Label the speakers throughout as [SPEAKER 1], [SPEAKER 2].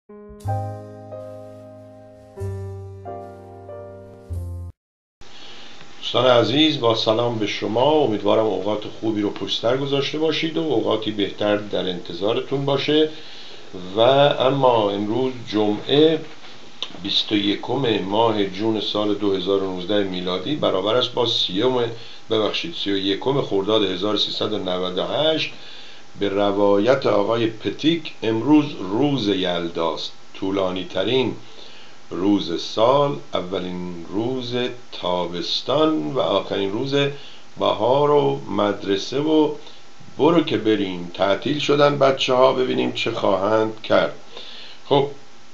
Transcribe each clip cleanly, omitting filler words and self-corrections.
[SPEAKER 1] دوستان عزیز، با سلام به شما. امیدوارم اوقات خوبی رو پشت سر گذاشته باشید و اوقاتی بهتر در انتظارتون باشه. و اما امروز جمعه 21 ماه جون سال 2019 میلادی برابر است با 31 خرداد 1398. به روایت آقای پتیک امروز روز یلداست، طولانی ترین روز سال، اولین روز تابستان و آخرین روز بهار و مدرسه و برو که بریم. تعطیل شدن بچه ها، ببینیم چه خواهند کرد. خب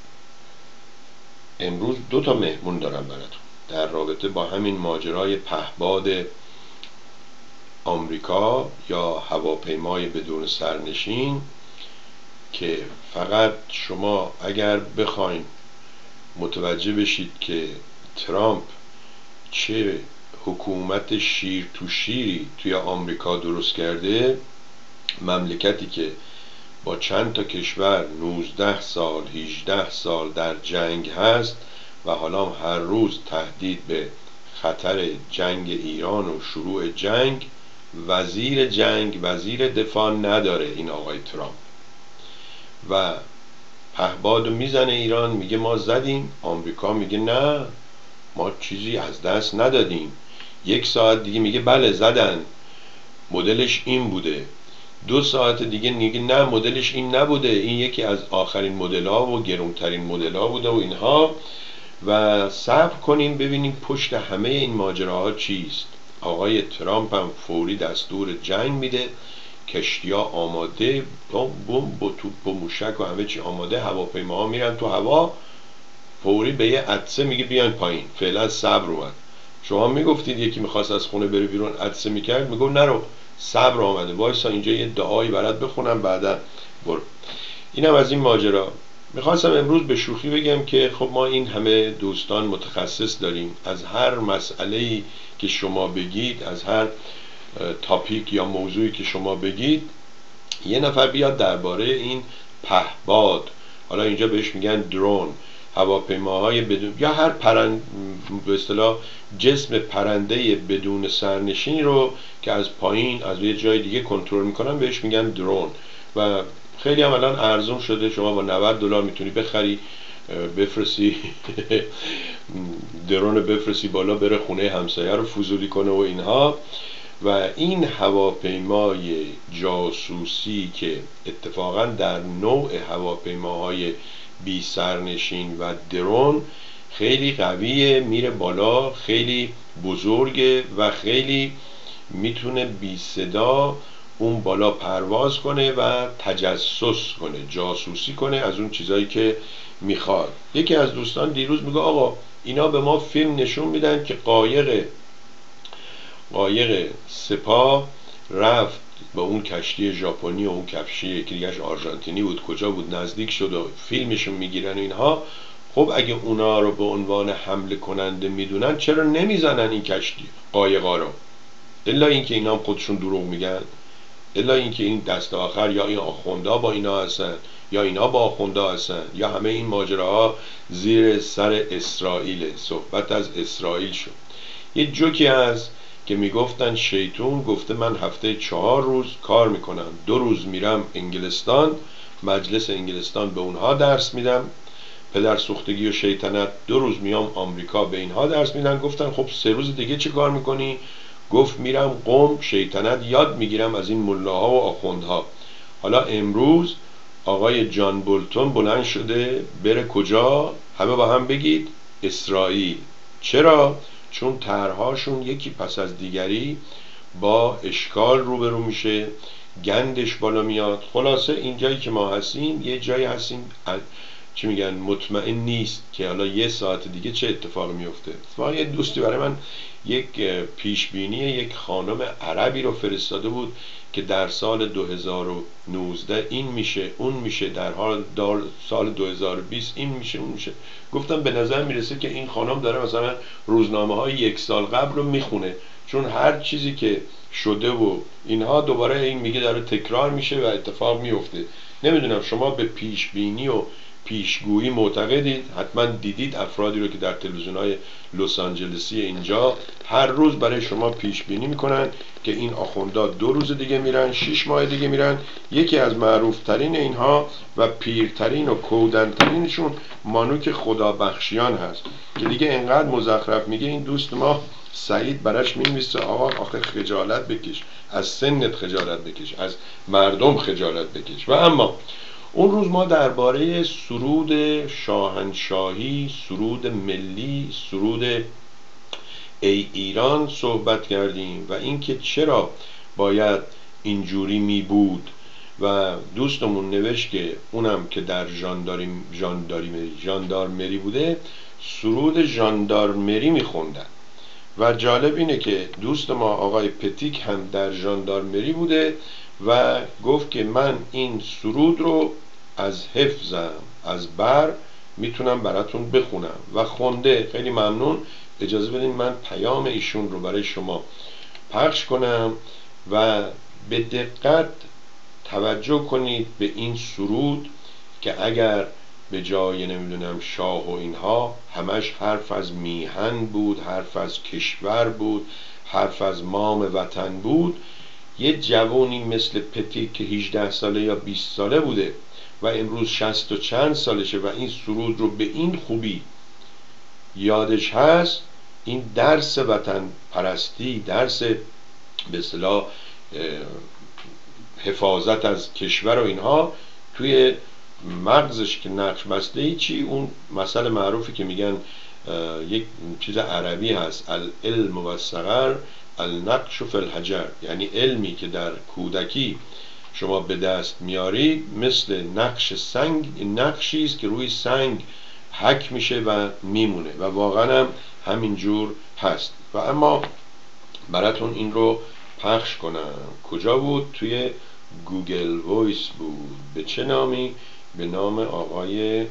[SPEAKER 1] امروز 2 مهمون دارم براتون در رابطه با همین ماجرای پهباد آمریکا یا هواپیمای بدون سرنشین، که فقط شما اگر بخواین متوجه بشید که ترامپ چه حکومت شیر تو شیری توی آمریکا درست کرده، مملکتی که با چند تا کشور 19 سال 18 سال در جنگ هست و حالا هر روز تهدید به خطر جنگ ایران و شروع جنگ، وزیر دفاع نداره این آقای ترامپ، و پهبادو میزنه ایران، میگه ما زدیم. آمریکا میگه نه، ما چیزی از دست ندادیم. 1 ساعت دیگه میگه بله زدن، مدلش این بوده. 2 ساعت دیگه میگه نه، مدلش این نبوده، این یکی از آخرین مدل‌ها و گرونترین مدل‌ها بوده و اینها. و صبر کنیم ببینیم پشت همه این ماجراها چیست. آقای ترامپ هم فوری دستور جنگ میده، کشتی‌ها آماده، بمب و توپ و موشک و همه چی آماده، هواپیماها میرن تو هوا. فوری به یه عطسه میگه بیاین پایین، فعلا صبر اومد. شما میگفتید یکی میخواست از خونه بره بیرون عطسه میکرد، میگو نرو، صبر آمده، وایسا اینجا یه دعایی برات بخونم بعدا برو. اینم از این ماجرا. میخواستم امروز به شوخی بگم که خب ما این همه دوستان متخصص داریم، از هر مسئله‌ای که شما بگید، از هر تاپیک یا موضوعی که شما بگید، یه نفر بیاد درباره این پهباد، حالا اینجا بهش میگن درون، هواپیماهای بدون یا هر به اصطلاح جسم پرنده بدون سرنشین رو که از پایین از یه جای دیگه کنترل میکنن بهش میگن درون. و خیلی هم الان ارزون شده، شما با $90 میتونی بخری، بفرستی درون بفرستی بالا، بره خونه همسایه رو فضولی کنه و اینها. و این هواپیمای جاسوسی که اتفاقا در نوع هواپیماهای بی سرنشین و درون خیلی قویه، میره بالا، خیلی بزرگه و خیلی میتونه بی صدا اون بالا پرواز کنه و تجسس کنه، جاسوسی کنه از اون چیزایی که میخواد. یکی از دوستان دیروز میگه آقا اینا به ما فیلم نشون میدن که قایق سپاه رفت با اون کشتی ژاپنی و اون کشتی یکی دیگه‌اش آرژانتینی بود، کجا بود، نزدیک شد و فیلمشون میگیرن اینها. خب اگه اونا رو به عنوان حمله کننده میدونن، چرا نمیزنن این کشتی قایقا رو؟ الا اینکه اینا هم خودشون دروغ میگن، الا اینکه این دست آخر یا این آخوندا با اینا هستن یا اینا با آخوندا هستن، یا همه این ماجراها زیر سر اسرائیل. صحبت از اسرائیل شد. یه جوکی هست که میگفتن شیطون گفته من هفته 4 روز کار میکنم، 2 روز میرم انگلستان، مجلس انگلستان به اونها درس میدم، پدر سوختگی و شیطنت، 2 روز میام آمریکا به اینها درس میدن. گفتن خب 3 روز دیگه چی کار میکنی؟ گفت میرم قم شیطنت یاد میگیرم از این ملاها و آخوندها. حالا امروز آقای جان بولتون بلند شده بره کجا؟ همه با هم بگید اسرائیل. چرا؟ چون طرحهاشون یکی پس از دیگری با اشکال روبرو میشه، گندش بالا میاد. خلاصه این جایی که ما هستیم یه جایی هستیم چی میگن مطمئن نیست که حالا 1 ساعت دیگه چه اتفاقی میفته. اتفاقا یه دوستی برای من یک پیشبینی یک خانم عربی رو فرستاده بود که در سال 2019 این میشه اون میشه، در سال 2020 این میشه اون میشه. گفتم به نظر میرسه که این خانم داره مثلا روزنامه های 1 سال قبل رو میخونه، چون هر چیزی که شده و اینها دوباره این میگه داره تکرار میشه و اتفاق میفته. نمیدونم شما به پیشبینی و پیشگویی معتقدید، حتما دیدید افرادی رو که در تلویزیون‌های لس آنجلسی اینجا هر روز برای شما پیش بینی میکنن که این آخوندا 2 روز دیگه میرن، 6 ماه دیگه میرن. یکی از معروفترین اینها و پیرترین و کودنترینشون مانوک خدابخشیان هست که دیگه انقدر مزخرف میگه. این دوست ما سعید براش می‌نویسه آقا آخه خجالت بکش، از سنت خجالت بکش، از مردم خجالت بکش. و اما اون روز ما درباره سرود شاهنشاهی، سرود ملی، سرود ای ایران صحبت کردیم و اینکه چرا باید اینجوری می بود. و دوستمون نوشت که اونم که در ژاندارمری بوده سرود ژاندارمری میخوندن. و جالب اینه که دوست ما آقای پتیک هم در ژاندارمری بوده و گفت که من این سرود رو از حفظم از بر میتونم براتون بخونم و خونده. خیلی ممنون. اجازه بدین من پیام ایشون رو برای شما پخش کنم و به دقت توجه کنید به این سرود که اگر به جای نمیدونم شاه و اینها همش حرف از میهن بود، حرف از کشور بود، حرف از مام وطن بود، یه جوانی مثل پتیک که 18 ساله یا 20 ساله بوده و امروز 60 و چند سالشه و این سرود رو به این خوبی یادش هست، این درس وطن پرستی، درس به اصطلاح حفاظت از کشور و اینها توی مغزش که نقش بسته. چی اون مسئله معروفی که میگن یک چیز عربی هست العلم و الصغر النقش فی الحجر، یعنی علمی که در کودکی شما به دست میارید مثل نقش سنگ، نقشی است که روی سنگ حک میشه و میمونه و واقعا هم همینجور هست. و اما براتون این رو پخش کنم. کجا بود؟ توی گوگل وایس بود. به چه نامی؟ به نام آقای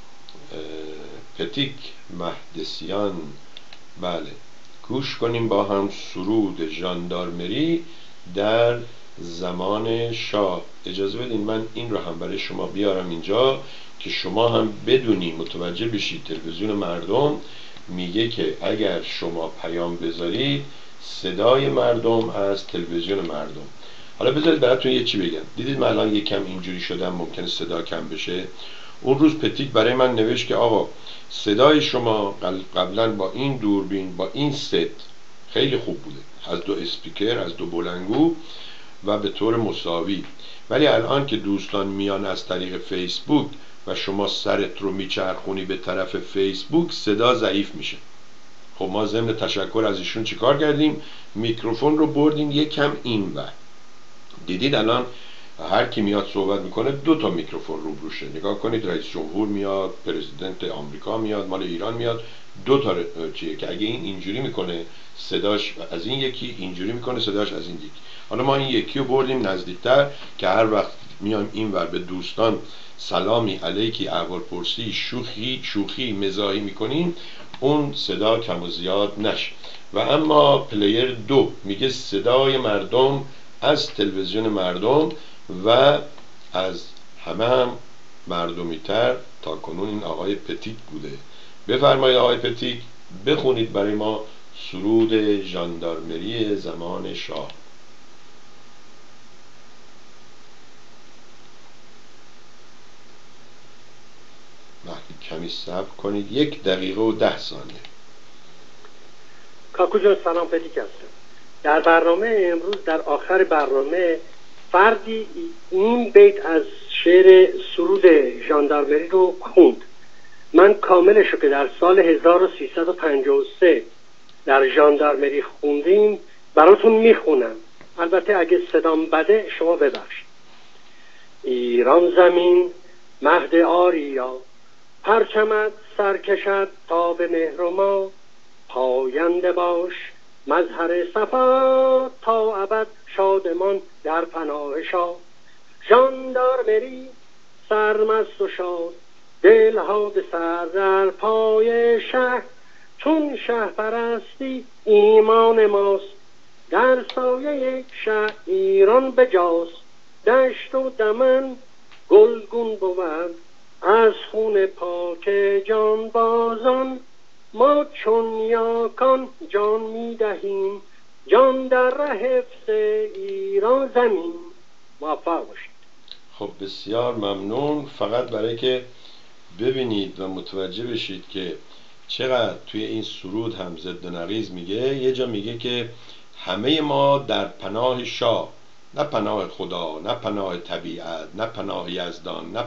[SPEAKER 1] پتیک مهدسیان. بله، گوش کنیم با هم سرود ژاندارمری در زمان شاه. اجازه بدین من این رو هم برای شما بیارم اینجا که شما هم بدونی متوجه بشید. تلویزیون مردم میگه که اگر شما پیام بذارید صدای مردم از تلویزیون مردم. حالا بذارید براتون یه چی بگم. دیدید من الان یکم اینجوری شدم، ممکنه صدا کم بشه. اون روز پتیک برای من نوشت که آقا صدای شما قبلا با این دوربین با این ست خیلی خوب بوده، از 2 اسپیکر، از 2 بلندگو و به طور مساوی، ولی الان که دوستان میان از طریق فیسبوک و شما سرت رو میچرخونی به طرف فیسبوک صدا ضعیف میشه. خب ما ضمن تشکر از ایشون چیکار کردیم؟ میکروفون رو بردیم یکم اینور. دیدید الان هر کی میاد صحبت میکنه 2 تا میکروفون روبروشه. نگاه کنید، رئیس جمهور میاد، پرزیدنت آمریکا میاد، مال ایران میاد، 2 تا چیه که اگه این اینجوری میکنه صداش از این یکی، اینجوری میکنه صداش از این یکی. حالا ما این یکی رو بردیم نزدیکتر که هر وقت میایم اینور به دوستان سلامی علیکی، احوالپرسی، شوخی مزاحی میکنیم اون صدا کم و زیاد نشه. و اما پلیر 2 میگه صدای مردم از تلویزیون مردم و از همه هم مردمی تر تا کنون این آقای پتیک بوده. بفرمایید آقای پتیک بخونید برای ما سرود ژاندارمری زمان شاه. کمی صبر کنید، 1 دقیقه و 10 ثانیه.
[SPEAKER 2] کاکو جان سلام، پتیک هستم. در برنامه امروز در آخر برنامه فردی این بیت از شعر سرود ژاندارمری رو خوند. من کاملش رو که در سال 1353 در ژاندارمری خوندیم براتون میخونم. البته اگه صدام بده شما ببخشید. ایران زمین مهد آریا، پرچمت سرکشد تا به مهر و ما، پاینده باش مظهر صفا، تا ابد شادمان در پناه شاه. ژاندارمری سرمست و شاد، دلها به سر در پای شه، چون شه پرستی ایمان ماست، در سایه یک شه ایران بجاست. دشت و دمن گلگون بود از خون پاک جانبازان ما چون یاکان جان می دهیم، جان در ره حفظ ایران زمین. موفق باشید.
[SPEAKER 1] خب بسیار ممنون. فقط برای که ببینید و متوجه بشید که چقدر توی این سرود هم ضد و نقیض میگه. یه جا میگه که همه ما در پناه شاه، نه پناه خدا، نه پناه طبیعت، نه پناه یزدان، نه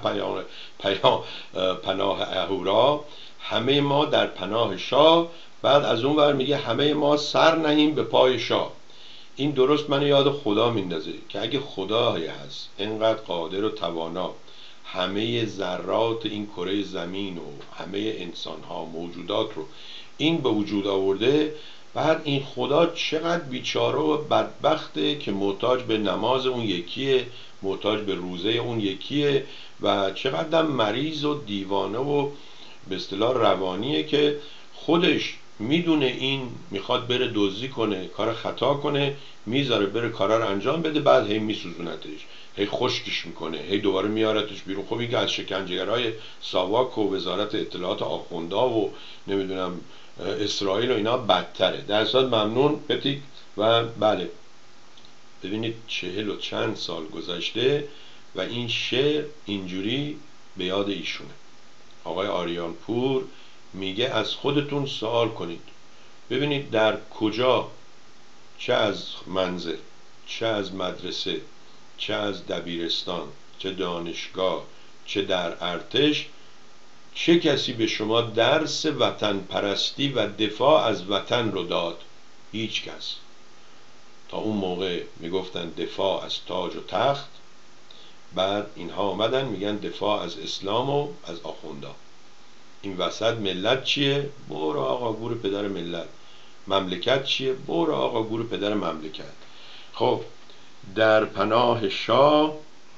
[SPEAKER 1] پناه اهورا، همه ما در پناه شاه. بعد از اون ور میگه همه ما سر نهیم به پای شاه. این درست منو یاد خدا میندازه که اگه خدایی هست اینقدر قادر و توانا همه ذرات این کره زمین و همه انسان ها موجودات رو این به وجود آورده، بعد این خدا چقدر بیچاره و بدبخته که محتاج به نماز اون یکیه، محتاج به روزه اون یکیه، و چقدر مریض و دیوانه و به اصطلاح روانیه که خودش میدونه این میخواد بره دزدی کنه، کار خطا کنه، میذاره بره کارا رو انجام بده، بعد هی میسوزونتش، هی خشکش میکنه، هی دوباره میارتش بیرون. خب این که از شکنجهگرای ساواک و وزارت اطلاعات آخوندا و نمیدونم اسرائیل و اینا بدتره. در اصل ممنون پتیک. و بله ببینید 40 و چند سال گذشته و این شعر اینجوری به یاد ایشونه. آقای آریان پور میگه از خودتون سوال کنید ببینید در کجا، چه از منزل، چه از مدرسه، چه از دبیرستان، چه دانشگاه، چه در ارتش، چه کسی به شما درس وطن پرستی و دفاع از وطن رو داد؟ هیچ کس. تا اون موقع میگفتن دفاع از تاج و تخت، بعد اینها آمدن میگن دفاع از اسلام و از آخوندا. این وسط ملت چیه؟ برو آقا گور پدر ملت. مملکت چیه؟ برو آقا گور پدر مملکت. خب در پناه شاه.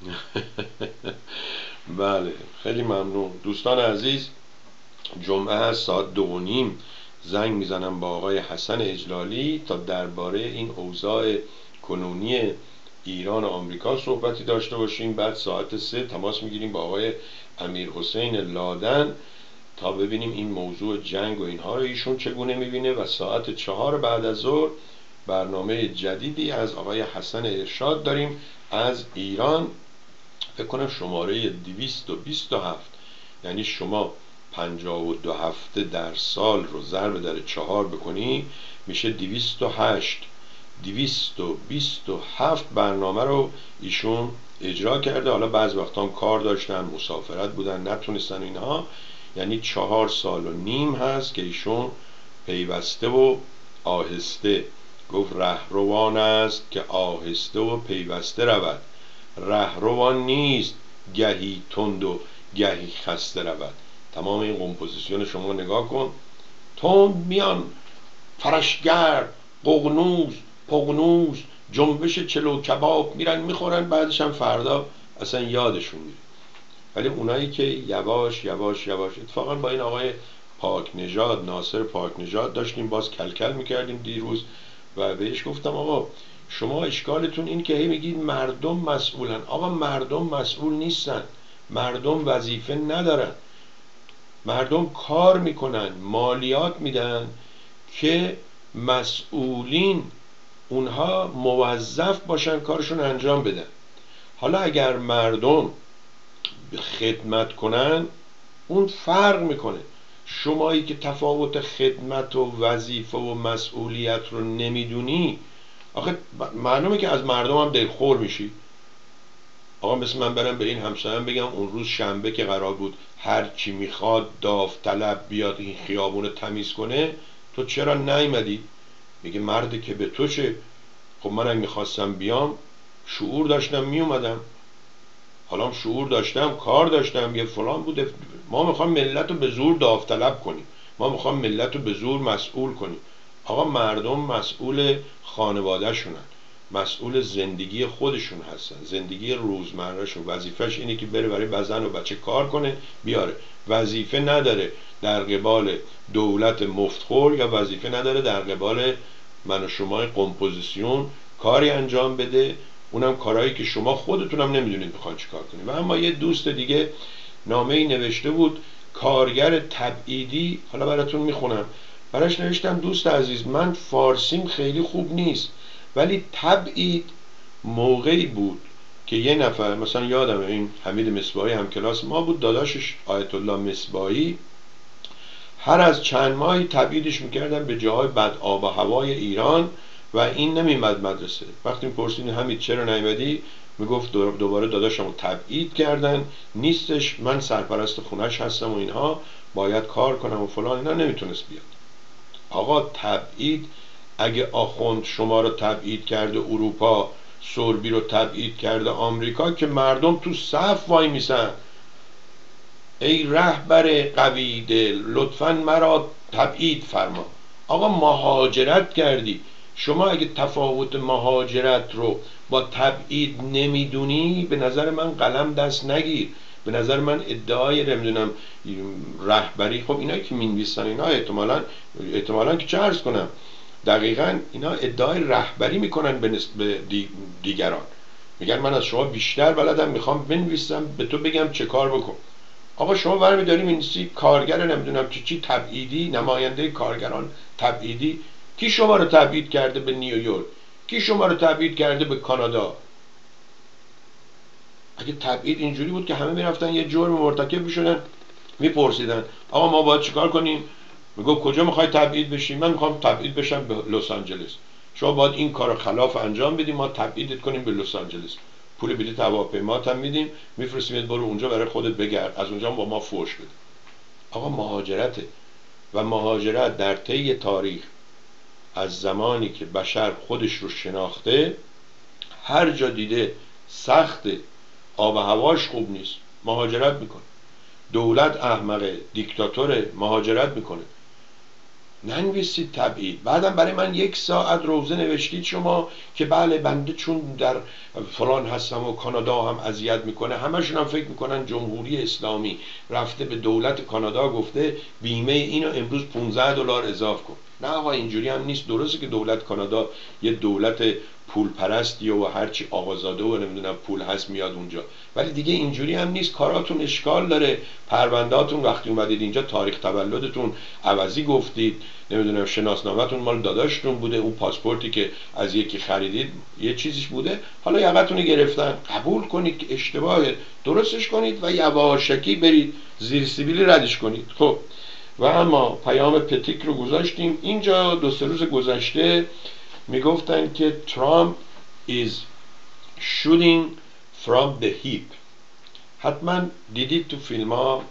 [SPEAKER 1] بله خیلی ممنون دوستان عزیز. جمعه هست ساعت 2:30 زنگ میزنم با آقای حسن اجلالی تا درباره این اوضاع کنونی ایران و آمریکا صحبتی داشته باشیم. بعد ساعت 3 تماس میگیریم با آقای امیر حسین لادن تا ببینیم این موضوع جنگ و اینها رو ایشون چگونه میبینه. و ساعت 4 بعد از ظهر برنامه جدیدی از آقای حسن ارشاد داریم از ایران. فکر کنم شماره 227. یعنی شما 52 هفته در سال رو ضرب در 4 بکنی میشه 208. 227 برنامه رو ایشون اجرا کرده. حالا بعض وقتا کار داشتن، مسافرت بودن، نتونستن اینها. یعنی 4.5 سال هست که ایشون پیوسته و آهسته گفت رهروان است که آهسته و پیوسته رود، رهروان نیست گهی تند و گهی خسته رود. تمام این کمپوزیسیون شما نگاه کن، تند میان فرشگرد، ققنوس، پقنوس، جنبش چلو کباب میرن میخورن، بعدش هم فردا اصلا یادشون میره. ولی اونایی که یواش یواش یواش، اتفاقا با این آقای پاک نژاد، ناصر پاک نژاد داشتیم باز کلکل میکردیم دیروز و بهش گفتم آقا شما اشکالتون این که هی میگید مردم مسئولن. آقا مردم مسئول نیستن، مردم وظیفه ندارن، مردم کار میکنن، مالیات میدن که مسئولین اونها موظف باشن کارشون انجام بدن. حالا اگر مردم خدمت کنن اون فرق میکنه. شمایی که تفاوت خدمت و وظیفه و مسئولیت رو نمیدونی، آخه معلومه که از مردم هم دلخور میشی. آقا مثل من برم به این همسایم بگم اون روز شنبه که قرار بود هر چی میخواد داوطلب بیاد این خیابون رو تمیز کنه، تو چرا نیومدی؟ میگه مرد که به تو چه؟ خب من اگه میخواستم بیام شعور داشتم میومدم، حالا شعور داشتم، کار داشتم، یه فلان بوده. ما میخوام ملت رو به زور داوطلب کنیم، ما میخوام ملت رو به زور مسئول کنیم. آقا مردم مسئول خانواده شونن، مسئول زندگی خودشون هستن، زندگی روزمرهشون. وظیفش اینه که بره برای بزن و بچه کار کنه بیاره، وظیفه نداره در قبال دولت مفتخور، یا وظیفه نداره در قبال من و شما کمپوزیسیون کاری انجام بده، اونم کارهایی که شما خودتونم نمیدونید میخوان چی کار کنید. و اما یه دوست دیگه نامه ای نوشته بود کارگر تبعیدی، حالا براتون میخونم. براش نوشتم دوست عزیز، من فارسیم خیلی خوب نیست، ولی تبعید موقعی بود که یه نفر، مثلا یادمه این حمید مصباحی هم کلاس ما بود، داداشش آیت الله مصباحی، هر از چند ماهی تبعیدش میکردن به جاهای بد آب و هوای ایران و این نمیمد مدرسه. وقتی میپرسیدیم حمید چرا نیومدی، میگفت دوباره داداشمو تبعید کردن، نیستش، من سرپرست خونش هستم و اینها، باید کار کنم و فلان، اینا، نمیتونست بیاد. آقا تبعید، اگه آخوند شما رو تبعید کرده اروپا، سوربی رو تبعید کرده آمریکا، که مردم تو صف وای میسن ای رهبر قوی دل لطفاً مرا تبعید فرما. آقا مهاجرت کردی، شما اگه تفاوت مهاجرت رو با تبعید نمیدونی، به نظر من قلم دست نگیر. به نظر من ادعای نمیدونم رهبری، خب اینایی که مینویسن اینا احتمالاً که چه عرض کنم، دقیقاً اینا ادعای رهبری میکنن به دیگران، میگن من از شما بیشتر بلدم، میخوام بنویسم به تو بگم چه کار بکن. آقا شما برمی‌داری می‌نویسی کارگر نمیدونم چی تبعیدی، نماینده کارگران تبعیدی. کی شما رو تبعید کرده به نیویورک؟ کی شما رو تبعید کرده به کانادا؟ اگه تبعید اینجوری بود که همه میرفتن یه جرم مرتکب میشدن، میپرسیدن آقا ما باید چیکار کنیم؟ میگه کجا میخوای تبعید بشی؟ من میخوام تبعید بشم به لس آنجلس. شما باید این کارو خلاف انجام بدیم، ما تبعیدت کنیم به لس آنجلس، پول بلیط هواپیمات هم میدیم، میفرستیمت برو اونجا برای خودت بگرد، از اونجا با ما فوش بده. آقا مهاجرته. و مهاجرت در طی تاریخ از زمانی که بشر خودش رو شناخته، هر جا دیده سخت، آب و هواش خوب نیست، مهاجرت میکنه. دولت احمقه، دیکتاتوره، مهاجرت میکنه. ننویسید تبعید. بعدم برای من 1 ساعت روزه نوشتید شما که بله بنده چون در فلان هستم و کانادا هم اذیت میکنه، همشون هم فکر میکنن جمهوری اسلامی رفته به دولت کانادا گفته بیمه اینو امروز $15 اضاف کن. نه آقا اینجوری هم نیست. درسته که دولت کانادا یه دولت پول پرستیه و هرچی آقازاده و نمیدونم پول هست میاد اونجا، ولی دیگه اینجوری هم نیست. کاراتون اشکال داره، پروندهاتون وقتی اومدید اینجا تاریخ تولدتون عوضی گفتید، نمیدونم شناسنامه‌تون مال داداشتون بوده، اون پاسپورتی که از یکی خریدید یه چیزیش بوده، حالا یقتون گرفتن. قبول کنید که اشتباهه، درستش کنید و یواشکی برید زیر سیبیلی ردش کنید. خب و اما پیام پتیک رو گذاشتیم اینجا. 2-3 روز گذشته میگفتن که ترامپ is shooting from the hip. حتما دیدید تو فیلم ها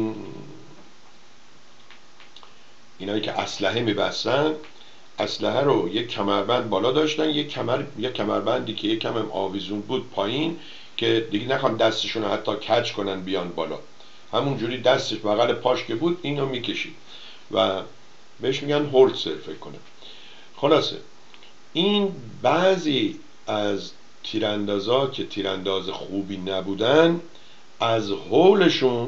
[SPEAKER 1] اینایی که اسلحه میبستن، اسلحه رو یک کمربند بالا داشتن، یک کمربندی که یک کم آویزون بود پایین، که دیگه نخوان دستشون رو حتی کج کنن بیان بالا، همونجوری دستش بغل پاش که بود اینو میکشید و بهش میگن هولتسر فکر کنم. خلاصه این بعضی از تیراندازا که تیرانداز خوبی نبودن، از هولشون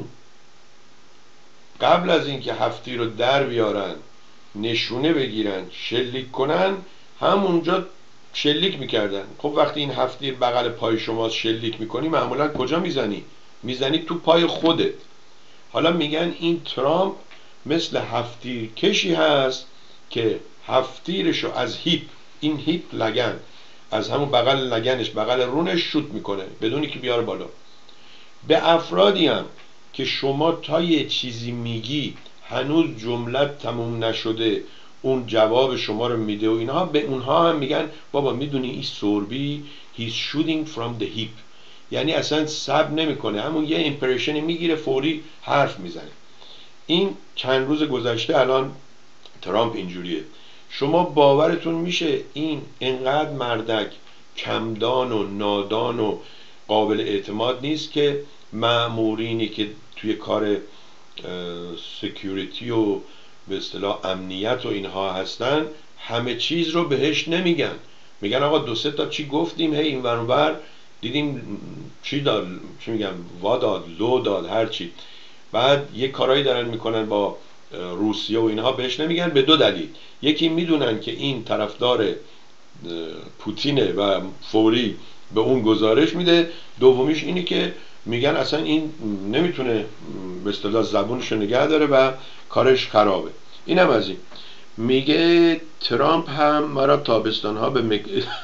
[SPEAKER 1] قبل از اینکه هفتی رو در بیارن نشونه بگیرن شلیک کنن، همونجا شلیک میکردن. خب وقتی این هفتی بغل پای شما شلیک میکنی، معمولا کجا میزنی تو پای خودت. حالا میگن این ترامپ مثل هفتیر کشی هست که هفتیرشو از هیپ، این هیپ لگن، از همون بغل لگنش بغل رونش شوت میکنه بدونی که بیاره بالا. به افرادی هم که شما تا یه چیزی میگی هنوز جملت تموم نشده اون جواب شما رو میده و اینها، به اونها هم میگن بابا میدونی این سوربی he's shooting from the hip، یعنی اصلا صبر نمیکنه، همون یه ایمپرشن میگیره فوری حرف میزنه. این چند روز گذشته الان ترامپ اینجوریه. شما باورتون میشه این انقدر مردک کمدان و نادان و قابل اعتماد نیست که مأمورینی که توی کار سکیوریتی و به اصطلاح امنیت و اینها هستن همه چیز رو بهش نمیگن. میگن آقا 2-3 تا چی گفتیم، هی این ور اونور دیدیم چی داد، چی میگن، وا داد، لو داد، هر چی. بعد یه کارایی دارن میکنن با روسیه و اینها، بهش نمیگن به 2 دلیل. یکی میدونن که این طرفدار پوتینه و فوری به اون گزارش میده، دومیش اینه که میگن اصلا این نمیتونه به اصطلاح زبونشو نگه داره و کارش خرابه. اینم از این. میگه ترامپ هم مرا تابستانها به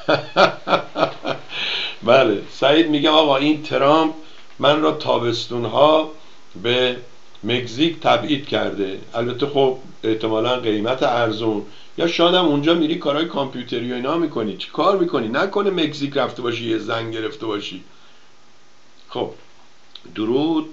[SPEAKER 1] بله سعید میگه آقا این ترامپ من را تابستونها به مکزیک تبعید کرده. البته خب احتمالا قیمت ارزون، یا شاید هم اونجا میری کارهای کامپیوتری و اینا میکنی. چی کار میکنی؟ نکنه مکزیک رفته باشی یه زن گرفته باشی. خب درود.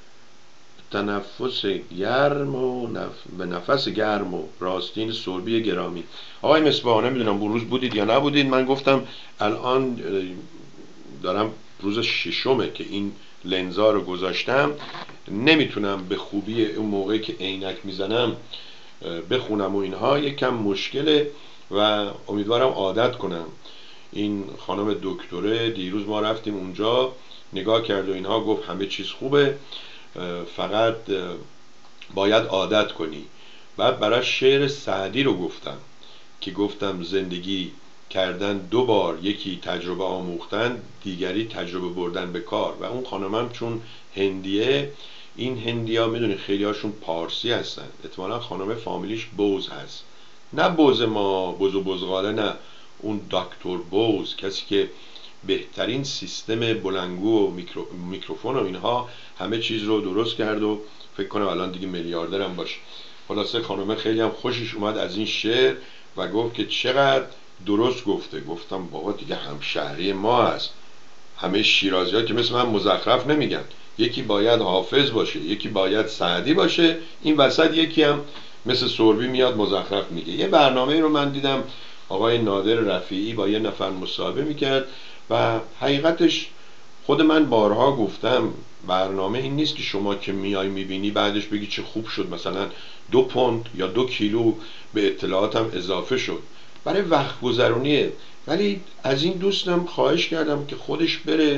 [SPEAKER 1] تنفس گرم و به نفس گرم و راستین سربی گرامی. آقای مصباح نمیدونم اون روز بودید یا نبودید، من گفتم الان دارم روز ششمه که این لنزا رو گذاشتم، نمیتونم به خوبی اون موقعی که عینک میزنم بخونم و اینها، یکم مشکله و امیدوارم عادت کنم. این خانم دکتره دیروز ما رفتیم اونجا نگاه کرد و اینها، گفت همه چیز خوبه، فقط باید عادت کنی. بعد برای شعر سعدی رو گفتم که گفتم زندگی کردن دو بار، یکی تجربه آموختن، دیگری تجربه بردن به کار. و اون خانمم چون هندیه، این هندیا میدونی خیلی هاشون پارسی هستن، احتمالا خانم فامیلیش بوز هست، نه بوز ما بوز و بزغاله، نه اون دکتر بوز، کسی که بهترین سیستم بلنگو و میکروفون و اینها همه چیز رو درست کرد و فکر کنم الان دیگه میلیاردرم باشه. خلاصه خانمه خیلی هم خوشش اومد از این شعر و گفت که چقدر درست گفته. گفتم بابا دیگه همشهری ما هست، همه شیرازی ها که مثل من مزخرف نمیگن، یکی باید حافظ باشه، یکی باید سعدی باشه، این وسط یکی هم مثل سربی میاد مزخرف میگه. یه برنامه رو من دیدم آقای نادر رفیعی با یه نفر مصاحبه میکرد و حقیقتش خود من بارها گفتم برنامه این نیست که شما که میای میبینی بعدش بگی چه خوب شد، مثلا 2 پوند یا 2 کیلو به اطلاعاتم اضافه شد، برای وقت گذرونیه. ولی از این دوستم خواهش کردم که خودش بره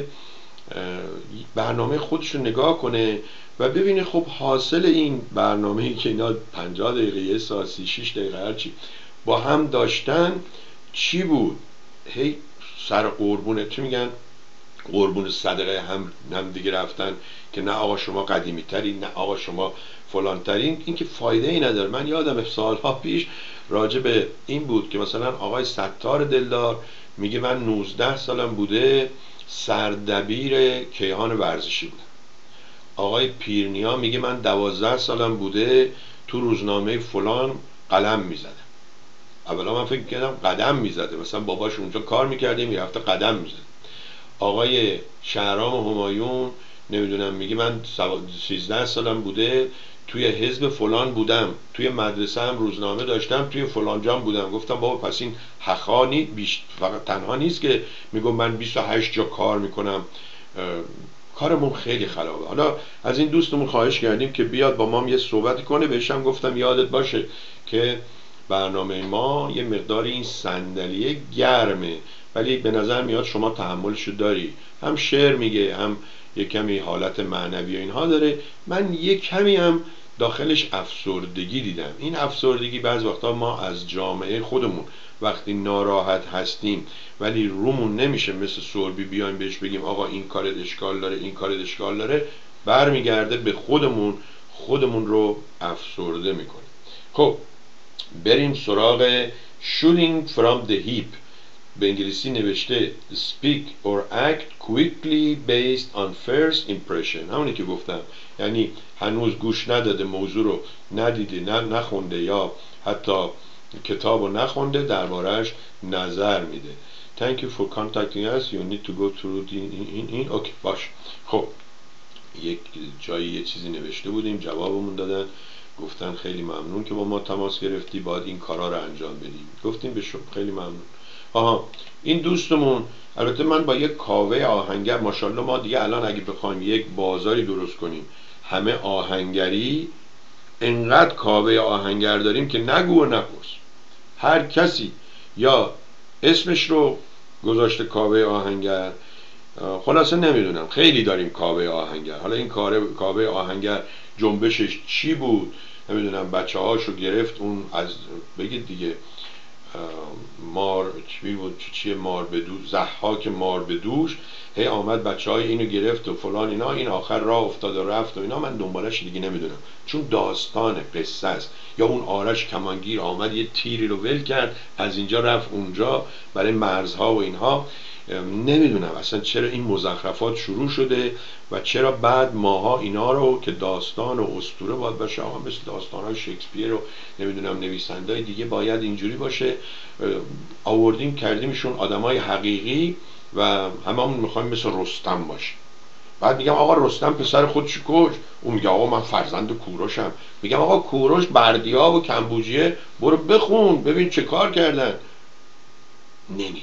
[SPEAKER 1] برنامه خودش رو نگاه کنه و ببینه خب حاصل این برنامه‌ای که اینا 50 دقیقه، 1 ساعت، 36 دقیقه هرچی با هم داشتن چی بود. هی سر قربونه چی میگن، قربون صدقه هم دیگه رفتن که نه آقا شما قدیمی ترین، نه آقا شما فلان ترین. این که فایده ای نداره. من یادم سالها پیش راجع به این بود که مثلا آقای ستار دلدار میگه من 19 سالم بوده سردبیر کیهان ورزشی بودم. آقای پیرنیا میگه من 12 سالم بوده تو روزنامه فلان قلم میزدم. اولا من فکر کردم قدم میزده، مثلا باباش اونجا کار میکرده میرفته قدم میزده. آقای شهرام همایون نمیدونم میگه من 13 سالم بوده توی حزب فلان بودم، توی مدرسه هم روزنامه داشتم، توی فلان جام بودم. گفتم بابا پس این حقانی فقط تنها نیست که میگم من 28 جا کار میکنم، کارمون خیلی خرابه. حالا از این دوستمون خواهش کردیم که بیاد با ما یه صحبت کنه. بهشم گفتم یادت باشه که برنامه ما یه مقدار این صندلیه گرمه، ولی به نظر میاد شما تحملشو داری. هم شعر میگه، هم یه کمی حالت معنوی و اینها داره. من یه کمی هم داخلش افسردگی دیدم. این افسردگی بعض وقتا ما از جامعه خودمون وقتی ناراحت هستیم ولی رومون نمیشه مثل سربی بیایم بهش بگیم آقا این کارت اشکال داره، این کارت اشکال داره، برمیگرده به خودمون رو افسرده میکنه. خب بریم سراغ shooting from the hip. به انگلیسی نوشته speak or act quickly based on first impression. همونی که گفتم، یعنی هنوز گوش نداده، موضوع رو ندیده، نخونده یا حتی کتاب رو نخونده، دربارهش نظر میده. Thank you for contacting us. You need to go through in. اوکی باش. خب یک جایی یه چیزی نوشته بودیم، جوابمون دادن، گفتن خیلی ممنون که با ما تماس گرفتی، باید این کارا رو انجام بدیم. گفتیم به شما خیلی ممنون. این دوستمون، البته من با یک کاوه آهنگر، ماشاءالله ما دیگه الان اگه بخوایم یک بازاری درست کنیم همه آهنگری، انقدر کاوه آهنگر داریم که نگو و نپرس. هر کسی یا اسمش رو گذاشته کاوه آهنگر، خلاصه نمیدونم خیلی داریم کاوه آهنگر. حالا این کاوه آهنگر جنبشش چی بود نمیدونم، بچه هاشو گرفت اون از بگید دیگه مار چی بود، چیه مار به دوش، ضحاک مار به دوش، هی آمد بچه های اینو گرفت و فلان اینا، این آخر راه افتاد و رفت و اینا. من دنبالش دیگه نمیدونم، چون داستان قصه است. یا اون آرش کمانگیر آمد یه تیری رو ول کرد از اینجا رفت اونجا برای مرزها و اینها. نمیدونم اصلا چرا این مزخرفات شروع شده و چرا بعد ماها اینا رو که داستان و اسطوره باید باشه، آقا مثل داستان‌های شکسپیر و نمیدونم نویسنده‌های دیگه باید اینجوری باشه، آوردیم کردیمشون آدمای حقیقی و هممون میخوایم مثل رستم باشه. بعد میگم آقا رستم پسر خودش کش، اون میگه آقا من فرزند کوروشم. میگم آقا کوروش بردیاب و کمبوجیه، برو بخون ببین چه کار کردن. نمیدونم.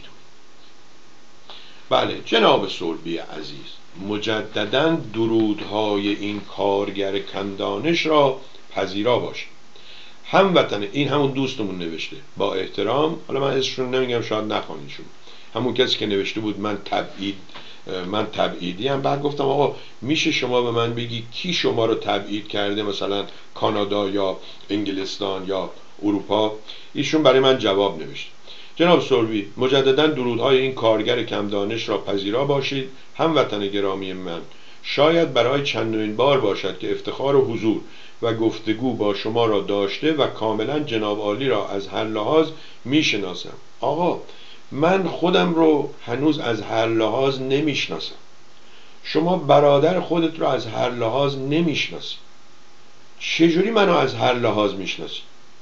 [SPEAKER 1] بله جناب صلبی عزیز، مجددا درودهای این کارگر کمدانش را پذیرا باشید. هموطن، این همون دوستمون نوشته با احترام، حالا من اسمشون نمیگم شاید نخوانیشون، همون کسی که نوشته بود من تبعیدی هم. بعد گفتم آقا میشه شما به من بگی کی شما رو تبعید کرده، مثلا کانادا یا انگلستان یا اروپا؟ ایشون برای من جواب نوشته. جناب سوربی، مجددا درودهای این کارگر کم دانش را پذیرا باشید. هموطن گرامی من، شاید برای چندمین بار باشد که افتخار و حضور و گفتگو با شما را داشته و کاملا جناب عالی را از هر لحاظ میشناسم. آقا من خودم رو هنوز از هر لحاظ نمیشناسم، شما برادر خودت رو از هر لحاظ نمیشناسی، چجوری منو از هر لحاظ میشناسی؟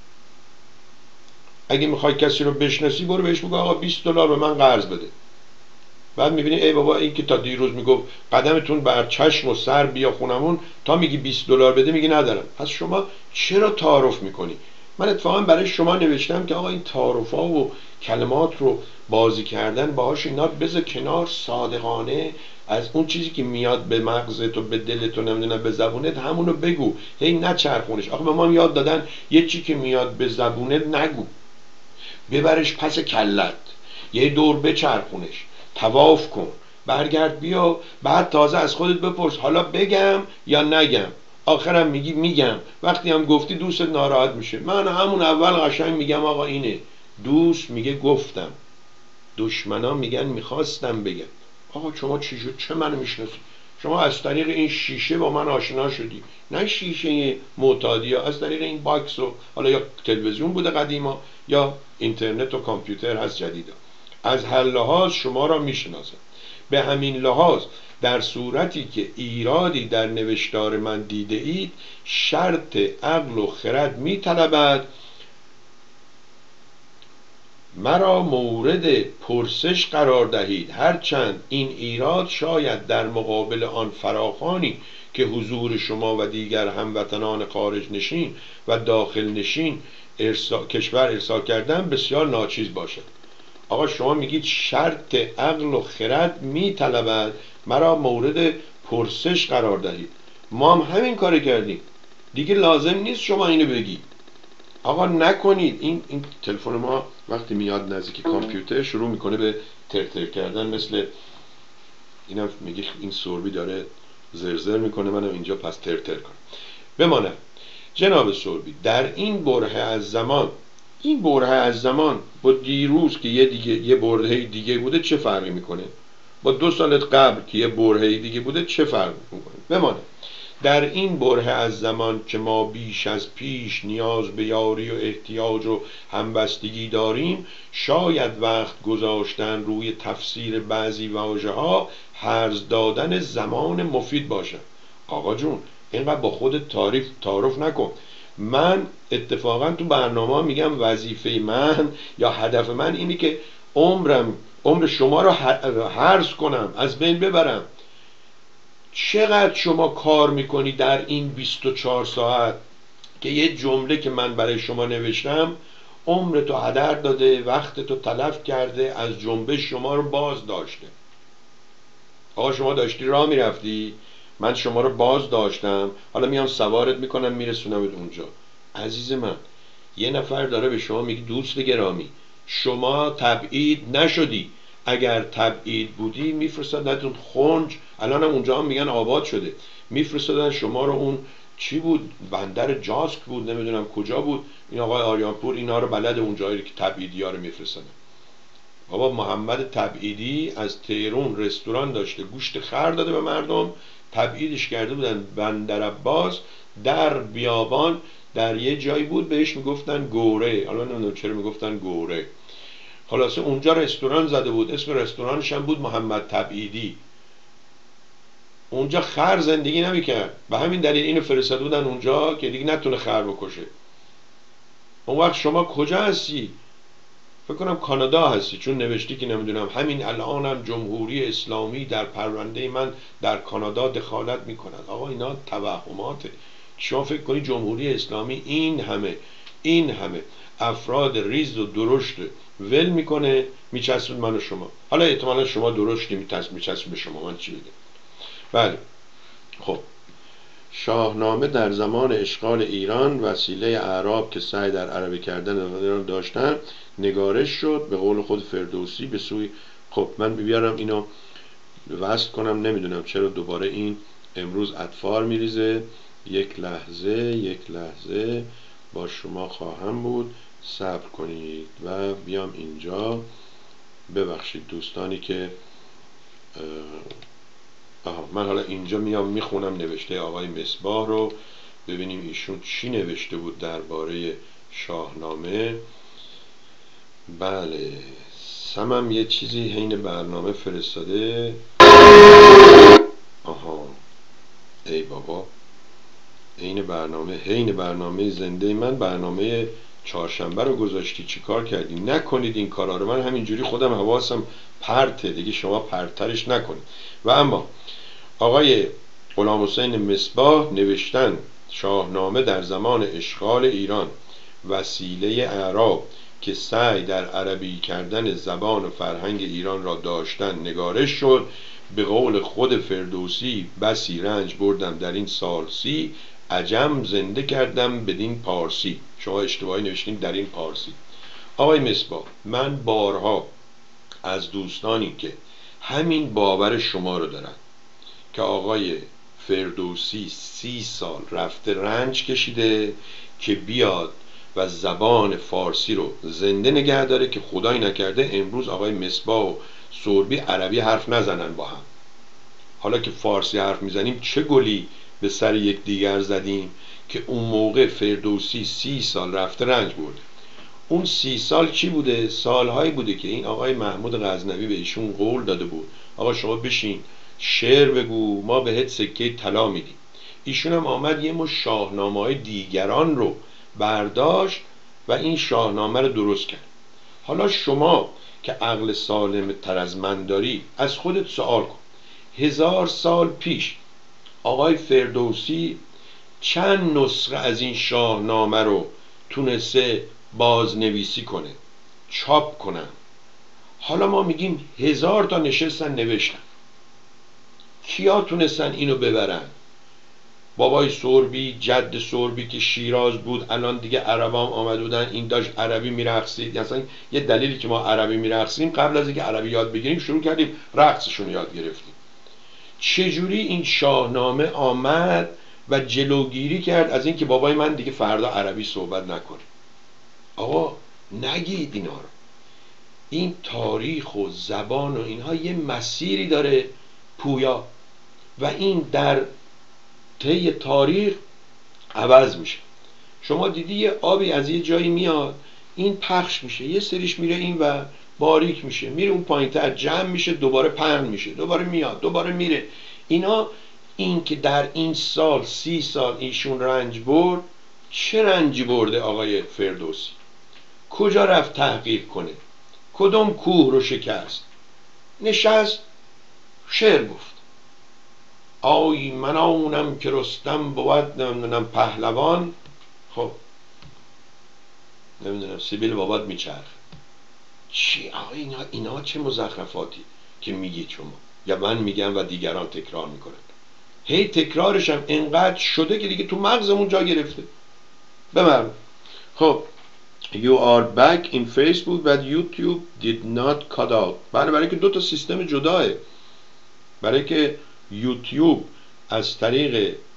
[SPEAKER 1] اگه میخوای کسی رو بشناسی برو بهش بگو آقا $20 به من قرض بده. بعد میبینی ای بابا این که تا دیروز میگفت قدمتون بر چشم و سر بیا خونمون، تا میگی $20 بده میگی ندارم. پس شما چرا تعارف میکنی؟ من اتفاقا برای شما نوشتم که آقا این تعارف‌ها و کلمات رو بازی کردن باهاش اینا بذار کنار، صادقانه از اون چیزی که میاد به مغزت و به دلت و نمیدونم به زبونت همونو بگو، هی نچرخونش. آقا به ما یاد دادن یه چی که میاد به زبونت نگو، ببرش پس کلت، یه دور بچرخونش، طواف کن، برگرد بیا، بعد تازه از خودت بپرس حالا بگم یا نگم. آخرم میگی میگم، وقتی هم گفتی دوستت ناراحت میشه. من همون اول قشنگ میگم آقا اینه، دوست میگه گفتم، دشمنا میگن میخواستم بگم. آقا شما چه منو میشناسی؟ شما از طریق این شیشه با من آشنا شدی، نه شیشه معتادی ها، از طریق این باکس و حالا یا تلویزیون بوده قدیما یا اینترنت و کامپیوتر هست جدیدا. از هر لحاظ شما را میشناسم. به همین لحاظ در صورتی که ایرادی در نوشتار من دیده اید، شرط عقل و خرد میطلبد مرا مورد پرسش قرار دهید، هرچند این ایراد شاید در مقابل آن فراخوانی که حضور شما و دیگر هموطنان خارج نشین و داخل نشین کشور ارسال کردن بسیار ناچیز باشد. آقا شما میگید شرط عقل و خرد میطلبد مرا مورد پرسش قرار دهید، ما هم همین کار کردیم، دیگه لازم نیست شما اینو بگید. آقا نکنید. این تلفن ما وقتی میاد نزدیک کامپیوتر شروع میکنه به ترتر کردن، مثل اینم میگه این سوربی داره زرزر میکنه، منم اینجا پس ترتر کنم. بمانم جناب سوربی، در این برهه از زمان، این برهه از زمان با دیروز که یه برهه دیگه بوده چه فرقی میکنه؟ با 2 سال قبل که یه برهه دیگه بوده چه فرقی میکنه؟ بمانم در این برهه از زمان که ما بیش از پیش نیاز به یاری و احتیاج و همبستگی داریم، شاید وقت گذاشتن روی تفسیر بعضی واژه‌ها هرز دادن زمان مفید باشد. آقا جون اینقدر با خودت تعارف نکن. من اتفاقا تو برنامه میگم وظیفه من یا هدف من اینه که عمر شما رو هرز کنم، از بین ببرم. چقدر شما کار میکنی در این 24 ساعت که یه جمله که من برای شما نوشتم عمرتو هدر داده، وقتتو تلف کرده، از جنبش شما رو باز داشته. آقا شما داشتی راه میرفتی، من شما رو باز داشتم، حالا میام سوارت میکنم میرسونمت اونجا. عزیز من، یه نفر داره به شما میگه دوست گرامی شما تبعید نشدی، اگر تبعید بودی میفرستادتون خنج، الان هم اونجا هم میگن آباد شده، میفرستادن شما رو اون چی بود، بندر جاسک بود، نمیدونم کجا بود، این آقای آریانپور اینا رو بلد، اون جایی که تبعیدی ها رو میفرستن. بابا محمد تبعیدی از تهران رستوران داشته، گوشت خر داده به مردم، تبعیدش کرده بودن بندر عباس، در بیابان در یه جایی بود بهش میگفتن گوره، حالا نمیدونم چرا میگفتن گوره، خلاصه اونجا رستوران زده بود، اسم رستورانش هم بود محمد تبعیدی. اونجا خر زندگی نمیکرد، به همین دلیل اینو فرستاده بودن اونجا که دیگه نتونه خر بکشه. اون وقت شما کجا هستی؟ فکر کنم کانادا هستی، چون نوشتی که نمیدونم همین الانم جمهوری اسلامی در پرونده من در کانادا دخالت میکند. آقا اینا توهماته. شما فکر کنی جمهوری اسلامی این همه افراد ریز و درشت ول میکنه میچسبه من و شما؟ حالا احتمالا شما درشتی میچسبه به شما، من چی بگم؟ بله خب، شاهنامه در زمان اشغال ایران وسیله اعراب که سعی در عربی کردن ایران داشتن نگارش شد به قول خود فردوسی به سوی. خب من بیارم اینو وصل کنم، نمیدونم چرا دوباره این امروز اطفال میریزه. یک لحظه با شما خواهم بود، صبر کنید و بیام اینجا. ببخشید دوستانی که من حالا اینجا میام میخونم نوشته آقای مصباح رو، ببینیم ایشون چی نوشته بود درباره شاهنامه. بله، سمم یه چیزی حین برنامه فرستاده. ای بابا، حین برنامه زنده من برنامه چهارشنبه رو گذاشتی، چی کار کردی؟ نکنید این کارا رو، من همینجوری خودم حواسم پرته دیگه، شما پرترش نکنید. و اما آقای غلامحسین مصباح نوشتن شاهنامه در زمان اشغال ایران وسیله اعراب که سعی در عربی کردن زبان و فرهنگ ایران را داشتن نگارش شد. به قول خود فردوسی بسی رنج بردم در این سالسی، عجم زنده کردم بدین پارسی. شما اشتباهی نوشتین در این پارسی. آقای مصباح، من بارها از دوستانی که همین باور شما رو دارن که آقای فردوسی 30 سال رفته رنج کشیده که بیاد و زبان فارسی رو زنده نگه داره که خدایی نکرده امروز آقای مصباح و سوربی عربی حرف نزنن با هم. حالا که فارسی حرف میزنیم چه گلی به سر یک دیگر زدیم که اون موقع فردوسی 30 سال رفته رنج برده. اون 30 سال چی بوده؟ سالهایی بوده که این آقای محمود غزنوی به ایشون قول داده بود آقا شما بشین شعر بگو، ما بهت سکه طلا میدیم. ایشون هم آمد یه مش شاهنامه‌های دیگران رو برداشت و این شاهنامه رو درست کرد. حالا شما که عقل سالم تر از من داری، از خودت سوال کن 1000 سال پیش آقای فردوسی چند نسخه از این شاهنامه رو تونسته بازنویسی کنه، چاپ کنن؟ حالا ما میگیم 1000 تا نشستن نوشتن. کیا تونستن اینو ببرن؟ بابای سوربی، جد سوربی که شیراز بود، الان دیگه عربام آمده بودن، این داشت عربی میرقصید. اصلا یه دلیلی که ما عربی میرقصیم قبل از اینکه عربی یاد بگیریم شروع کردیم رقصشون یاد گرفتیم. چجوری این شاهنامه آمد و جلوگیری کرد از اینکه بابای من دیگه فردا عربی صحبت نکنه؟ آقا نگید اینا رو. این تاریخ و زبان و اینها یه مسیری داره پویا و این در طی تاریخ عوض میشه. شما دیدی یه آبی از یه جایی میاد، این پخش میشه، یه سریش میره این و باریک میشه، میره اون پایینتر جمع میشه، دوباره پهن میشه، دوباره میاد، دوباره میره. اینا این که در این سال 30 سال ایشون رنج برد، چه رنجی برده آقای فردوسی؟ کجا رفت تحقیق کنه؟ کدوم کوه رو شکست؟ نشست شعر گفت. آی من آنم که رستم بود نمیدونم پهلوان. خب نمیدونم سیبیل بابات میچرخ. چی آقای اینا چه مزخرفاتی که میگید شما یا من میگم و دیگران تکرار میکنن؟ هی تکرارش هم انقدر شده که دیگه تو مغزمون جا گرفته. ببر. خب You are back in Facebook but YouTube did not cut out. برای که 2 تا سیستم جداه. برای که یوتیوب از طریق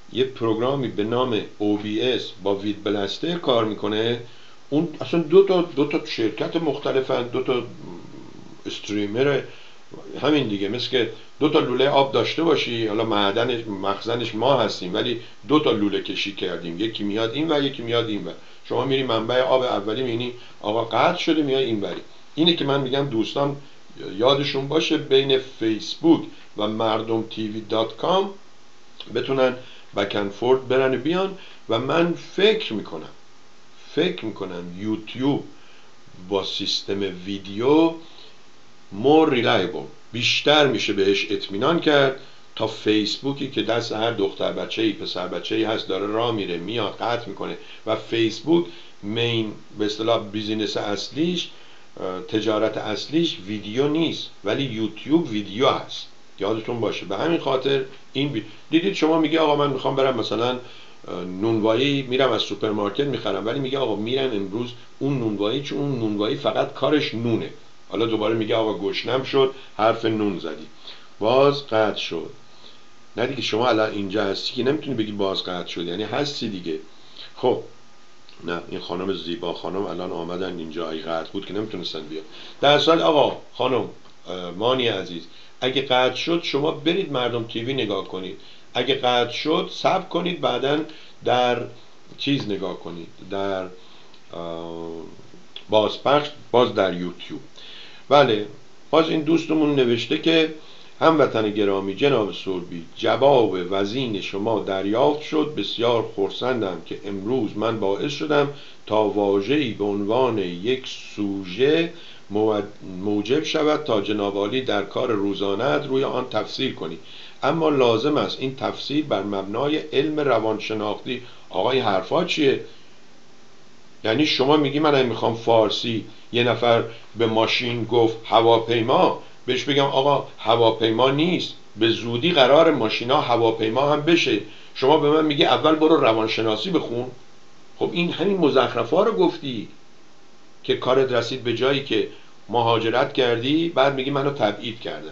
[SPEAKER 1] یه پروگرامی به نام OBS با وید بلستر کار میکنه. اون اصلا دو تا شرکت مختلفن، دو تا استریمر، همین دیگه، مثل که دو تا لوله آب داشته باشی، حالا معدنش مخزنش ما هستیم ولی دو تا لوله کشی کردیم، یکی میاد این و یکی میاد این و شما میری منبع آب اولی میبینی آقا قطع شده میای این وری. اینه که من میگم دوستان یادشون باشه بین فیسبوک و مردم تیوی .com بتونن بکنفورد برن و بیان. و من فکر میکنم یوتیوب با سیستم ویدیو more reliable بیشتر میشه بهش اطمینان کرد تا فیسبوکی که دست هر دختر بچه‌ای پسر بچه‌ای هست داره راه میره میاد قطع میکنه. و فیسبوک مین به اصطلاح بیزینس اصلیش، تجارت اصلیش ویدیو نیست، ولی یوتیوب ویدیو هست، یادتون باشه. به همین خاطر دیدید شما میگه آقا من میخوام برم مثلا نونوایی، میرم از سوپرمارکت میخرم، ولی میگه آقا میرم امروز اون نونوایی، چون اون نونوایی فقط کارش نونه. حالا دوباره میگه آقا گشنم شد، حرف نون زدی، باز قطع شد. نه دیگه شما الان اینجا هستی که نمیتونی بگی باز قطع شد، یعنی هستی دیگه. خب نه، این خانم زیبا خانم الان آمدن اینجا، ای قطع بود که نمیتونستن بیان. در اصل آقا خانم مانی عزیز، اگه قطع شد شما برید مردم تیوی نگاه کنید، اگه قطع شد صبر کنید بعداً در چیز نگاه کنید، در بازپخش باز در یوتیوب. بله، باز این دوستمون نوشته که هموطن گرامی جناب سوربی، جواب وزین شما دریافت شد. بسیار خرسندم که امروز من باعث شدم تا واژه‌ای به عنوان یک سوژه موجب شود تا جناب عالی در کار روزانه‌ات روی آن تفسیر کنی، اما لازم است این تفسیر بر مبنای علم روانشناختی. آقای حرفا چیه؟ یعنی شما میگی من میخوام فارسی، یه نفر به ماشین گفت هواپیما، بهش بگم آقا هواپیما نیست، به زودی قرار ماشینا هواپیما هم بشه، شما به من میگی اول برو روانشناسی بخون؟ خب این همین مزخرفا رو گفتی که کارت رسید به جایی که مهاجرت کردی، بعد میگی منو تبعید کردم.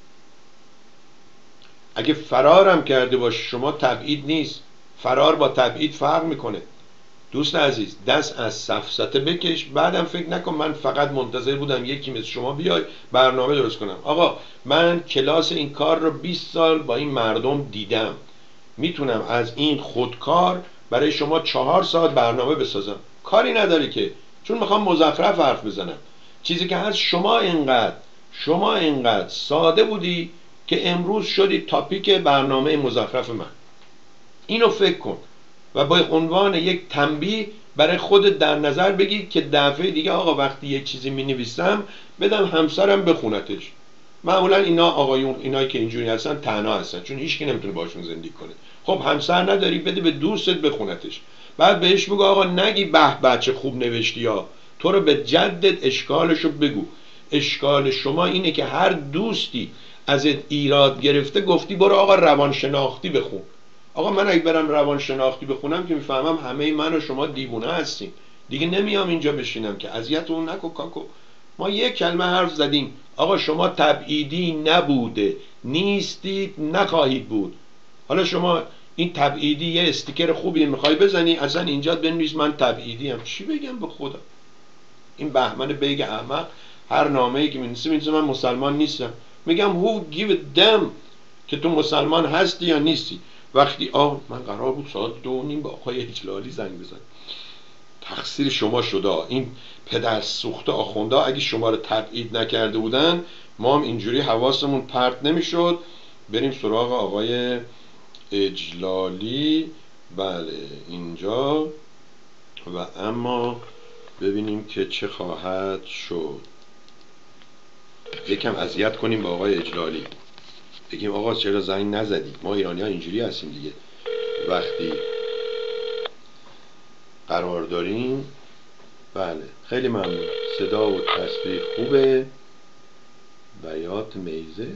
[SPEAKER 1] اگه فرارم کرده باشه شما تبعید نیست، فرار با تبعید فرق میکنه. دوست عزیز دست از سفسطه بکش، بعدم فکر نکن من فقط منتظر بودم یکی مثل شما بیای برنامه درست کنم. آقا من کلاس این کار رو 20 سال با این مردم دیدم، میتونم از این خودکار برای شما 4 ساعت برنامه بسازم، کاری نداره که، چون میخوام مزخرف حرف بزنم. چیزی که هست شما اینقدر ساده بودی که امروز شدی تاپیک برنامه مزخرف من. اینو فکر کن و با عنوان یک تنبیه برای خودت در نظر بگیر که دفعه دیگه آقا وقتی یک چیزی می نویسم بدم همسرم بخونتش. معمولا اینا آقایون، اینایی که اینجوری هستن تنها هستن، چون هیچکی نمیتونه باشون زندگی کنه. خب همسر نداری، بده به دوستت بخونتش، بعد بهش بگو آقا نگی به بچه خوب نوشتی، یا تو رو به جدت اشکالشو بگو. اشکال شما اینه که هر دوستی ازت ایراد گرفته گفتی برو آقا روانشناختی بخون. آقا من اگه برم روانشناختی بخونم که میفهمم همه من و شما دیوونه هستیم، دیگه نمیام اینجا بشینم که اذیتمون نکن کاکو. ما یک کلمه حرف زدیم، آقا شما تبعیدی نبوده، نیستید، نخواهید بود. حالا شما این تبعیدی یه استیکر خوبی میخوای بزنی، اصلا اینجا بنویس من تبعیدی هم. چی بگم به خدا؟ این بهمن بیگ احمق هر نامه‌ای که می‌نویسه من مسلمان نیستم. میگم who give a damn که تو مسلمان هستی یا نیستی. وقتی من قرار بود ساعت 2:30 به آقای اجلالی زنگ بزنم، تقصیر شما شده. این پدر سوخته آخونده اگه شما رو تبعید نکرده بودن ما هم اینجوری حواسمون پرت نمیشد. بریم سراغ آقای اجلالی. بله اینجا، و اما ببینیم که چه خواهد شد. یکم اذیت کنیم با آقای اجلالی، بگیم آقا چرا زنگ نزدی؟ ما ایرانی ها اینجوری هستیم دیگه، وقتی قرار داریم. بله خیلی ممنون، صدا و تصویر خوبه. بیات میزه.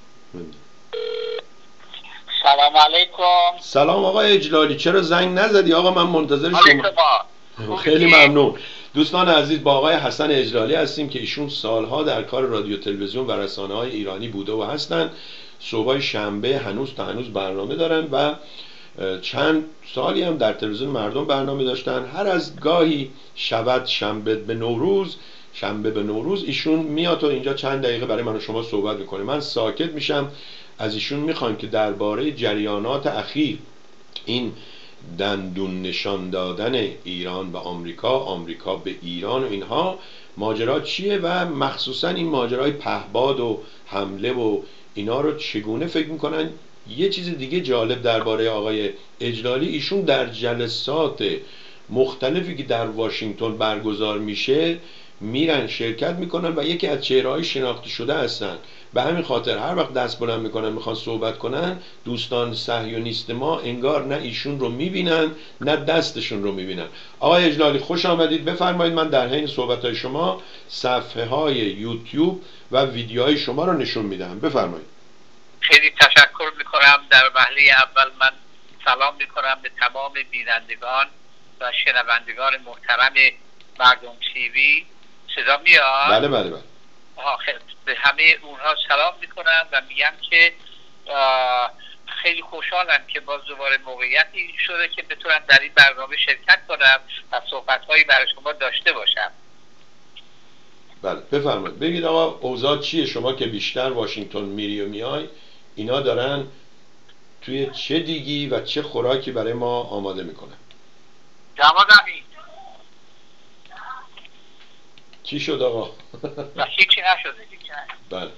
[SPEAKER 3] سلام علیکم.
[SPEAKER 1] سلام آقای اجلالی، چرا زنگ نزدی؟ آقا من منتظر شما. خیلی ممنون. دوستان عزیز، با آقای حسن اجلالی هستیم که ایشون سالها در کار رادیو تلویزیون و رسانه‌های ایرانی بوده و هستن. صبحای شنبه هنوز برنامه دارن و چند سالی هم در تلویزیون مردم برنامه داشتن. هر از گاهی شود شنبه به نوروز ایشون میاد و اینجا چند دقیقه برای من و شما صحبت میکنه. من ساکت میشم، از ایشون میخوام که درباره جریانات اخیر، این دندون نشان دادن ایران به آمریکا به ایران و اینها، ماجرا چیه و مخصوصا این ماجرای پهباد و حمله و اینا رو چگونه فکر میکنن. یه چیز دیگه جالب درباره آقای اجلالی، ایشون در جلسات مختلفی که در واشنگتن برگزار میشه میرن شرکت میکنن و یکی از چهره‌های شناخته شده هستن. به همین خاطر هر وقت دست بلند میکنن میخوان صحبت کنن، دوستان صهیونیست ما انگار نه ایشون رو میبینن نه دستشون رو میبینن. آقای اجلالی خوش آمدید، بفرمایید. من در حین صحبت‌های شما صفحه های یوتیوب و ویدیوهای شما رو نشون میدم. بفرمایید.
[SPEAKER 3] خیلی تشکر میکنم. در وهله اول من سلام میکنم به تمام بینندگان و شنوندگان محترم مردم تیوی. صدا میاد؟
[SPEAKER 1] بله بله بله.
[SPEAKER 3] به همه اونها سلام میکنم و میگم که خیلی خوشحالم که باز دوباره موقعیتی شده که بتونم در این برنامه شرکت کنم و صحبت‌هایی برای شما داشته باشم.
[SPEAKER 1] بله بفرمایید. بگید آقا اوضاع چیه؟ شما که بیشتر واشنگتن میری و میای، اینا دارن توی چه دیگی و چه خوراکی برای ما آماده میکنن؟
[SPEAKER 3] جواد امین
[SPEAKER 1] چی شد آقا؟
[SPEAKER 3] هیچی نشده دیگه.
[SPEAKER 1] بله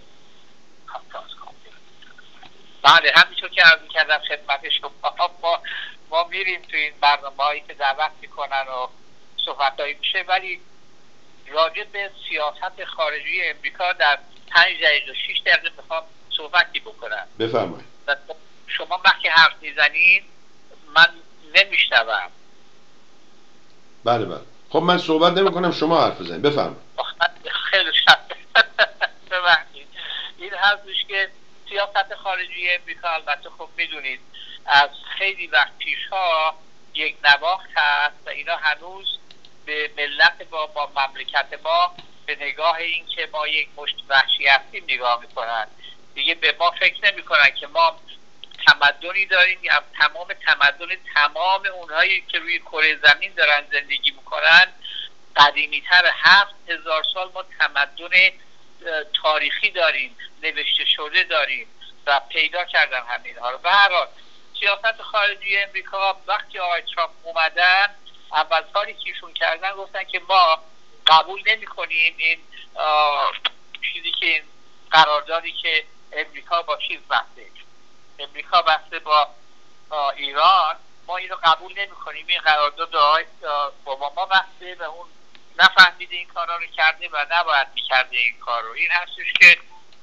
[SPEAKER 3] بله، همینطور که عرض می‌کردم خدمت شما، ما میریم تو این برنامه‌هایی که دعوت میکنن و صحبت‌هایی میشه، ولی راجع به سیاست خارجی امریکا در 5 دقیقه 6 دقیقه میخوام صحبتی بکنم.
[SPEAKER 1] بفرمایید.
[SPEAKER 3] شما وقتی حرف میزنین من نمیشنوم.
[SPEAKER 1] بله بله. خب من صحبت نمی‌کنم، شما حرف بزنید. بفرمایید.
[SPEAKER 3] خیلی ببخشید. این هستش که سیاست خارجی امریکا، البته خب میدونید از خیلی وقت پیشها یک نواخت هست و اینا هنوز به ملت با مملکت ما به نگاه این که ما یک مشت وحشی هستیم نگاه میکنن. دیگه به ما فکر نمیکنن که ما تمدنی داریم، یا تمام اونهایی که روی کره زمین دارن زندگی میکنن قدیمی‌تر 7000 سال ما تمدن تاریخی داریم، نوشته شده داریم و پیدا کردن همینها رو. به هر حال سیاست خارجی امریکا وقتی آقای ترامپ اومدن، اول کاری که ایشون کردن گفتن که ما قبول نمی‌کنیم این چیزی که این قراردادی که امریکا با چیز بسته با ایران، ما اینو قبول نمی‌کنیم. این قرارداد با ما بسته و اون نفهمیده این کارا رو کرده و نباید می‌کرده این کار رو. این هستش که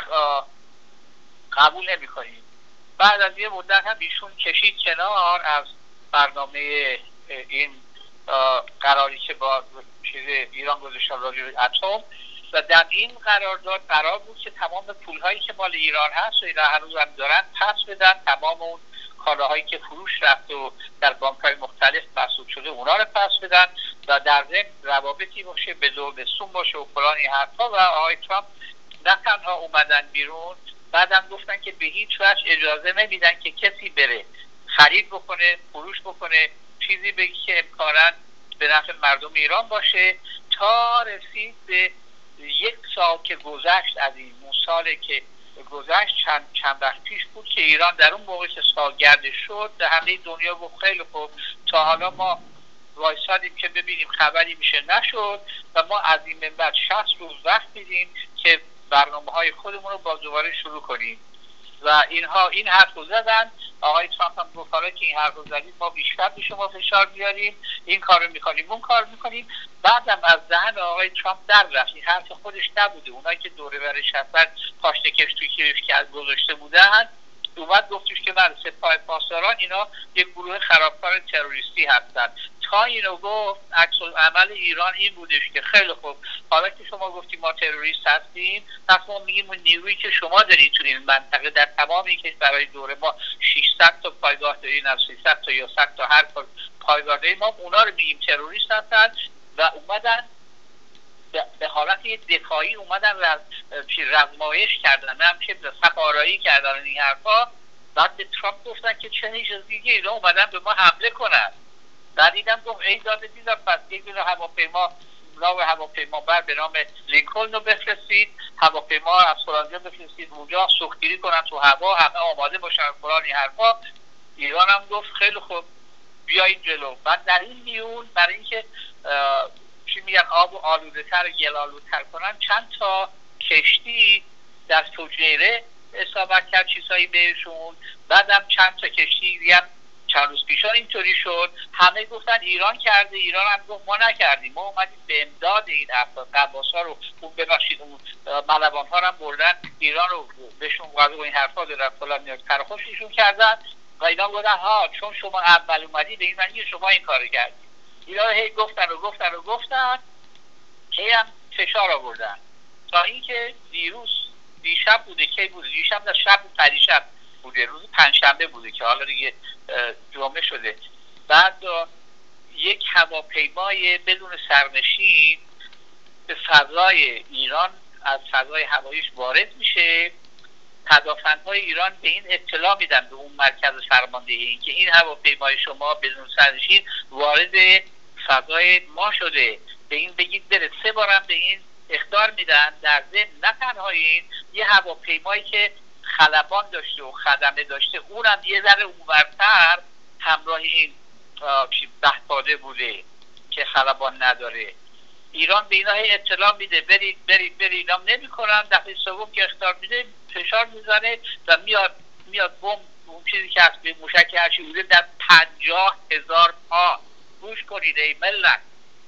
[SPEAKER 3] قبول نمی‌کنیم. بعد از یه مدت هم ایشون کشید کنار از برنامه این قراری که با چیز ایران گذاشته راجع به اتم، و در این قرارداد قرار بود که تمام پول‌هایی که مال ایران هست و اینا هنوز هم دارن پس بدن، تمام اون کالاهایی که فروش رفت و در بانک‌های مختلف مسدود شده اونا رو پس بدن و در ضمن روابطی باشه به دو به سوم باشه و فلان این حرفا. و آقای ترامپ نه تنها اومدن بیرون، بعدم گفتن که به هیچ وجه اجازه نمیدن که کسی بره خرید بکنه، فروش بکنه، چیزی بگی که امکاناً به نفع مردم ایران باشه، تا رسید به 1 سال که گذشت از این سالی که گذشت. چند وقت پیش بود که ایران در اون موقع که سالگردش شد در همه دنیا گفت خیلی خوب، تا حالا ما وایسادیم که ببینیم خبری میشه، نشد و ما از این من بعد 60 روز وقت میدیم که برنامه‌های خودمون رو باز دوباره شروع کنیم. و این حرف رو زدن. آقای ترامپ هم گفت حالا که این حرف رو زدید ما بیشتر به شما فشار بیاریم، این کار رو میکنیم اون کار میکنیم. بعدم از دهن آقای ترامپ در رفت، این حرف خودش نبوده، اونایی که دوره برش هستن پاشنه کش توی کیفش که از گذاشته بودن، اومد گفتش که من سپاه پاسداران اینا یک گروه خرابکار تروریستی هستن. تا اینو گفت عکس عمل ایران این بودش که خیلی خوب، حالا که شما گفتیم ما تروریست هستیم، پس ما میگیم اون نیرویی که شما دارید تو این منطقه در تمام این کشورهای دوره ما 600 تا پایگاه داریم، از 300 تا یا 100 تا هر پایگاه داریم، ما اونا رو میگیم تروریست هستن. و اومدن به حالت دفاعی اومدن رزمایش کردن، هم که صف آرایی کردن این حرفا. بعد به ترامپ گفتن که چه اجازه دیگه اینا اومدن به ما حمله کنن. بعد دیدم گفت ای داده دیدم پس یک دونه هواپیما ناو هواپیمابر به نام لینکلن رو بفرستید، هواپیما از هلندیا بفرستید اونجا سوختگیری کنن تو هوا، همه آماده باشن فلان این حرفا. ایران هم گفت خیلی خوب بیایید جلو. بعد در این میون برای اینکه چی میگن آب و آلوده تر و گل آلودتر کنن چند تا کشتی در فجیره اصابت کرد چیزهایی بهشون. بعدم چند تا کشتی دیگه چند روز پیشا اینطوری شد، همه گفتن ایران کرده، ایران هم گفت ما نکردیم، ما اومدیم به امداد این افراد. قباس‌ها رو اون ببخشید اون ملوان‌ها رو هم بردن ایران رو بهشون قضا این حرفا دادن فلان نیاز ترخوششون کردن و اینا گفتن ها چون شما اول اومدی به این معنی شما این کارو کردید. اینا هی گفتن هی هم فشار آوردن تا اینکه دیشب بوده که بوده دیشب در شب پریشب بوده روز پنجشنبه بوده که حالا دیگه جمعه شده. بعد یک هواپیمای بدون سرنشین به فضای ایران از فضای هواییش وارد میشه. پدافندهای ایران به این اطلاع میدن به اون مرکز فرماندهی این که این هواپیمای شما بدون سرنشین وارد فضای ما شده، به این بگید بره. 3 بارم به این اخطار میدن. در ضمن نه تنها این یه هواپیمایی که خلبان داشته و خدمه داشته اونم یه ذره اونورتر همراه این بهباده بوده که خلبان نداره. ایران به اینا اطلاع میده برید اینا نمیکنن. دفعه سوم که اخطار میده فشار میزنه و میاد بمب اون چیزی که از به موشک هرچی بوده در 50,000 پا. گوش کنید ای ملت،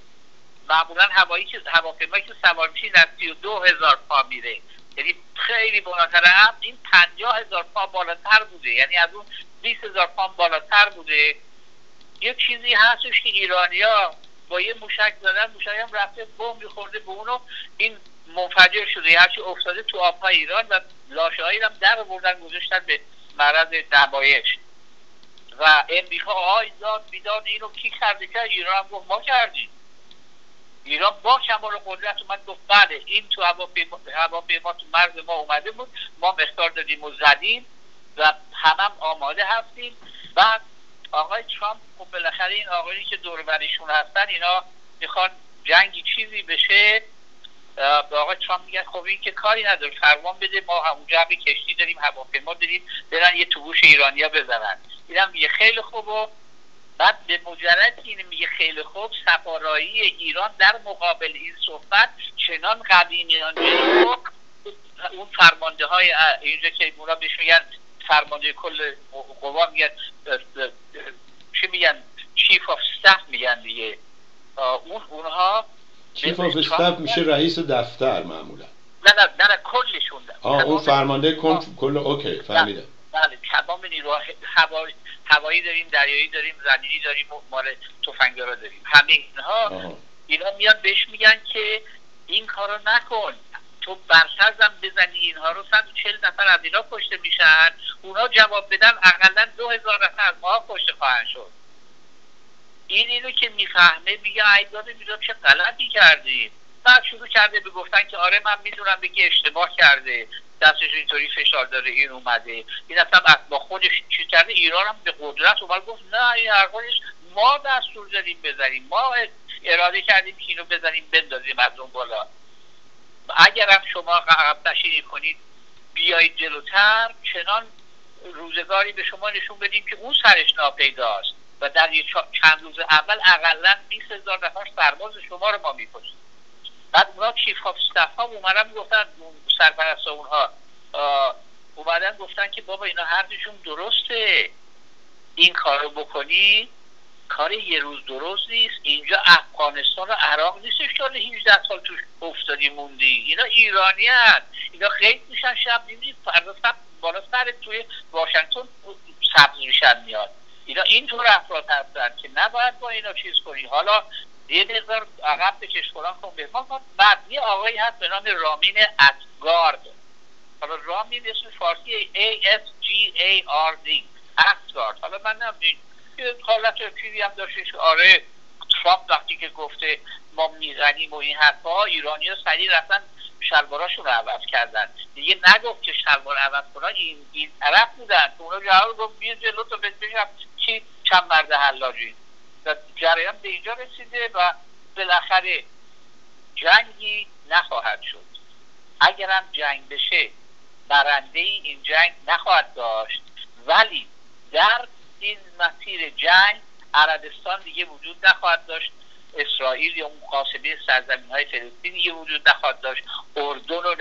[SPEAKER 3] معمولا هواپیمایی که سوار میشی در 32,000 پا میره، یعنی خیلی بالاتر. هم این 50,000 پا بالاتر بوده، یعنی از اون 20,000 پا بالاتر بوده. یه چیزی هستش که ایرانیا با یه موشک زدن، موشک هم رفته بمب میخورده به اونو، این منفجر شده هرچی افتاده تو آبهای ایران و لاشه‌هایی هم در آوردن گذاشتن به معرض نمایش. و امریکا آهای داد بیداد اینو کی کرده که ایران هم گفت ما کردیم. ایران با کمال قدرت اومد گفت بله این تو هواپیما تو مرز ما اومده بود، ما مختار دادیم و زدیم و هم آماده هستیم. بعد آقای ترامپ خب بالاخره این آقایی که دور بریشون هستن اینا میخوان جنگی چیزی بشه. به آقای ترامپ میگن خب این که کاری نداره، فرمان بده ما همونجا همه کشتی داریم هواپیما داریم برن یه تو گوش ایرانیا بزنن. اینم میگه خیلی خوب. و بعد به مجرد این میگه خیلی خوب سفارایی ایران در مقابل این صحبت چنان قوی میانجه اون فرمانده های اینجا که اونا بهش میگن فرمانده کل قوا میگن چی میگن چیف آف استاف میگن دیگه. اونها
[SPEAKER 1] چیف آف استاف میشه رئیس دفتر معمولا.
[SPEAKER 3] نه کلشون.
[SPEAKER 1] اون فرمانده کل اوکی فهمیدم.
[SPEAKER 3] بله تمام نیروها هوایی داریم، دریایی داریم، زمینی داریم، مال تفنگدارا داریم، همه اینها اینا میان بهش میگن که این کارو نکن، تو برسرزم بزنی اینها رو 140 نفر از اینا کشته میشن. اونا جواب بدن اقلا 2,000 نفر از ما کشته خواهند شد. اینو که میفهمه میگه ایداده میگه چه غلطی کردیم. بعد شروع کرده به گفتن که آره من میدونم بگی اشتباه کرده، دستش اینطوری فشار داره این اومده، این اصلا با خودش چی کرده. ایران هم به قدرت اومد گفت نه این حرفش ما دستور دادیم بزنیم، ما اراده کردیم که اینو بزنیم بندازیم از اون بالا. اگرم شما عقب نشینی کنید بیایید جلوتر چنان روزگاری به شما نشون بدیم که اون سرش ناپیداست و در چند روز اول اقلا 20,000 نفر سرباز شما رو ما می‌کشیم. بعد اونا چیف آف استاف ها اومدن گفتن، سرپرست اونها اومدن گفتن که بابا اینا حرفشون درسته، این کارو بکنی کار یه روز درست نیست. اینجا افغانستان و عراق نیستش که 18 سال توش افتادی موندی. اینا ایرانی هست، اینا غیب میشن شب میبینی فردا سب بالا سر توی واشنگتن سبز میشن میاد. اینا اینطور افراد هستن که نباید با اینا چیز کنی. حالا یه نظر عقب بکش فلان کن به ما. بعد یه آقایی هست به نام رامین اتگارد. حالا رامین اسم فارسی ASGARD اتگارد. حالا من نمیدونم یه حالت چیزی هم داشتش. آره ترامپ وقتی که گفته ما میزنیم و این حرفا، ایرانی ها سریع رفتن شلواراشون رو عوض کردن. دیگه نگفت که شلوار عوض کنن، این طرف بودن که اونا جواب گفت بیا جلو تو بشم چی چند مرد حلاجی. و جریان به اینجا رسیده و بالاخره جنگی نخواهد شد. اگرم جنگ بشه برنده این جنگ نخواهد داشت، ولی در این مسیر جنگ عربستان دیگه وجود نخواهد داشت، اسرائیل یا مقاسمه سرزمین‌های فلسطین دیگه وجود نخواهد داشت، اردن و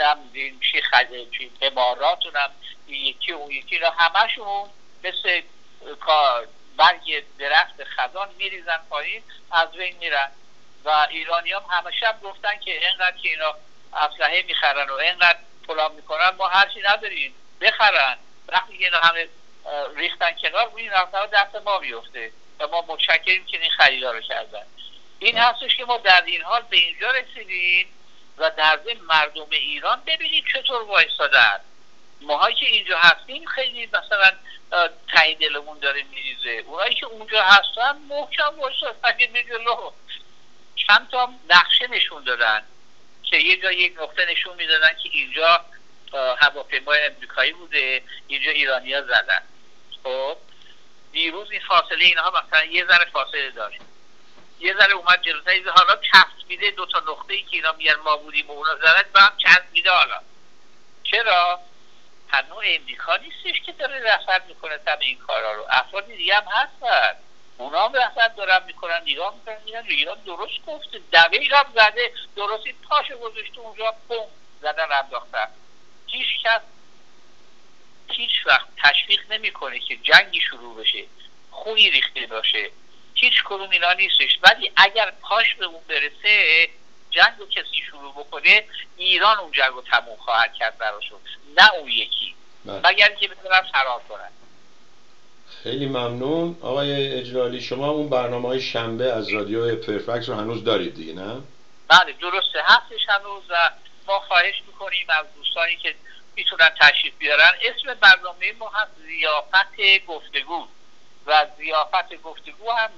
[SPEAKER 3] امارات و یکی اون یکی را همشون مثل برگ درخت خزان میریزن پایین، از بین میرن. و ایرانی هم همیشه هم گفتن که اینقدر که اینا اسلحه میخرن و اینقدر فلان میکنن ما هرچی نداریم بخرن. وقتی که اینا همه ریختن کنار این رفتن دست ما بیفته و ما متشکریم که این خریدا رو کردن. این هستش که ما در این حال به اینجا رسیدیم و در ضمن مردم ایران ببینید چطور وایسادن. ماهایی که اینجا هستیم خیلی مثلا ته دلمون داره میریزه، اونایی که اونجا هستن محکم وایسادن جلو. چند تا نقشه نشون دادن که یه جا یک نقطه نشون میدادن که اینجا هواپیمای امریکایی بوده، اینجا ایرانی‌ها زدن. خب دیروز این فاصله اینها مثلا یه ذره فاصله داشت، یه ذره اومد جلوتر، حالا چسبیده دو تا نقطه‌ای که اینا میگن ما بودیم و اونا زدن با هم چسبیده. حالا چرا؟ هنوز امریکا نیستش که داره رصد میکنه تب این کارا رو، افراد دیگه هم هستن اونا هم رصد دارن میکنن، نگاه میکنن میگن ایران درست گفته، دقیق هم زده، درستی پاشو گذاشته اونجا، پوم زدن انداختن. هیچ کس هیچ وقت تشویق نمیکنه که جنگی شروع بشه، خونی ریخته باشه، هیچ کدوم اینا نیستش. ولی اگر پاش به اون برسه جنگ رو کسی شروع بکنه، ایران اون جنگ رو تموم خواهد کرد براشون، نه اون یکی، مگر که بتونن فرار کنن.
[SPEAKER 1] خیلی ممنون آقای اجلالی. شما اون برنامه‌های شنبه از رادیو پرفکس رو هنوز دارید دیگه نه؟
[SPEAKER 3] بله درسته، هستش هنوز و ما خواهش میکنیم از دوستانی که میتونن تشریف بیارن. اسم برنامه ما هست ضیافت گفتگو و ضیافت گفتگو هم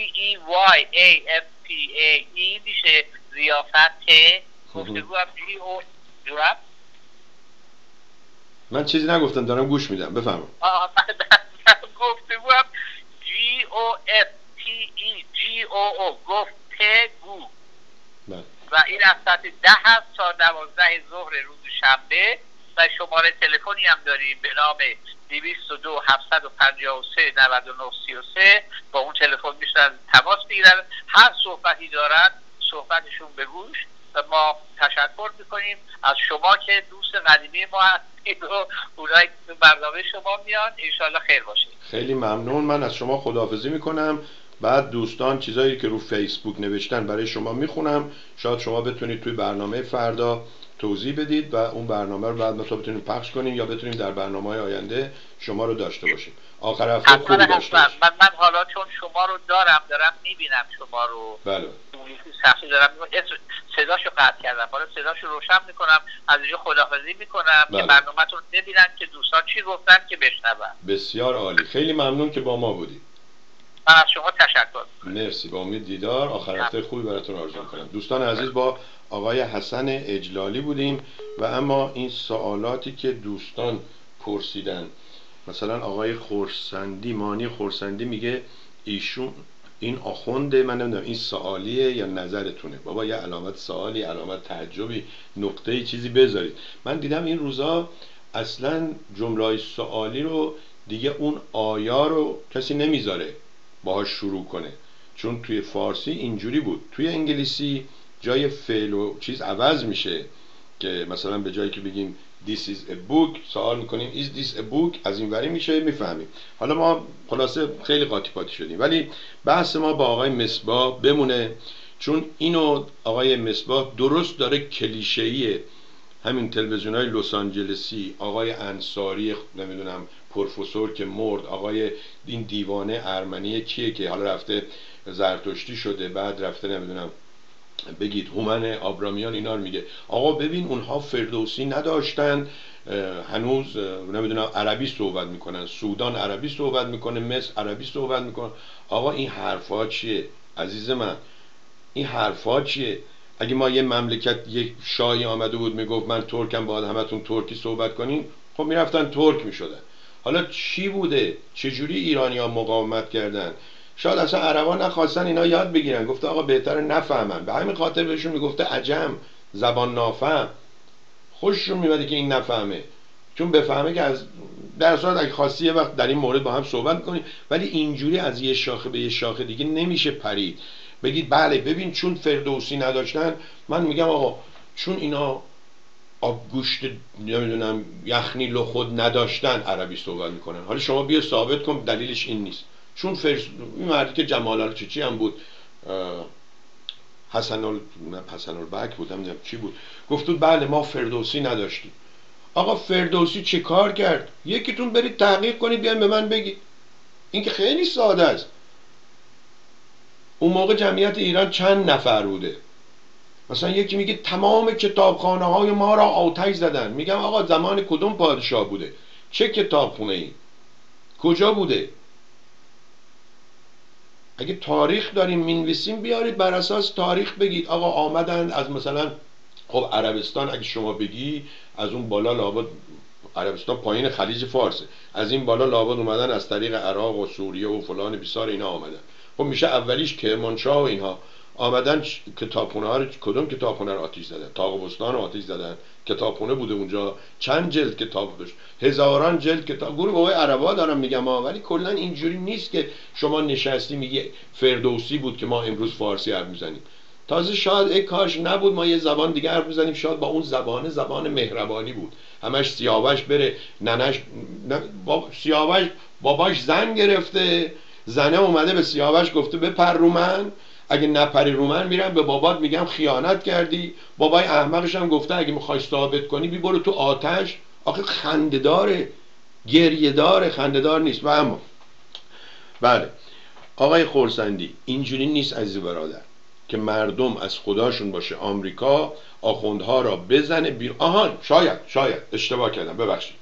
[SPEAKER 3] ZEYAFTAE میشه، ضیافت گفتگو هم GO جرب.
[SPEAKER 1] من چیزی نگفتم، دارم گوش میدم، بفرمایید.
[SPEAKER 3] گفتگو هم GOFTEGOO گفتگو و این از ساعت 10 هست تا 12 ظهر روز شنبه و شماره تلفنی هم داریم به نام 202 753 9933. با اون تلفن میشن تماس بگیرن، هر صحبتی دارن صحبتشون به گوش و ما تشکر میکنیم از شما که دوست قدیمی ما هستید و اونایی که برنامه شما میان. انشالله خیر باشه.
[SPEAKER 1] خیلی ممنون، من از شما خداحافظی میکنم. بعد دوستان چیزایی که رو فیسبوک نوشتن برای شما میخونم، شاید شما بتونید توی برنامه فردا توضیح بدید و اون برنامه رو بعد مثلا بتونیم پخش کنیم یا بتونیم در برنامه‌های آینده شما رو داشته باشیم. آخر هفته خوبی داشته باشیم.
[SPEAKER 3] من حالا چون شما رو دارم میبینم شما رو.
[SPEAKER 1] بله.
[SPEAKER 3] صفحه دارم صداشو قطع کردم، حالا صداشو روشن میکنم، از اینجا خداحافظی میکنم که برنامه‌تون رو ببینن که دوستان چی گفتن که بشنون.
[SPEAKER 1] بسیار عالی، خیلی ممنون که با ما بودید.
[SPEAKER 3] من از شما تشکر میکنم.
[SPEAKER 1] مرسی، با امید دیدار. آخر هفته خوبی براتون آرزو میکنم. دوستان عزیز، با آقای حسن اجلالی بودیم و اما این سوالاتی که دوستان پرسیدن، مثلا آقای خورسندی، مانی خورسندی میگه ایشون این آخونده، من نمیدونم این سوالیه یا نظرتونه. بابا یه علامت سوالی، علامت تعجبی، نقطه چیزی بذارید. من دیدم این روزا اصلا جمله‌های سوالی رو دیگه اون آیا رو کسی نمیذاره باهاش شروع کنه، چون توی فارسی اینجوری بود. توی انگلیسی جای فعل و چیز عوض میشه که مثلا به جایی که بگیم this is a book سوال میکنیم is this a book، از این وری میشه میفهمیم. حالا ما خلاصه خیلی قاطی پاتی شدیم، ولی بحث ما با آقای مصباح بمونه، چون اینو آقای مصباح درست داره کلیشه‌ای همین تلویزیون‌های لس آنجلسی، آقای انصاری نمیدونم پروفسور که مرد، آقای این دیوانه ارمنی کیه که حالا رفته زرتشتی شده، بعد رفته نمیدونم بگید هومن آبرامیان، اینا رو میگه. آقا ببین اونها فردوسی نداشتن، هنوز نمیدونم عربی صحبت میکنن، سودان عربی صحبت میکنه، مصر عربی صحبت میکنه. آقا این حرفا چیه عزیز من؟ این حرفا چیه؟ اگه ما یه مملکت یک شاهی آمده بود میگفت من ترکم باید همتون ترکی صحبت کنین، خب میرفتن ترک میشدن. حالا چی بوده؟ چجوری ایرانی ها مقاومت کردن؟ شاید اصلا عربا نخواستن اینا یاد بگیرن، گفته آقا بهتره نفهمن، به همین خاطر بهشون میگفته عجم، زبان نافهم. خوششون میومده که این نفهمه، چون بفهمه که از در صورت اگه خواستی یه وقت در این مورد با هم صحبت کنیم، ولی اینجوری از یه شاخه به یه شاخه دیگه نمیشه پرید. بگید بله ببین چون فردوسی نداشتن، من میگم آقا چون اینا آب گوشت نمیدونم یخنی لخود نداشتن عربی صحبت میکنن. حالا شما بیا ثابت کن دلیلش این نیست. چون این مردی که جمال الچچی هم بود، حسن البک بود، نمیدونم چی بود، گفتود بله ما فردوسی نداشتیم. آقا فردوسی چه کار کرد؟ یکیتون برید تحقیق کنید بیاین به من بگید. این که خیلی ساده است. اون موقع جمعیت ایران چند نفر بوده؟ مثلا یکی میگه تمام کتابخانه های ما را آتش زدن. میگم آقا زمان کدوم پادشاه بوده؟ چه کتابخونه ای؟ کجا بوده؟ اگه تاریخ داریم مینویسیم بیارید بر اساس تاریخ بگید. آقا آمدن از مثلا خب عربستان، اگه شما بگی از اون بالا لابد عربستان پایین خلیج فارسه، از این بالا لابد اومدن از طریق عراق و سوریه و فلان بیسار اینا آمدن. خب میشه اولیش کرمانشاه و اینها آمدن کتابخونه ها رو، کدوم کتابخونه رو آتش زدن؟ طاقبستان رو آتش زدن. کتابخونه بوده اونجا، چند جلد کتاب داشت، هزاران جلد کتاب. گروه بابای عربا دارم میگم ولی کلا اینجوری نیست که شما نشستی میگی فردوسی بود که ما امروز فارسی حرف میزنیم. تازه شاید ای کاش نبود ما یه زبان دیگه حرف میزنیم، شاید با اون زبان مهربانی بود. همش سیاوش بره ننش سیاوش باباش زن گرفته، زنه اومده به سیاوش گفته بپر رو من، اگه نپری رو من میرم به بابات میگم خیانت کردی. بابای احمقش هم گفته اگه میخوای ثابت کنی بی برو تو آتش. آخه خنده‌داره، گریه داره، خنده‌دار نیست. و اما بله آقای خورسندی اینجوری نیست عزیز برادر که مردم از خداشون باشه آمریکا آخوندها را بزنه بیرون. شاید اشتباه کردم ببخشید.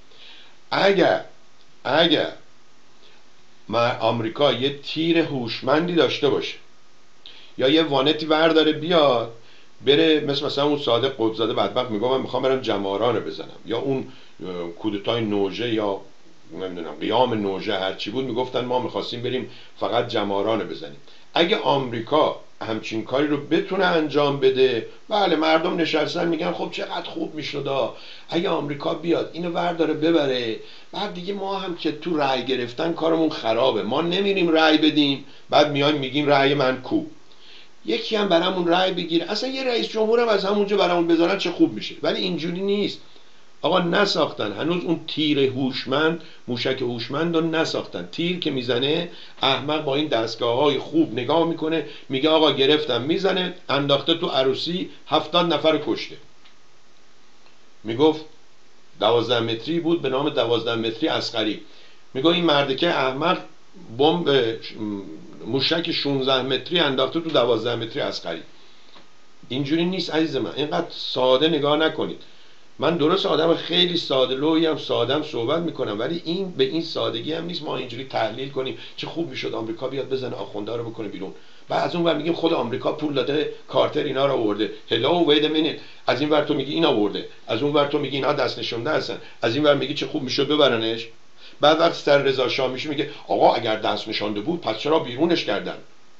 [SPEAKER 1] اگر آمریکا یه تیر هوشمندی داشته باشه یا یه وانتی ورداره بیاد بره مثلا اون صادق قطب‌زاده بدبخت میگه من میخوام برم جماران رو بزنم، یا اون کودتای نوژه یا نمیدونم قیام نوژه هرچی بود میگفتن ما میخواستیم بریم فقط جماران رو بزنیم. اگه آمریکا همچین کاری رو بتونه انجام بده، بله مردم نشستن میگن خب چقدر خوب میشد. اگه آمریکا بیاد اینو ورداره ببره، بعد دیگه ما هم که تو رأی گرفتن کارمون خرابه، ما نمیریم رأی بدیم، بعد میایم میگیم رأی من کو، یکی هم برامون رأی بگیره، اصلا یه رئیس جمهورم از همونجا برامون بذارن چه خوب میشه. ولی اینجوری نیست. آقا نساختن هنوز اون تیر هوشمند، موشک هوشمند رو نساختن. تیر که میزنه احمق با این دستگاه های خوب نگاه میکنه میگه آقا گرفتم، میزنه انداخته تو عروسی 70 نفر کشته. میگفت 12 متری بود به نام 12 متری عسکری. میگه این مردکه احمق بمب موشک 16 متری انداخته تو 12 متری عسکری. اینجوری نیست عزیز من، اینقدر ساده نگاه نکنید. من درست آدم خیلی ساده لوحی هم سادم صحبت میکنم، ولی این به این سادگی هم نیست ما اینجوری تحلیل کنیم چه خوب میشد آمریکا بیاد بزنه آخوندا رو بکنه بیرون. بعد از اون ور میگیم خود آمریکا پول داده کارتر اینا رو آورده. هلو وید منیت، از این ور تو میگی این آورده، از اون ور تو میگی اینا دست نشونده هستن، از این ور میگی چه خوب میشد ببرنش. بعد وقت سر رضا شاه میشه میگه آقا اگر دست نشانده بود پس چرا بیرونش کردن.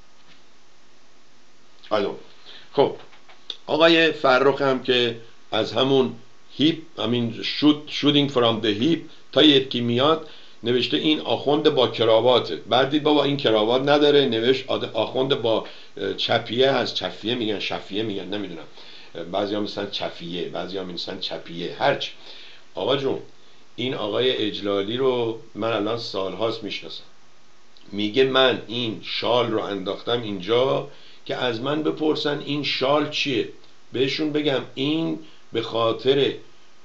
[SPEAKER 1] خب آقای فرخ هم که از همون هیپ shooting from the hip تا یکی میاد نوشته این آخوند با کراواته. بعد دید بابا این کراوات نداره، نوشت آخوند با چپیه هست. چفیه میگن، شفیه میگن، نمیدونم، بعضی هم مثلا چفیه، بعضی هم مثلا چپیه، هرچی. آقا جون این آقای اجلالی رو من الان سالهاست میشناسم، میگه من این شال رو انداختم اینجا که از من بپرسن این شال چیه، بهشون بگم این به خاطر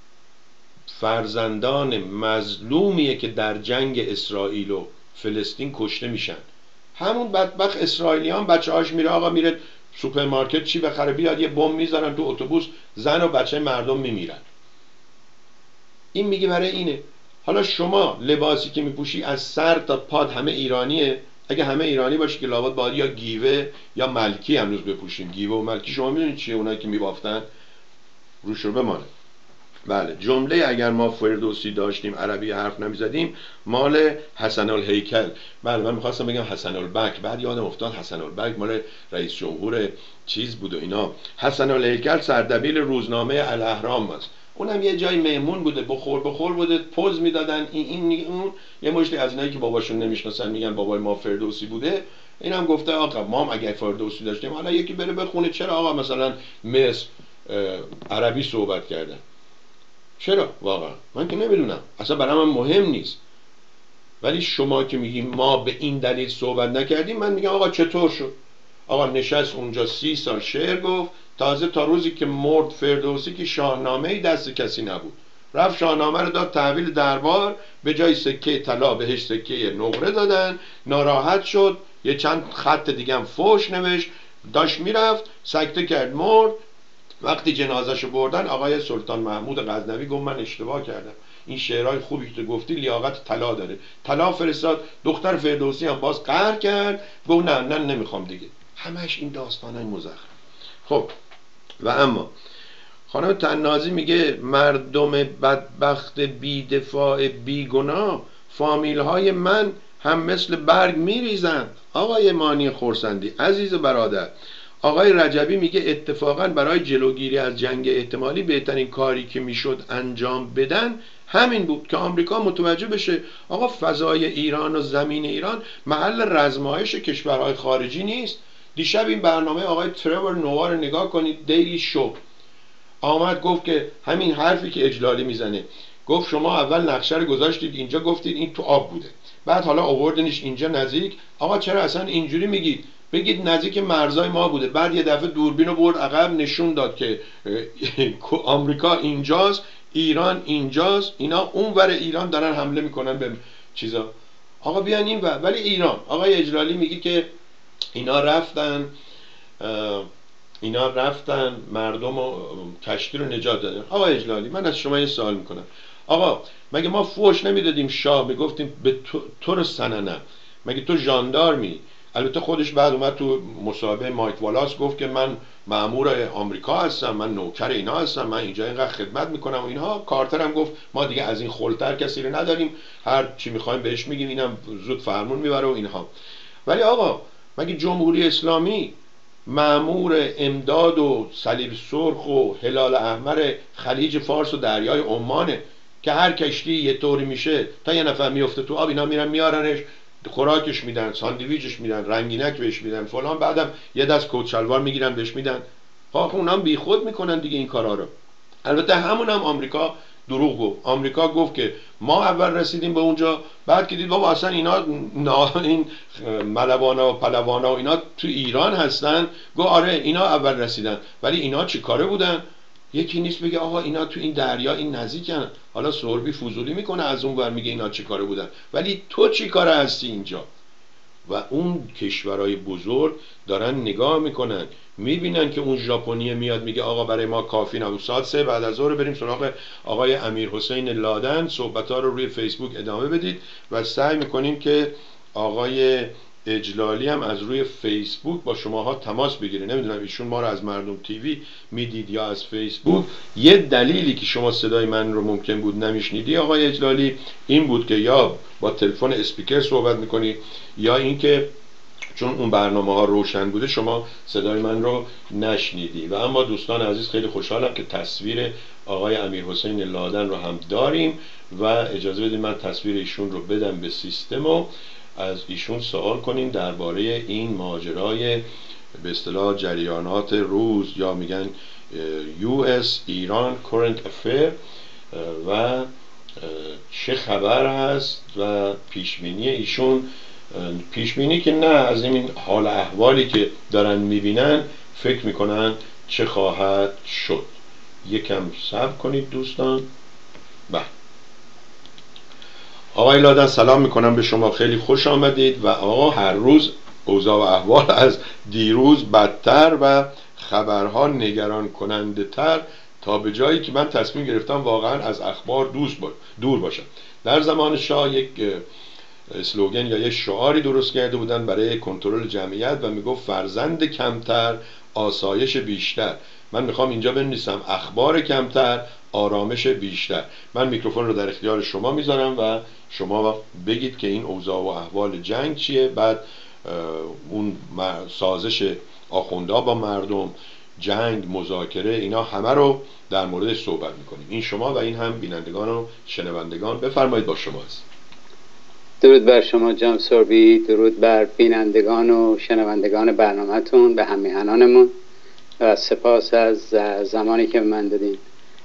[SPEAKER 1] فرزندان مظلومیه که در جنگ اسرائیل و فلسطین کشته میشن. همون بدبخت اسرائیلیان بچه هاش میره آقا میره سوپرمارکت چی بخره بیاد یه بمب میذارن تو اتوبوس، زن و بچه مردم میمیرن. این میگه برای اینه. حالا شما لباسی که میپوشی از سر تا پات همه ایرانیه، اگه همه ایرانی باشه که لابد باید یا گیوه یا ملکی هنوز بپوشیم. گیوه و ملکی شما میدونید چیه؟ اونایی که میبافتن روش رو بمانه. بله، جمله اگر ما فردوسی داشتیم عربی حرف نمیزدیم مال حسن الهیکل. بله، من میخواستم بگم حسن البک، بعد یادم افتاد حسن البک مال رئیس جمهور چیز بود و اینا. حسن الهیکل سردبیر روزنامه الاهرام است، اونم یه جای مهمون بوده، بخور بوده، پوز میدادن اون یه مشتی از اینایی که باباشون نمیشناسن میگن بابای ما فردوسی بوده. اینم گفته آقا ما هم اگه فردوسی داشتیم حالا یکی بره بخونه چرا آقا مثلا مصر عربی صحبت کردن؟ چرا؟ واقعا من که نمیدونم، اصلا برای من مهم نیست. ولی شما که میگی ما به این دلیل صحبت نکردیم، من میگم آقا چطور شد؟ آقا نشست اونجا 30 سال شعر گفت، تازه تا روزی که مرد فردوسی که شاهنامه‌ای دست کسی نبود، رفت شاهنامه رو داد تحویل دربار، به جای سکه طلا بهش سکه نقره دادن، ناراحت شد، یه چند خط دیگه هم فوش نوشت، داشت میرفت سکته کرد، مرد. وقتی جنازه‌شو بردن آقای سلطان محمود غزنوی گفت من اشتباه کردم، این شعرهای خوبی که گفتی لیاقت طلا داره، طلا فرستاد. دختر فردوسی هم باز قهر کرد، گفت نه نمیخوام دیگه. همش این داستانای مزخرف. خب و اما خانم طنازی میگه مردم بدبخت بی‌دفاع بیگناه فامیل های من هم مثل برگ میریزند. آقای مانی خورسندی عزیز برادر، آقای رجبی میگه اتفاقا برای جلوگیری از جنگ احتمالی بهترین کاری که میشد انجام بدن همین بود که آمریکا متوجه بشه آقا فضای ایران و زمین ایران محل رزمایش کشورهای خارجی نیست. دیشب این برنامه آقای ترور نوآ رو نگاه کنید، دیلی شو آمد گفت که همین حرفی که اجلالی میزنه، گفت شما اول نقشه رو گذاشتید اینجا گفتید این تو آب بوده، بعد حالا آوردنش اینجا نزدیک. آقا چرا اصلا اینجوری میگید؟ بگید نزدیک مرزای ما بوده. بعد یه دفعه دوربین رو برد عقب نشون داد که آمریکا اینجاست، ایران اینجاست، اینا اونور ایران دارن حمله میکنن به چیزا. آقا بیان این ور. ولی ایران آقای اجلالی میگه که اینا رفتن مردم و کشتی رو نجات دادن. آقا اجلالی من از شما یه سوال میکنم، آقا مگه ما فوش نمیدادیم شاه، میگفتیم به تو رو سننه، مگه تو ژاندارمی؟ البته خودش بعد اومد تو مصاحبه مایک والاس گفت که من مأمور آمریکا هستم، من نوکر اینا هستم، من اینجا اینقدر خدمت میکنم و اینها. کارتر هم گفت ما دیگه از این خلتر کسی رو نداریم، هر چی میخوایم بهش میگیم، اینم زود فرمون میبره و اینها. ولی آقا مگه جمهوری اسلامی مأمور امداد و صلیب سرخ و هلال احمر خلیج فارس و دریای عمانه که هر کشتی یه طوری میشه تا یه نفر میفته تو آب اینا میرن میارنش، خوراکش میدن، ساندویچش میدن، رنگینک بهش میدن فلان، بعدم یه دست کت شلوار میگیرن بهش میدن. ها اونها هم بیخود میکنن دیگه این کارا رو. البته همون هم آمریکا دروغ گفت. آمریکا گفت که ما اول رسیدیم به اونجا، بعد که دید بابا اصلا اینا این ملوانا و پلوانا و اینا تو ایران هستن، گفت آره اینا اول رسیدن. ولی اینا چی کاره بودن؟ یکی نیست بگه آقا اینا تو این دریا این نزدیکن. حالا سربی فضولی میکنه از اون ور میگه اینا چی کاره بودن، ولی تو چی کاره هستی اینجا؟ و اون کشورهای بزرگ دارن نگاه میکنن، میبینن که اون ژاپنی میاد میگه آقا برای ما کافی نبود. ساعت 3 بعد از ظهر بریم سراغ آقای امیرحسین لادن، صحبت‌ها رو روی فیسبوک ادامه بدید و سعی میکنیم که آقای اجلالی هم از روی فیسبوک با شماها تماس بگیره. نمیدونم ایشون ما رو از مردم تیوی میدید یا از فیسبوک. یه دلیلی که شما صدای من رو ممکن بود نمیشنیدی آقای اجلالی این بود که یا با تلفن اسپیکر صحبت میکنی یا اینکه چون اون برنامه ها روشن بوده شما صدای من رو نشنیدی. و اما دوستان عزیز خیلی خوشحالم که تصویر آقای امیرحسین لادن رو هم داریم و اجازه بدید من تصویر ایشون رو بدم به سیستم و از ایشون سوال کنیم درباره این ماجرای به اصطلاح جریانات روز یا میگن US ایران current affair و چه خبر هست و پیشبینی ایشون. پیشبینی که نه، از این حال احوالی که دارن میبینن فکر میکنن چه خواهد شد. یکم صبر کنید دوستان. بله آقای لادن سلام میکنم به شما، خیلی خوش آمدید. و آقا هر روز اوضاع و احوال از دیروز بدتر و خبرها نگران کننده تر تا به جایی که من تصمیم گرفتم واقعا از اخبار دور باشم. در زمان شاه یک اسلوگن یا یه شعاری درست کرده بودن برای کنترل جمعیت و میگفت فرزند کمتر آسایش بیشتر. من میخوام اینجا بنویسم اخبار کمتر آرامش بیشتر. من میکروفون رو در اختیار شما میذارم و شما بگید که این اوضاع و احوال جنگ چیه، بعد اون سازش آخوندا با مردم، جنگ، مذاکره، اینا همه رو در موردش صحبت میکنیم. این شما و این هم بینندگان و شنوندگان. بفرمایید، با شما هست.
[SPEAKER 4] درود بر شما جناب سوربی، درود بر بینندگان و شنوندگان برنامه‌تون، به همیهنانمون و سپاس از زمانی که به من دادین.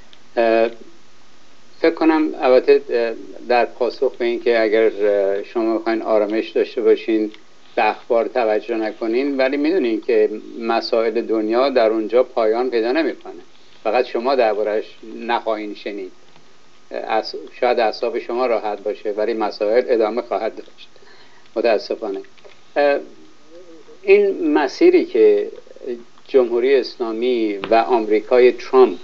[SPEAKER 4] فکر کنم البته در پاسخ به این که اگر شما بخواین آرامش داشته باشین به اخبار توجه نکنین، ولی میدونین که مسائل دنیا در اونجا پایان پیدا نمیکنه، فقط شما دربارش نخواهین شنید. شاید اعصاب شما راحت باشه ولی مسائل ادامه خواهد داشت متاسفانه. این مسیری که جمهوری اسلامی و آمریکای ترامپ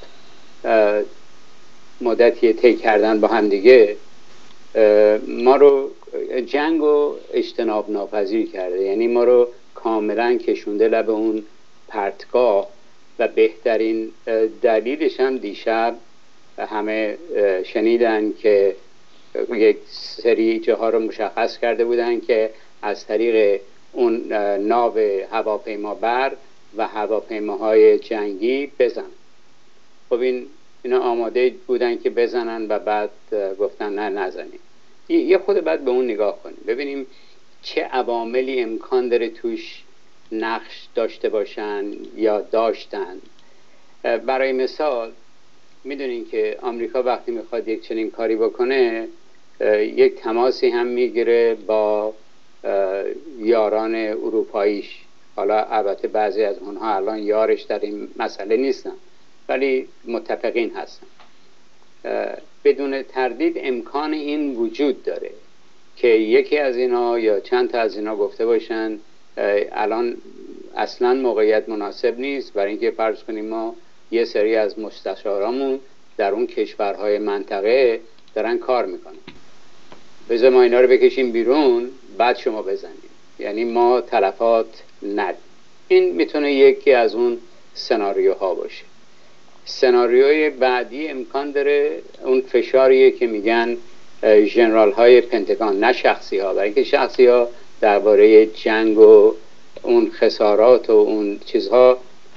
[SPEAKER 4] مدتی طی کردن با هم دیگه، ما رو جنگ و اجتناب ناپذیر کرده، یعنی ما رو کاملا کشونده لب اون پرتگاه. و بهترین دلیلش هم دیشب همه شنیدن که یک سری جاها رو مشخص کرده بودن که از طریق اون ناو هواپیمابر و هواپیماهای جنگی بزنن. خب اینا آماده بودن که بزنن و بعد گفتن نه نزنیم. یه خود بعد به اون نگاه کنیم ببینیم چه عواملی امکان داره توش نقش داشته باشن یا داشتن. برای مثال میدونین که آمریکا وقتی میخواد یک چنین کاری بکنه یک تماسی هم میگیره با یاران اروپاییش. حالا البته بعضی از اونها الان یارش در این مسئله نیستن ولی متفقین هستن. بدون تردید امکان این وجود داره که یکی از اینا یا چند تا از اینا گفته باشن الان اصلا موقعیت مناسب نیست، برای اینکه فرض کنیم ما یه سری از مستشارامون در اون کشورهای منطقه دارن کار میکنن، بذار ما اینا رو بکشیم بیرون بعد شما بزنیم، یعنی ما تلفات ندیم. این میتونه یکی از اون سناریوها باشه. سناریوی بعدی امکان داره اون فشاریه که میگن ژنرال های پنتاگون، نه شخصی ها، برای اینکه شخصی ها درباره جنگ و اون خسارات و اون چیزها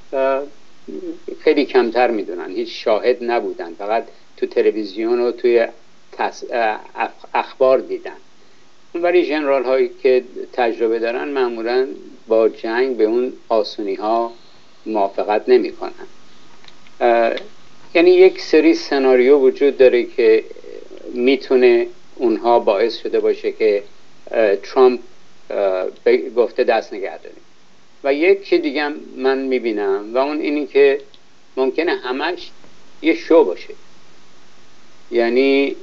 [SPEAKER 4] خیلی کمتر میدونن، هیچ شاهد نبودن، فقط تو تلویزیون و توی اخبار دیدن. ولی ژنرال هایی که تجربه دارن معمولا با جنگ به اون آسونی ها موافقت نمی کنن. یعنی یک سری سناریو وجود داره که میتونه اونها باعث شده باشه که ترامپ گفته دست نگه داریم. و یک دیگه من میبینم و اون اینی که ممکنه همش یه شو باشه، یعنی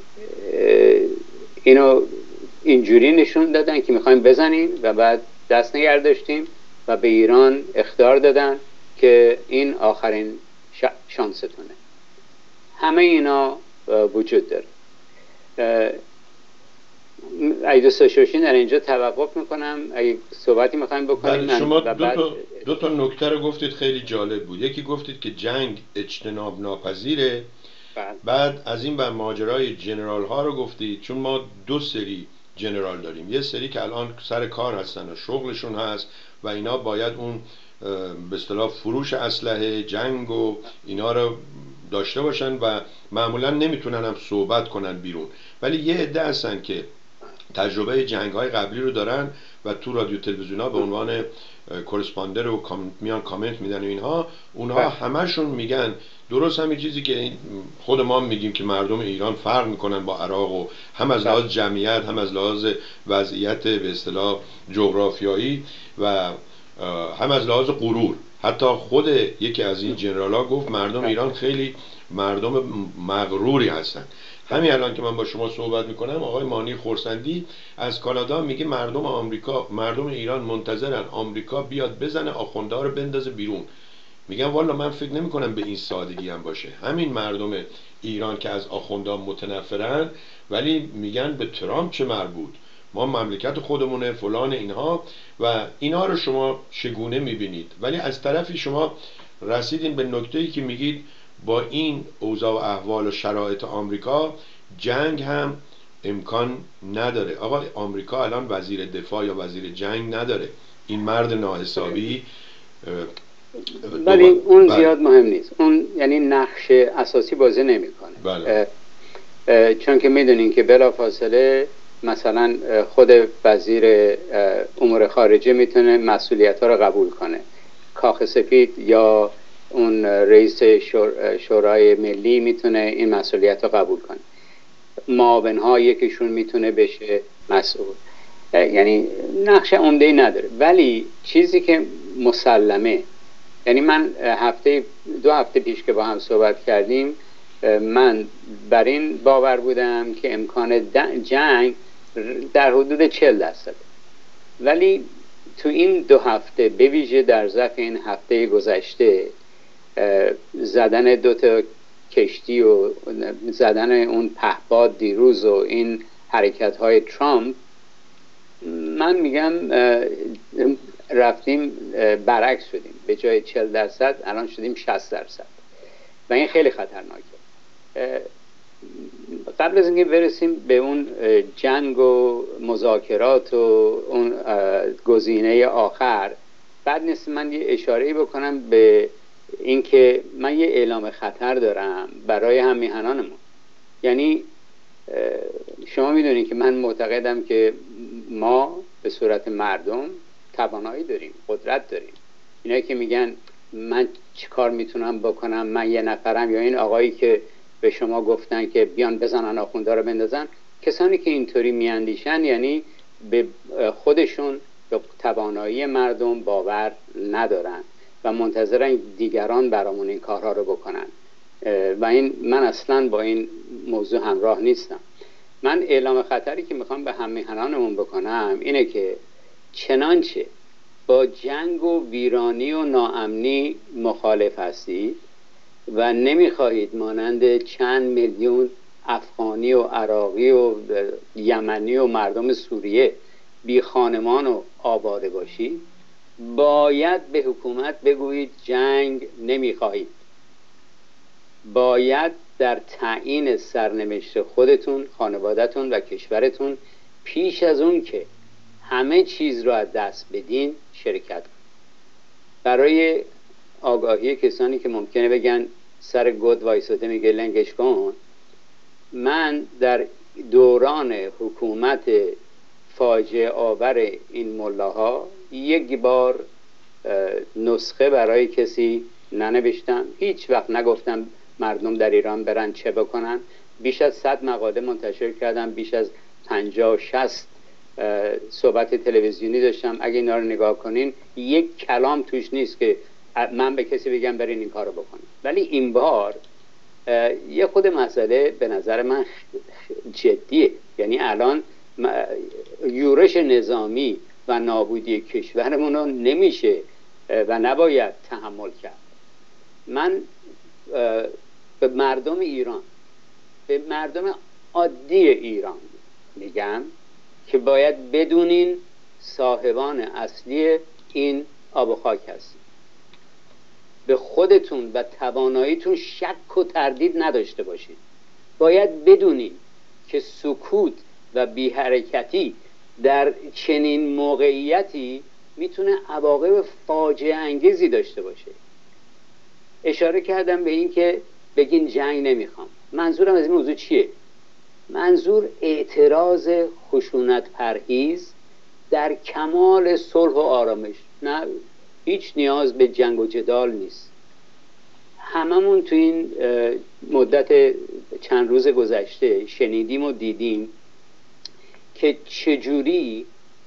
[SPEAKER 4] اینو اینجوری نشون دادن که میخوایم بزنیم و بعد دست نگه داشتیم و به ایران اخطار دادن که این آخرین شانستونه. همه اینا وجود داره. اگه دوست داشته باشین در اینجا توقف میکنم، اگه صحبتی میخوایم بکنیم.
[SPEAKER 1] شما دو تا نکته رو گفتید خیلی جالب بود. یکی گفتید که جنگ اجتناب ناپذیره، بعد از این بر ماجرای جنرال ها رو گفتید، چون ما دو سری جنرال داریم، یه سری که الان سر کار هستن و شغلشون هست و اینا باید اون به اصطلاح فروش اسلحه جنگ و اینا رو داشته باشن و معمولا نمیتونن هم صحبت کنن بیرون، ولی یه عده هستن که تجربه جنگ های قبلی رو دارن و تو رادیو تلویزیون ها به عنوان کورسپاندر و میان کامنت میدن و اینها، اونها همشون میگن درست همین چیزی که خود ما میگیم که مردم ایران فرق میکنن با عراق، و هم از لحاظ جمعیت هم از لحاظ وضعیت به اصطلاح جغرافیایی و هم از لحاظ غرور. حتی خود یکی از این جنرالا گفت مردم ایران خیلی مردم مغروری هستن. همین الان که من با شما صحبت میکنم آقای مانی خورسندی از کانادا میگه مردم ایران منتظرن آمریکا بیاد بزنه آخونده رو بندازه بیرون. میگن والا من فکر نمی کنم به این سادگی هم باشه. همین مردم ایران که از آخونده متنفرن ولی میگن به ترامپ چه مربوط، ما مملکت خودمونه فلان اینها و اینها رو شما چگونه میبینید. ولی از طرفی شما رسیدین به نکته‌ای که میگید با این اوضاع و احوال و شرایط آمریکا جنگ هم امکان نداره. آقا آمریکا الان وزیر دفاع یا وزیر جنگ نداره، این مرد ناحسابی.
[SPEAKER 4] ولی اون زیاد مهم نیست، اون یعنی نقش اساسی بازی نمیکنه.
[SPEAKER 1] بله.
[SPEAKER 4] چون که میدونین که بلافاصله مثلا خود وزیر امور خارجه میتونه مسئولیت ها رو قبول کنه، کاخ سفید یا اون رئیس شورای ملی میتونه این مسئولیت رو قبول کنه، معاون ها یکیشون میتونه بشه مسئول، یعنی نقش عمده‌ای نداره. ولی چیزی که مسلمه، یعنی من دو هفته پیش که با هم صحبت کردیم، من بر این باور بودم که امکان جنگ در حدود 40%، ولی تو این 2 هفته به ویژه در ظرف این هفته گذشته زدن 2 تا کشتی و زدن اون پهپاد دیروز و این حرکت های ترامپ، من میگم رفتیم برعکس شدیم، به جای 40% الان شدیم 60% و این خیلی خطرناکه. قبل از اینکه برسیم به اون جنگ و مذاکرات و اون گزینه آخر، بعد نیست من یه اشاره‌ای بکنم به اینکه من یه اعلام خطر دارم برای هم میهنانمون. یعنی شما میدونید که من معتقدم که ما به صورت مردم توانایی داریم، قدرت داریم. اینایی که میگن من چی کار میتونم بکنم، من یه نفرم، یا این آقایی که به شما گفتن که بیان بزنن آخونده رو بندازن، کسانی که اینطوری میاندیشن یعنی به خودشون به توانایی مردم باور ندارن و منتظرن دیگران برامون این کارها رو بکنن و این من اصلا با این موضوع همراه نیستم. من اعلام خطری که میخوام به هم میهنانمون بکنم اینه که چنانچه با جنگ و ویرانی و ناامنی مخالف هستید و نمیخواهید مانند چند میلیون افغانی و عراقی و یمنی و مردم سوریه بی خانمان و آواره باشید، باید به حکومت بگویید جنگ نمیخواهید. باید در تعیین سرنوشت خودتون، خانواده‌تون و کشورتون پیش از اون که همه چیز رو از دست بدین شرکت کنید. برای آگاهی کسانی که ممکنه بگن سر گود وایساده میگه لنگش کن، من در دوران حکومت فاجعه آور این ملاها 1 بار نسخه برای کسی ننوشتم، هیچ وقت نگفتم مردم در ایران برن چه بکنن. بیش از 100 مقاله منتشر کردم، بیش از 50-60 صحبت تلویزیونی داشتم. اگه اینا رو نگاه کنین 1 کلام توش نیست که من به کسی بگم برین این کارو بکنین. ولی این بار یه خود مسئله به نظر من جدیه. یعنی الان یورش نظامی و نابودی کشورمون رو نمیشه و نباید تحمل کرد. من به مردم ایران، به مردم عادی ایران میگم که باید بدونین صاحبان اصلی این آب و خاک هستید. به خودتون و تواناییتون شک و تردید نداشته باشید. باید بدونین که سکوت و بی حرکتی در چنین موقعیتی میتونه عواقب فاجعه انگیزی داشته باشه. اشاره کردم به این که بگین جنگ نمیخوام. منظورم از این موضوع چیه؟ منظور اعتراض خشونت پرهیز در کمال صلح و آرامش. نه، هیچ نیاز به جنگ و جدال نیست. هممون تو این مدت چند روز گذشته شنیدیم و دیدیم که چجوری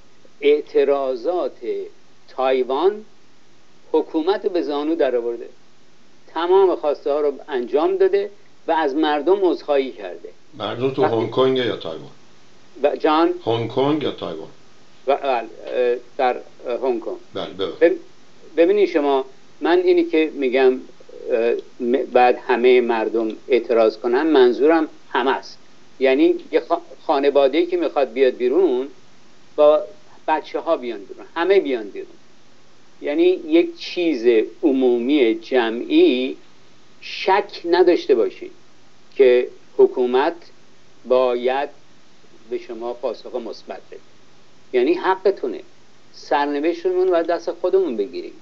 [SPEAKER 4] اعتراضات تایوان حکومت به زانو در آورده، تمام خواسته ها رو انجام داده و از مردم عذرخواهی کرده.
[SPEAKER 1] مردم تو هنگ کنگ یا تایوان؟
[SPEAKER 4] جان؟
[SPEAKER 1] هنگ کنگ یا تایوان؟
[SPEAKER 4] در هنگ کنگ.
[SPEAKER 1] بله.
[SPEAKER 4] ببینید شما، من اینی که میگم بعد همه مردم اعتراض کنن، منظورم همه است. یعنی یه خانواده‌ای که میخواد بیاد بیرون با بچه ها بیان بیرون، همه بیان بیرون. یعنی یک چیز عمومی جمعی، شک نداشته باشید که حکومت باید به شما پاسخ مثبت بده. یعنی حقتونه، سرنوشتمون رو دست خودمون بگیریم.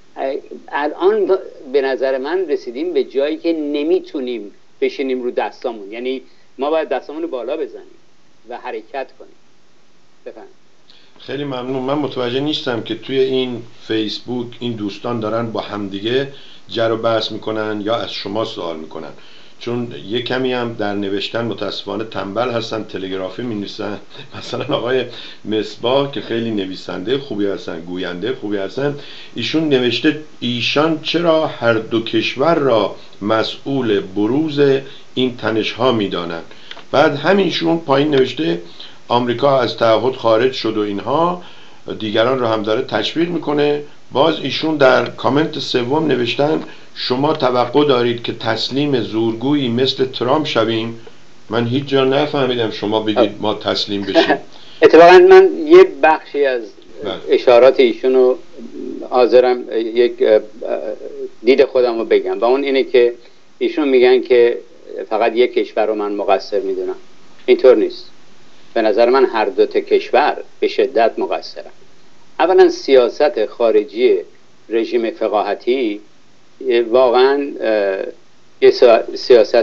[SPEAKER 4] الان به نظر من رسیدیم به جایی که نمیتونیم بشینیم رو دستامون، یعنی ما باید دستامون رو بالا بزنیم و حرکت کنیم. بفهم.
[SPEAKER 1] خیلی ممنون. من متوجه نیستم که توی این فیسبوک این دوستان دارن با همدیگه جر و بحث میکنن یا از شما سوال میکنن، چون یه کمی هم در نوشتن متاسفانه تنبل هستن، تلگرافی می‌نویسن. مثلا آقای مصباح که خیلی نویسنده خوبی هستن، گوینده خوبی هستن، ایشون نوشته ایشان چرا هر دو کشور را مسئول بروز این تنش‌ها می‌دانند. بعد همینشون پایین نوشته آمریکا از تعهد خارج شد و اینها، دیگران رو هم داره تشویق میکنه. باز ایشون در کامنت سوم نوشتن شما توقع دارید که تسلیم زورگویی مثل ترامپ شویم؟ من هیچ جا نفهمیدم شما بگید ما تسلیم بشیم.
[SPEAKER 4] اتفاقا من یه بخشی از اشارات ایشونو حاضرم یک دید خودم رو بگم و اون اینه که ایشون میگن که فقط یک کشور رو من مقصر میدونم. اینطور نیست. به نظر من هر دو تا کشور به شدت مقصرن. اولا سیاست خارجی رژیم فقاهتی واقعا یه سیاست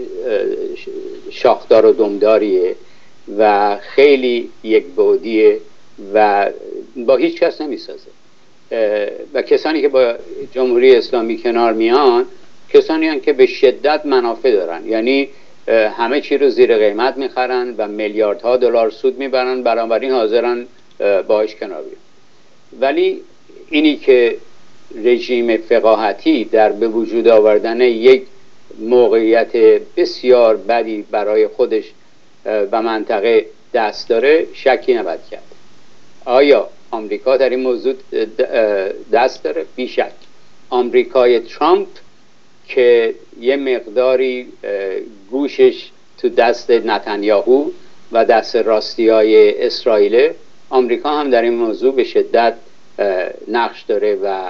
[SPEAKER 4] شاخدار و دمداریه و خیلی یک بعدیه و با هیچ کس نمیسازه و کسانی که با جمهوری اسلامی کنار میان کسانی هستند که به شدت منافع دارن، یعنی همه چی رو زیر قیمت میخرن و میلیاردها دلار سود میبرن، بنابراین حاضرن باهاش کنار بیان. ولی اینی که رژیم فقاهتی در به وجود آوردن یک موقعیت بسیار بدی برای خودش و منطقه دست داره شکی نباید کرد. آیا آمریکا در این موضوع دست داره؟ بیشک. آمریکای ترامپ که یه مقداری گوشش تو دست نتانیاهو و دست راستی‌های اسرائیل، آمریکا هم در این موضوع به شدت نقش داره و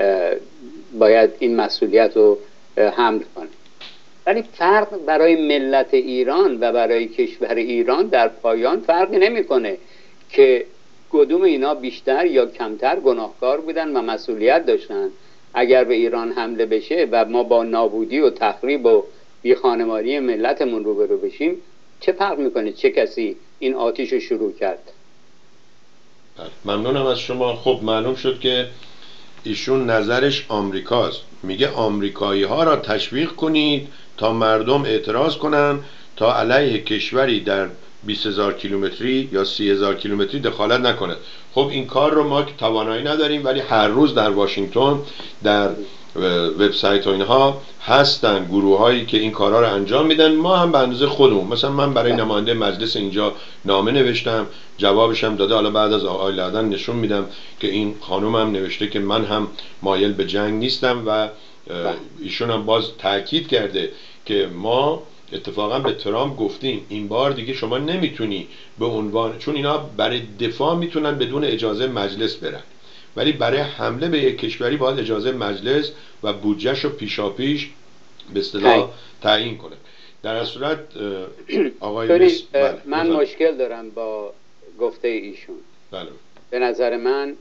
[SPEAKER 4] باید این مسئولیت رو حمل کنه. ولی فرق برای ملت ایران و برای کشور ایران در پایان فرقی نمیکنه که کدوم اینا بیشتر یا کمتر گناهکار بودن و مسئولیت داشتن. اگر به ایران حمله بشه و ما با نابودی و تخریب و بیخانمانی ملتمون روبرو بشیم، چه فرق میکنه چه کسی این آتیش رو شروع کرد؟
[SPEAKER 1] ممنونم از شما. خب معلوم شد که ایشون نظرش آمریکاست. میگه آمریکایی ها را تشویق کنید تا مردم اعتراض کنن تا علیه کشوری در 20,000 کیلومتری یا 30,000 کیلومتری دخالت نکنه. خب این کار رو ما که توانایی نداریم، ولی هر روز در واشنگتن در وبسایت و اینها هستن گروه هایی که این کارها رو انجام میدن. ما هم به اندازه خودمون، مثلا من برای نماینده مجلس اینجا نامه نوشتم، جوابش هم داده. حالا بعد از آقای لعدن نشون میدم که این خانم هم نوشته که من هم مایل به جنگ نیستم و ایشون هم باز تاکید کرده که ما اتفاقا به ترامپ گفتیم این بار دیگه شما نمیتونی به عنوان، چون اینا برای دفاع میتونن بدون اجازه مجلس برن، ولی برای حمله به یک کشوری باید اجازه مجلس و بودجهشو پیشاپیش به اصطلاح تعیین کنه. در اصل صورت آقای
[SPEAKER 4] من مشکل دارم با گفته ایشون.
[SPEAKER 1] بله.
[SPEAKER 4] به نظر من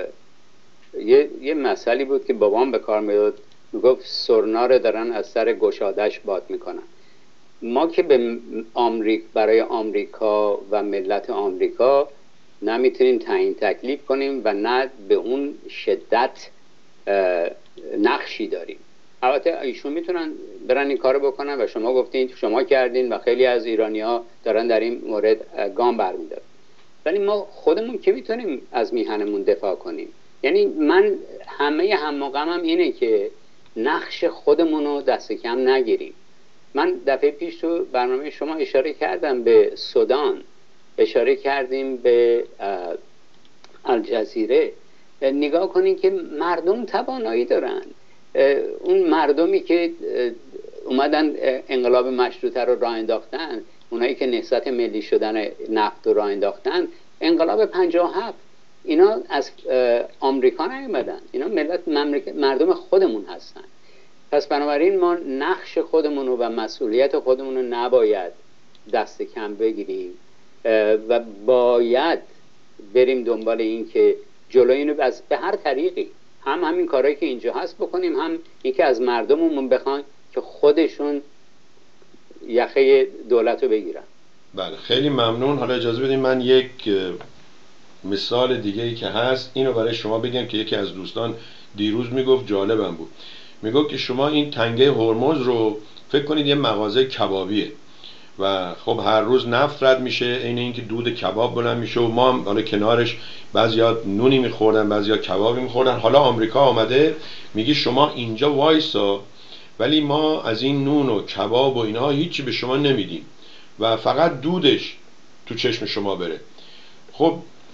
[SPEAKER 4] یه مسئله بود که بابام به کار میداد، میگفت سرنا رو دارن از سر گشادش باد میکنن. ما که به برای آمریکا و ملت آمریکا نمیتونیم تعیین تکلیف کنیم و نه به اون شدت نقشی داریم. البته ایشون میتونن برن این کارو بکنن و شما گفتین، شما کردین و خیلی از ایرانی‌ها دارن در این مورد گام برمی‌دارن، ولی ما خودمون که میتونیم از میهنمون دفاع کنیم. یعنی من همه هم غمم اینه که نقش خودمون رو دست کم نگیریم. من دفعه پیش تو برنامه شما اشاره کردم به سودان، اشاره کردیم به الجزیره. نگاه کنین که مردم توانایی دارن. اون مردمی که اومدن انقلاب مشروطه رو راه انداختن، اونایی که نهضت ملی شدن نفت رو راه انداختن، انقلاب 57 اینا از آمریکا نیومدن، اینا مردم خودمون هستن. پس بنابراین ما نقش خودمون و مسئولیت خودمون رو نباید دست کم بگیریم و باید بریم دنبال این که جلوی اینو به هر طریقی، هم همین کارهایی که اینجا هست بکنیم، هم این که از مردممون بخوان که خودشون یخه دولت رو بگیرن.
[SPEAKER 1] بله خیلی ممنون. حالا اجازه بدید من یک مثال دیگه ای که هست اینو برای شما بگم که یکی از دوستان دیروز میگفت، جالبم بود، میگفت که شما این تنگه هرمز رو فکر کنید یه مغازه کبابیه و خب هر روز نفت رد میشه، این اینکه دود کباب بلند میشه و ما هم حالا کنارش بعضیا نونی میخوردن بعضیا کبابی میخوردن. حالا آمریکا آمده میگه شما اینجا وایسا ولی ما از این نون و کباب و اینها هیچی به شما نمیدیم و فقط دودش تو چشم شما بره. خب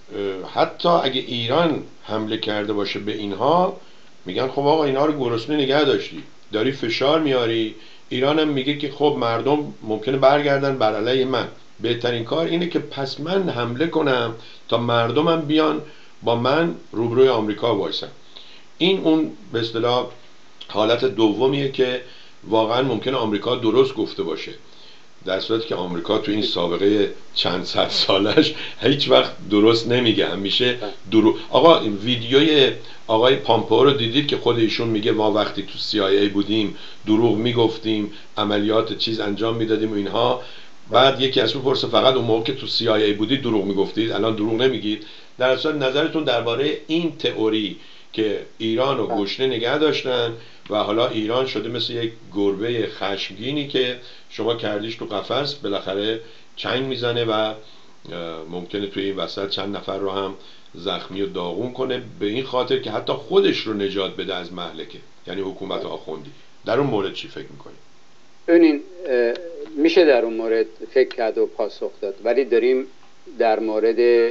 [SPEAKER 1] حتی اگه ایران حمله کرده باشه به اینها، میگن خب آقا اینها رو گرسنه نگه داشتی، داری فشار میاری. ایران هم میگه که خب مردم ممکنه برگردن بر علیه من، بهترین کار اینه که پس من حمله کنم تا مردمم بیان با من روبروی آمریکا وایسن. این اون به اصطلاح حالت دومیه که واقعا ممکنه آمریکا درست گفته باشه، در صورتی که آمریکا تو این سابقه چند صد سالش هیچ وقت درست نمیگه، همیشه آقا ویدیوی آقای پامپئو رو دیدید که خود ایشون میگه ما وقتی تو CIA بودیم دروغ میگفتیم، عملیات چیز انجام میدادیم و اینها. بعد یکی از میپرسه فقط اون موقع که تو CIA بودید دروغ میگفتید، الان دروغ نمیگید؟ در اصل نظرتون درباره این تئوری که ایران رو گشنه نگه داشتن و حالا ایران شده مثل یک گربه خشمگینی که شما کردیش تو قفس، بالاخره چنگ میزنه و ممکنه توی این وسط چند نفر رو هم زخمی و داغون کنه به این خاطر که حتی خودش رو نجات بده از مهلکه، یعنی حکومت آخوندی. در اون مورد چی فکر میکنید؟
[SPEAKER 4] ببینین میشه در اون مورد فکر کرد و پاسخ داد، ولی داریم در مورد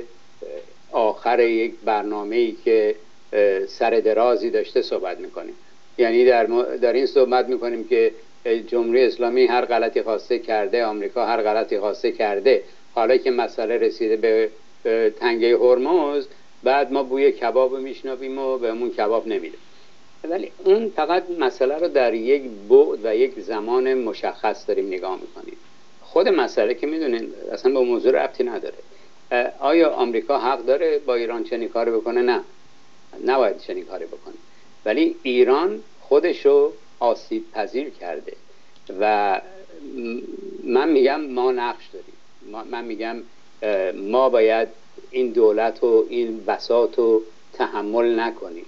[SPEAKER 4] آخر یک برنامه‌ای که سر درازی داشته صحبت میکنیم. یعنی در این صحبت میکنیم که جمهوری اسلامی هر غلطی خواسته کرده، آمریکا هر غلطی خواسته کرده، حالا که مسئله رسیده به تنگه هرمز بعد ما بوی کباب میشنویم و بهمون کباب نمیده. ولی اون فقط مسئله رو در یک بعد و یک زمان مشخص داریم نگاه میکنیم. خود مسئله که میدونین اصلا به موضوع ربطی نداره. آیا آمریکا حق داره با ایران چنین کاری بکنه؟ نه، نباید چنین کاری بکنه. ولی ایران خودشو آسیب پذیر کرده و من میگم ما نقش داریم. من میگم ما باید این دولت و این بساط رو تحمل نکنیم.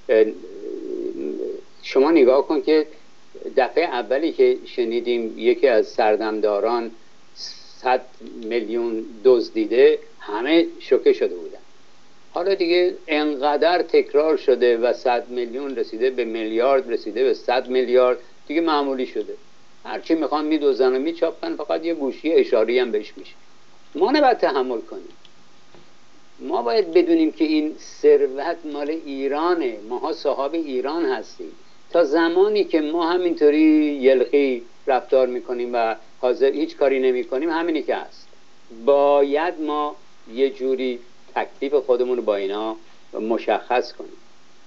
[SPEAKER 4] شما نگاه کن که دفعه اولی که شنیدیم یکی از سردمداران 100 میلیون دزدیده، همه شوکه شده بودن. حالا دیگه انقدر تکرار شده و 100 میلیون رسیده به میلیارد، رسیده به 100 میلیارد، دیگه معمولی شده. هرچی میخوان میدوزن و میچاپن، فقط یه گوشی اشاری هم بهش میشه. ما نباید تحمل کنیم. ما باید بدونیم که این ثروت مال ایرانه، ماها صاحب ایران هستیم. تا زمانی که ما همینطوری یلخی رفتار میکنیم و حاضر هیچ کاری نمیکنیم، همینی که هست. باید ما یه جوری تکلیف خودمون رو با اینا مشخص کنیم.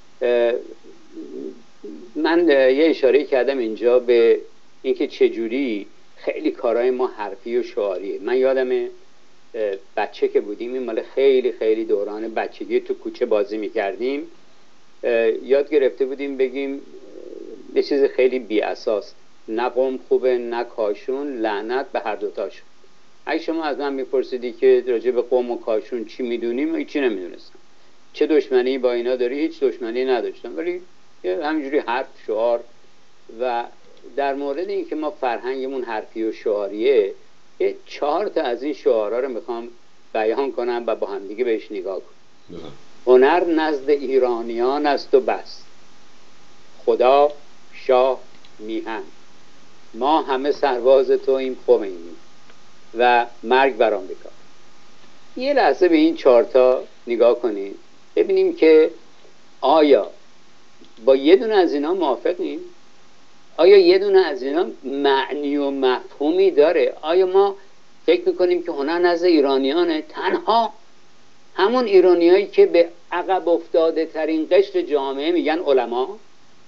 [SPEAKER 4] من یه اشاره کردم اینجا به اینکه چجوری خیلی کارهای ما حرفی و شعاریه. من یادمه بچه که بودیم، این مال خیلی خیلی دوران بچگی، تو کوچه بازی میکردیم، یاد گرفته بودیم بگیم یه چیز خیلی بی اساس: نه قوم خوبه نه کاشون، لعنت به هر دوتاشون. اگه شما از من میپرسیدی که راجع به قوم و کاشون چی میدونیم، هیچی نمیدونستم. چه دشمنی با اینا داری؟ هیچ دشمنی نداشتم، ولی همینجوری حرف شعار. و در مورد این که ما فرهنگمون حرفی و شعاریه، یه 4 تا از این شعارها رو میخوام بیان کنم و با هم دیگه بهش نگاه کنم. هنر نزد ایرانیان است و بس، خدا شاه میهن، ما همه سرباز توییم خمینی و مرگ بر آمریکا. یه لحظه به این 4 تا نگاه کنید، ببینیم که آیا با یه دونه از اینا موافقیم؟ آیا یه دونه از اینا معنی و مفهومی داره؟ آیا ما فکر میکنیم که هنر نزد ایرانیانه تنها؟ همون ایرانیایی که به عقب افتاده ترین قشر جامعه میگن علما،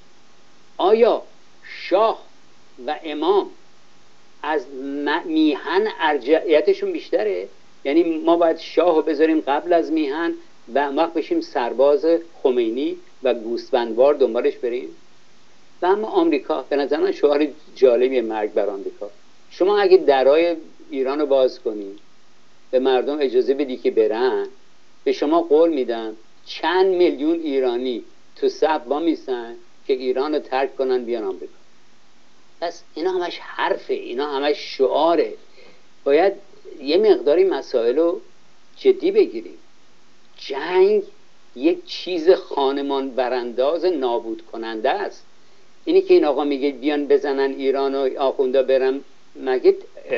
[SPEAKER 4] آیا شاه و امام از میهن ارجعیتشون بیشتره؟ یعنی ما باید شاه رو بذاریم قبل از میهن و وقت بشیم سرباز خمینی و گوسفندوار دنبالش بریم؟ و اما آمریکا به نظر من شعار جالبی مرگ بر آمریکا. شما اگه درای ایران رو باز کنی، به مردم اجازه بدی که برن، به شما قول میدم چند میلیون ایرانی تو صف وامیستن که ایران رو ترک کنن بیان آمریکا. پس اینا همش حرفه، اینا همش شعاره. باید یه مقداری مسائل رو جدی بگیریم. جنگ یک چیز خانمان برانداز نابود کننده است. اینی که این آقا میگه بیان بزنن ایران و آخوندا برن، مگه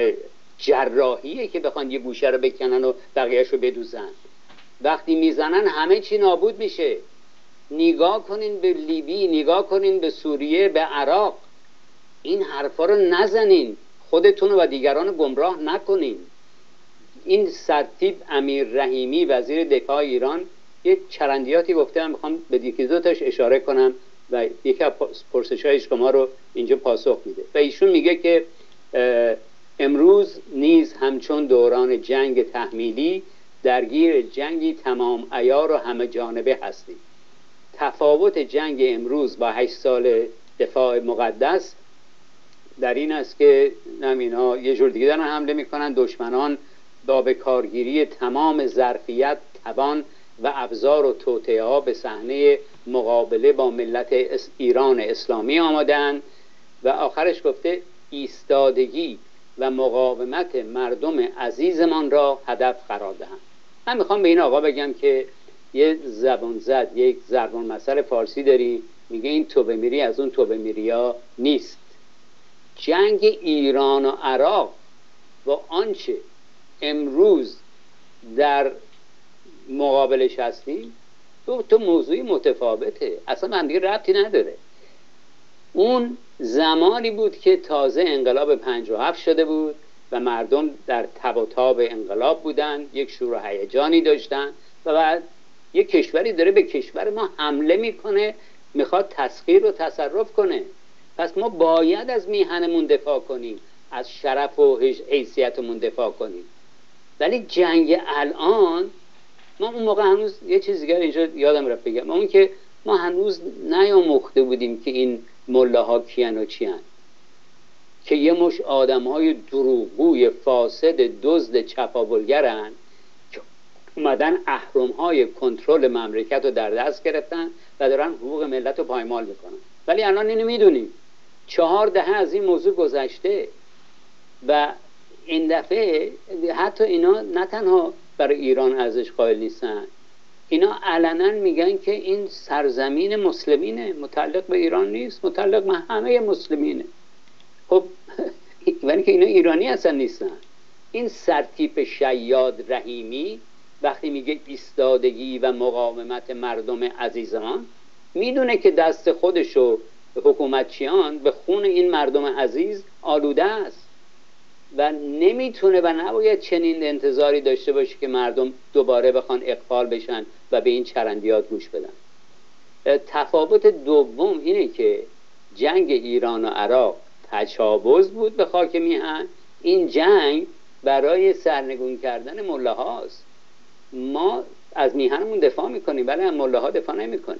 [SPEAKER 4] جراحیه که بخوان یه گوشه رو بکنن و بقیهش رو بدوزن؟ وقتی میزنن همه چی نابود میشه. نگاه کنین به لیبی، نگاه کنین به سوریه، به عراق. این حرفا رو نزنین، خودتون و دیگران رو گمراه نکنین. این سرتیپ امیر رحیمی وزیر دفاع ایران یه چرندیاتی گفته، من میخوام به یکی دو تاش اشاره کنم و یکی از پرسش‌های شما رو اینجا پاسخ میده. و ایشون میگه که امروز نیز همچون دوران جنگ تحمیلی درگیر جنگی تمام عیار و همه جانبه هستیم. تفاوت جنگ امروز با 8 سال دفاع مقدس در این است که اینا یه جور دیگه دارن حمله میکنن. دشمنان با به کارگیری تمام ظرفیت، توان و ابزار و توطئه‌ها به صحنه مقابله با ملت ایران اسلامی آمدن. و آخرش گفته ایستادگی و مقاومت مردم عزیزمان را هدف قرار دهند. من میخوام به این آقا بگم که یه زبان زد، یک ضرب المثل فارسی داری، میگه این توبه میری از اون توبه میریا نیست. جنگ ایران و عراق و آنچه امروز در مقابلش هستیم تو موضوعی متفاوته، اصلا هم دیگه ربطی نداره. اون زمانی بود که تازه انقلاب 57 شده بود و مردم در تب و تاب انقلاب بودن، یک شور و هیجانی داشتن و بعد یک کشوری داره به کشور ما حمله میکنه، میخواد تسخیر و تصرف کنه. پس ما باید از میهنمون دفاع کنیم، از شرف و حیثیتمون دفاع کنیم. ولی جنگ الان، ما اون موقع هنوز یه چیز دیگر اینجا یادم رفت بگم، اون که ما هنوز نیاموخته بودیم که این ملاها کیان و چیان، که یه مش آدم‌های دروغگوی فاسد دزد چپاولگرن که اومدن اهرم‌های کنترل مملکت رو در دست گرفتن و دارن حقوق ملت رو پایمال میکنن. ولی الان اینو میدونیم 4 دهه از این موضوع گذشته و این دفعه حتی اینا نه تنها برای ایران ارزش قائل نیستن، اینا علنا میگن که این سرزمین مسلمینه، متعلق به ایران نیست، متعلق به همه مسلمینه. خب ولی که اینا ایرانی اصلا نیستن. این سرتیپ شیاد رحیمی وقتی میگه ایستادگی و مقاومت مردم عزیزمان، میدونه که دست خودش و حکومتچیان به خون این مردم عزیز آلوده است و نمیتونه و نباید چنین انتظاری داشته باشه که مردم دوباره بخوان اغفال بشن و به این چرندیات گوش بدن. تفاوت دوم اینه که جنگ ایران و عراق تجاوز بود به خاک میهن، این جنگ برای سرنگون کردن ملهاست. ما از میهنمون دفاع میکنیم ولی از ملها دفاع نمیکنیم.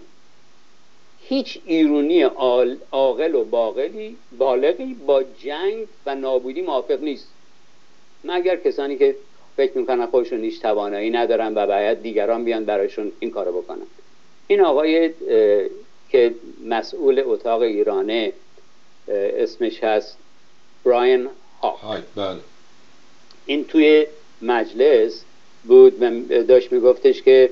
[SPEAKER 4] هیچ ایرانی عاقل و بالغی با جنگ و نابودی موافق نیست، مگر کسانی که فکر میکنن خودشون هیچ توانایی ندارن و باید دیگران بیان برایشون این کارو بکنن. این آقای که مسئول اتاق ایرانه اسمش هست براین هاک، این توی مجلس بود و داشت میگفتش که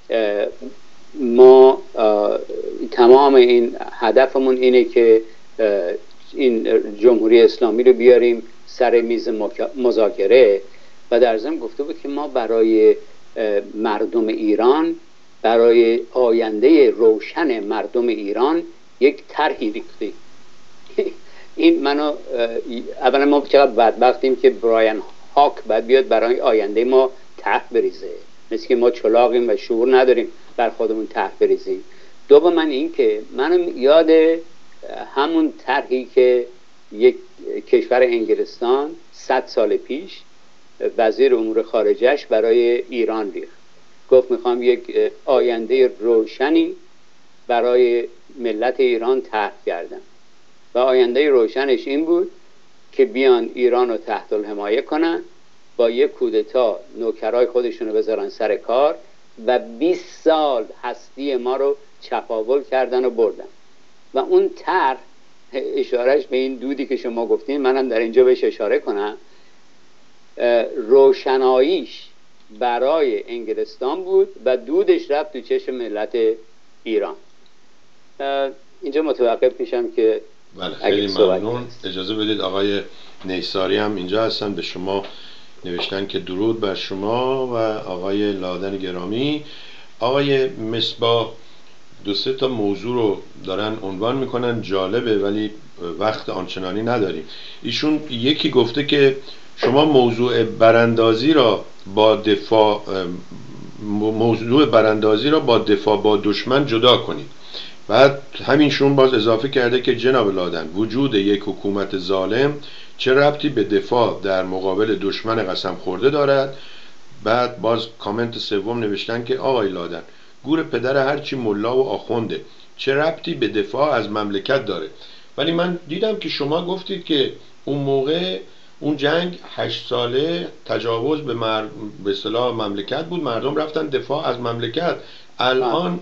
[SPEAKER 4] ما تمام این هدفمون اینه که این جمهوری اسلامی رو بیاریم سر میز مذاکره و در ضمن گفته بود که ما برای مردم ایران، برای آینده روشن مردم ایران یک طرحی ریختیم. این منو اولا ما چقدر بدبختیم که براین هاک باید بیاد برای آینده ما طرح بریزه. مثل که ما چلاقیم و شعور نداریم بر خودمون طرح بریزیم. دوم این که منم یاد همون طرحی که یک کشور انگلستان 100 سال پیش وزیر امور خارجش برای ایران ریخت. گفت میخوام یک آینده روشنی برای ملت ایران طرح کردم و آینده روشنش این بود که بیان ایران رو تحت الحمایه کنن، با یک کودتا نوکرای خودشونو بذارن سر کار و 20 سال هستی ما رو چپاول کردن و بردن. و اون طرح اشارهش به این دودی که شما گفتین، منم در اینجا بهش اشاره کنم، روشناییش برای انگلستان بود و دودش رفت تو چشم ملت ایران. اینجا متوقف میشم که
[SPEAKER 1] بله خیلی ممنون. اجازه بدید آقای نیساری هم اینجا هستن، به شما نوشتن که درود بر شما و آقای لادن گرامی. آقای مصباح دو سه تا موضوع رو دارن عنوان میکنن، جالبه ولی وقت آنچنانی نداریم. ایشون یکی گفته که شما موضوع براندازی را با دفاع با دشمن جدا کنید. بعد همینشون باز اضافه کرده که جناب لادن، وجود یک حکومت ظالم چه ربطی به دفاع در مقابل دشمن قسم خورده دارد؟ بعد باز کامنت سوم نوشتن که آقای لادن، گور پدر هرچی ملا و آخونده، چه ربطی به دفاع از مملکت داره؟ ولی من دیدم که شما گفتید که اون موقع اون جنگ 8 ساله تجاوز به اصطلاح مملکت بود، مردم رفتن دفاع از مملکت. الان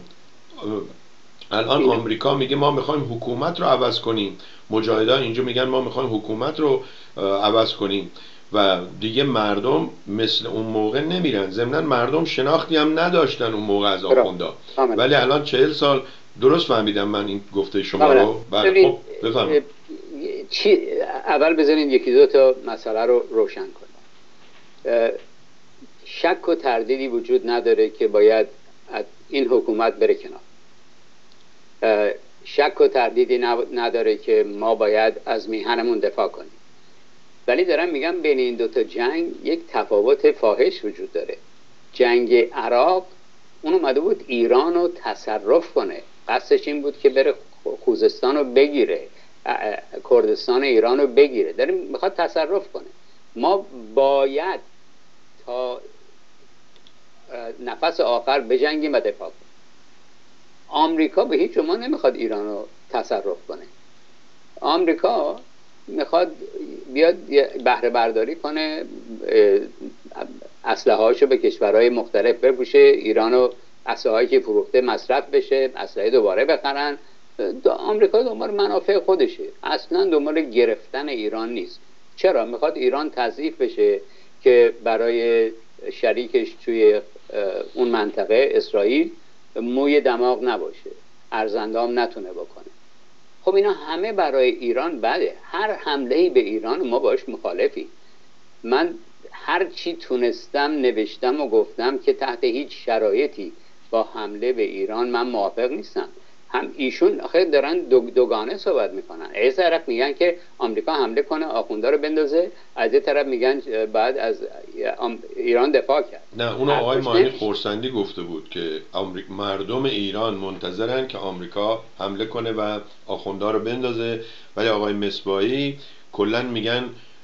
[SPEAKER 1] آمریکا میگه ما میخوایم حکومت رو عوض کنیم، مجاهدان اینجا میگن ما میخوایم حکومت رو عوض کنیم و دیگه مردم مثل اون موقع نمیرن. ضمناً مردم شناختی هم نداشتن اون موقع از آخوندا، ولی الان 40 سال. درست فهمیدم من این گفته شما رو؟ بله خب بفرمایید.
[SPEAKER 4] اول بذارین یکی دو تا مسئله رو روشن کنیم. شک و تردیدی وجود نداره که باید این حکومت بره کنار. شک و تردیدی نداره که ما باید از میهنمون دفاع کنیم. ولی دارم میگم بین این دوتا جنگ یک تفاوت فاحش وجود داره. جنگ عراق اون اومده بود ایران رو تصرف کنه، قصدش این بود که بره خوزستان رو بگیره، کردستان ایران رو بگیره، داره میخواد تصرف کنه. ما باید تا نفس آخر بجنگیم و دفاع کنیم. آمریکا به هیچ عنوان نمیخواد ایران رو تصرف کنه. آمریکا میخواد بیاد بهره برداری کنه، اسلحه هاشو به کشورهای مختلف بفروشه، ایران رو اسلحه‌ای که فروخته مصرف بشه، اسلحه دوباره بخرن. آمریکا دنبال منافع خودشه، اصلا دنبال گرفتن ایران نیست. چرا؟ میخواد ایران تضعیف بشه که برای شریکش توی اون منطقه اسرائیل موی دماغ نباشه، ارزندام نتونه بکنه. خب اینا همه برای ایران بده. هر حمله‌ای به ایران ما باش مخالفیم. من هر چی تونستم نوشتم و گفتم که تحت هیچ شرایطی با حمله به ایران من موافق نیستم. هم ایشون آخه دارن دوگانه صحبت میکنن. از طرف میگن که آمریکا حمله کنه آخوندا رو بندازه، از یه طرف میگن بعد از ایران دفاع کرد.
[SPEAKER 1] نه اون آقای مانی خورسندی گفته بود که مردم ایران منتظرن که آمریکا حمله کنه و آخوندا رو بندازه، ولی آقای مصباحی کلا میگن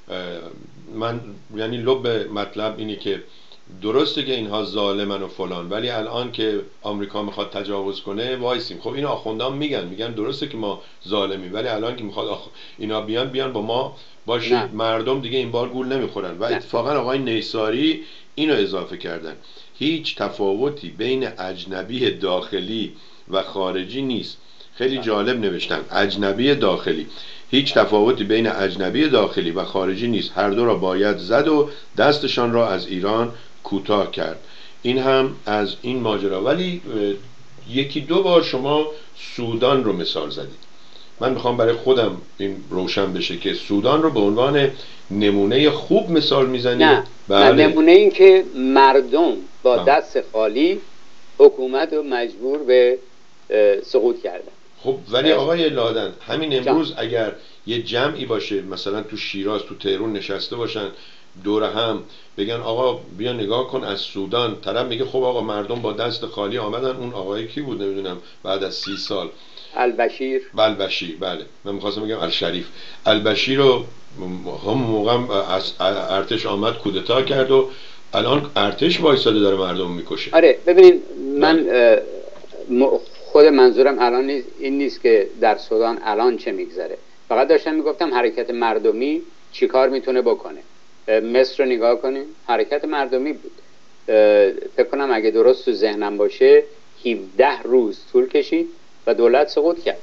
[SPEAKER 1] من یعنی لب مطلب اینه که درسته که اینها ظالمن و فلان، ولی الان که آمریکا میخواد تجاوز کنه وایسیم. خب این آخوندان میگن درسته که ما ظالمیم، ولی الان که میخواد اینا بیان با ما باشید، مردم دیگه این بار گول نمیخورن. و اتفاقا آقای نیساری اینو اضافه کردن، هیچ تفاوتی بین اجنبی داخلی و خارجی نیست. خیلی جالب نوشتن، اجنبی داخلی، هیچ تفاوتی بین اجنبی داخلی و خارجی نیست، هر دو را باید زد و دستشان را از ایران کوتاه کرد. این هم از این ماجرا. ولی یکی دو بار شما سودان رو مثال زدید. من میخوام برای خودم این روشن بشه که سودان رو به عنوان نمونه خوب مثال میزنید.
[SPEAKER 4] نه بله. نمونه این که مردم با دست خالی حکومت رو مجبور به سقوط کردن.
[SPEAKER 1] خب ولی آقای لادن همین امروز اگر یه جمعی باشه، مثلا تو شیراز تو تهران نشسته باشن دور هم بگن آقا بیا نگاه کن از سودان، طرف میگه خب آقا مردم با دست خالی آمدن. اون آقای کی بود نمیدونم بعد از 30 سال
[SPEAKER 4] البشیر،
[SPEAKER 1] بله من میخواستم بگم الشریف، البشیر رو هم موقع از ارتش آمد کودتا کرد و الان ارتش وایساده داره مردم میکشه.
[SPEAKER 4] آره ببینید من خود منظورم الان این نیست که در سودان الان چه میگذره، فقط داشتم میگفتم حرکت مردمی چی کار میتونه بکنه. مصر رو نگاه کنیم، حرکت مردمی بود، فکر کنم اگه درست تو ذهنم باشه 17 روز طول کشید و دولت سقوط کرد.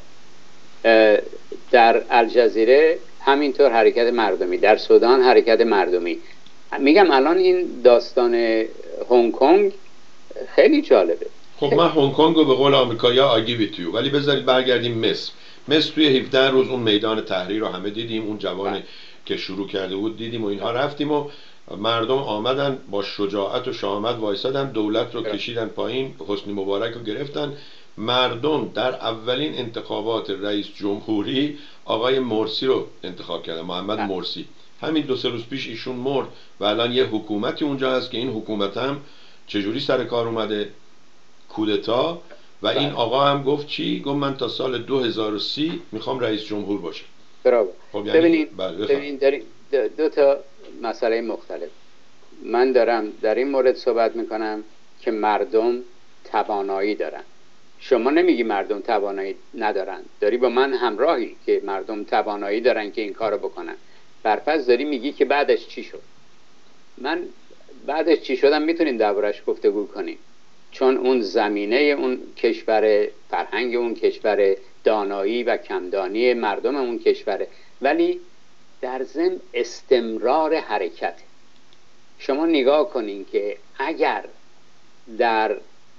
[SPEAKER 4] در الجزیره همینطور حرکت مردمی، در سودان حرکت مردمی. میگم الان این داستان هنگ کنگ خیلی جالبه.
[SPEAKER 1] خب من هنگ کنگ رو به قول آمریکایی‌ها I give it to you، ولی بذارید برگردیم مصر توی 17 روز اون میدان تحریر رو همه دیدیم، اون جوانی که شروع کرده بود دیدیم و اینها، رفتیم و مردم آمدن با شجاعت و شهامت وایسادن، دولت رو کشیدن پایین، حسنی مبارک رو گرفتن. مردم در اولین انتخابات رئیس جمهوری آقای مرسی رو انتخاب کردن، محمد مرسی. همین 2-3 روز پیش ایشون مرد و الان یه حکومتی اونجا هست که این حکومت هم چجوری سر کار اومده؟ کودتا. و این آقا هم گفت چی؟ گفت من تا سال 2030 میخوام رئیس جمهور باشم.
[SPEAKER 4] برافو.
[SPEAKER 1] خب
[SPEAKER 4] ببینید دو تا مسئله مختلف. من دارم در این مورد صحبت میکنم که مردم توانایی دارن. شما نمیگی مردم توانایی ندارن، داری با من همراهی که مردم توانایی دارن که این کارو بکنن. برفرض داری میگی که بعدش چی شد. من بعدش چی شدم میتونیم دربارش گفتگو کنیم، چون اون زمینه اون کشور، فرهنگ اون کشور، دانایی و کمدانی مردم اون کشوره، ولی در ضمن استمرار حرکت. شما نگاه کنین که اگر در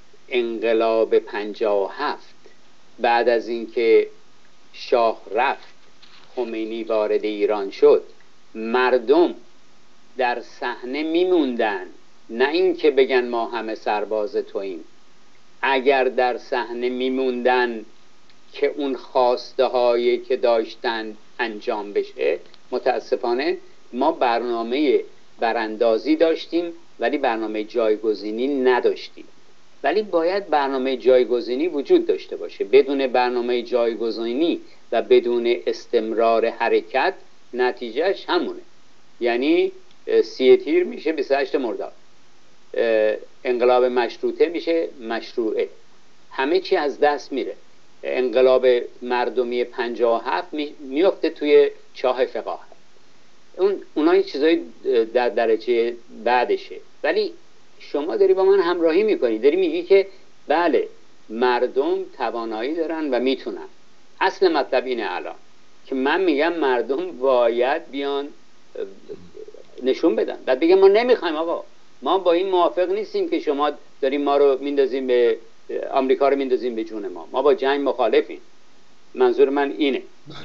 [SPEAKER 4] انقلاب 57 بعد از اینکه شاه رفت خمینی وارد ایران شد، مردم در صحنه میموندن، نه اینکه بگن ما همه سرباز توییم. اگر در صحنه میموندن که اون خواسته هایی که داشتن انجام بشه، متاسفانه ما برنامه براندازی داشتیم ولی برنامه جایگزینی نداشتیم. ولی باید برنامه جایگزینی وجود داشته باشه. بدون برنامه جایگزینی و بدون استمرار حرکت نتیجهش همونه، یعنی 30 تیر میشه 28 مرداد، انقلاب مشروطه میشه مشروعه، همه چی از دست میره. انقلاب مردمی 57 میفته توی چاه فقاهت. اونای چیزای در درجه بعدشه. ولی شما داری با من همراهی میکنی، داری میگی که بله مردم توانایی دارن و میتونن. اصل مطلب اینه الان که من میگم مردم باید بیان نشون بدن، بعد بگم ما نمیخوایم آقا، ما با این موافق نیستیم که شما داریم ما رو میندازیم به آمریکا رو میندازیم به جون ما با جنگ مخالفیم. منظور من اینه.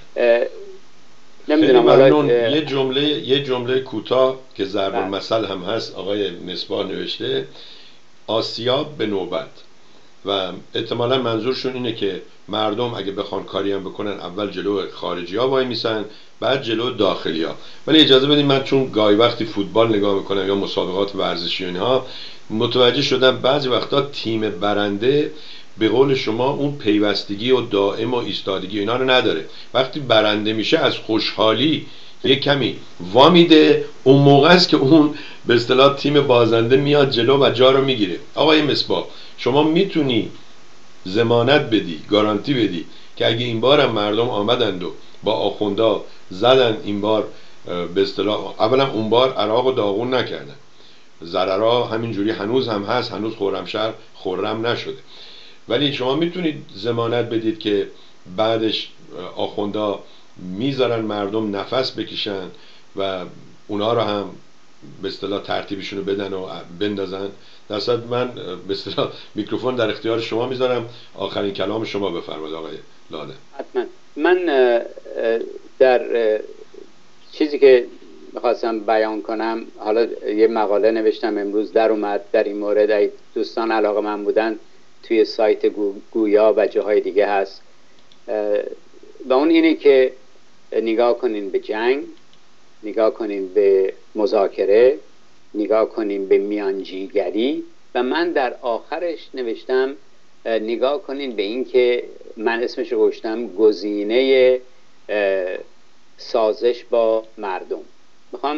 [SPEAKER 1] نمیدونم حالا یه جمله کوتاه که ضرب المثل هم هست آقای مصباح نوشته، آسیاب به نوبت، و احتمالا منظورشون اینه که مردم اگه بخوان کاری هم بکنن اول جلو خارجی ها وای میسن، بعد جلو داخلی ها. ولی اجازه بدید من چون گاهی وقتی فوتبال نگاه میکنم یا مسابقات ورزشی اینها، متوجه شدم بعضی وقتا تیم برنده به قول شما اون پیوستگی و دائم و ایستادگی اینا رو نداره. وقتی برنده میشه از خوشحالی یک کمی وامیده، اون موقع است که اون به اصطلاح تیم بازنده میاد جلو و جا رو میگیره. آقای مصباح شما میتونی ضمانت بدی، گارانتی بدی که اگه این بار هم مردم آمدند و با آخوندا زدن، این بار به اصطلاح اولا اون بار عراق و داغون نکردن، ضررها همینجوری هنوز هم هست، هنوز خرمشهر خرم نشده، ولی شما میتونید ضمانت بدید که بعدش آخوندا میذارن مردم نفس بکشن و اونا رو هم به اصطلاح ترتیبشون رو بدن و بندازن؟ درصد من به اصطلاح میکروفون در اختیار شما میذارم، آخرین کلام شما بفرمایید آقای لاله.
[SPEAKER 4] حتما. من در چیزی که میخواستم بیان کنم، حالا یه مقاله نوشتم امروز در اومد در این مورد، ای دوستان علاقه من بودن توی سایت گویا و جاهای دیگه هست، و اون اینه که نگاه کنین به جنگ نگاه کنیم به مذاکره، نگاه کنیم به میانجیگری، و من در آخرش نوشتم نگاه کنیم به این که من اسمش رو گذاشتم گزینه سازش با مردم. میخوام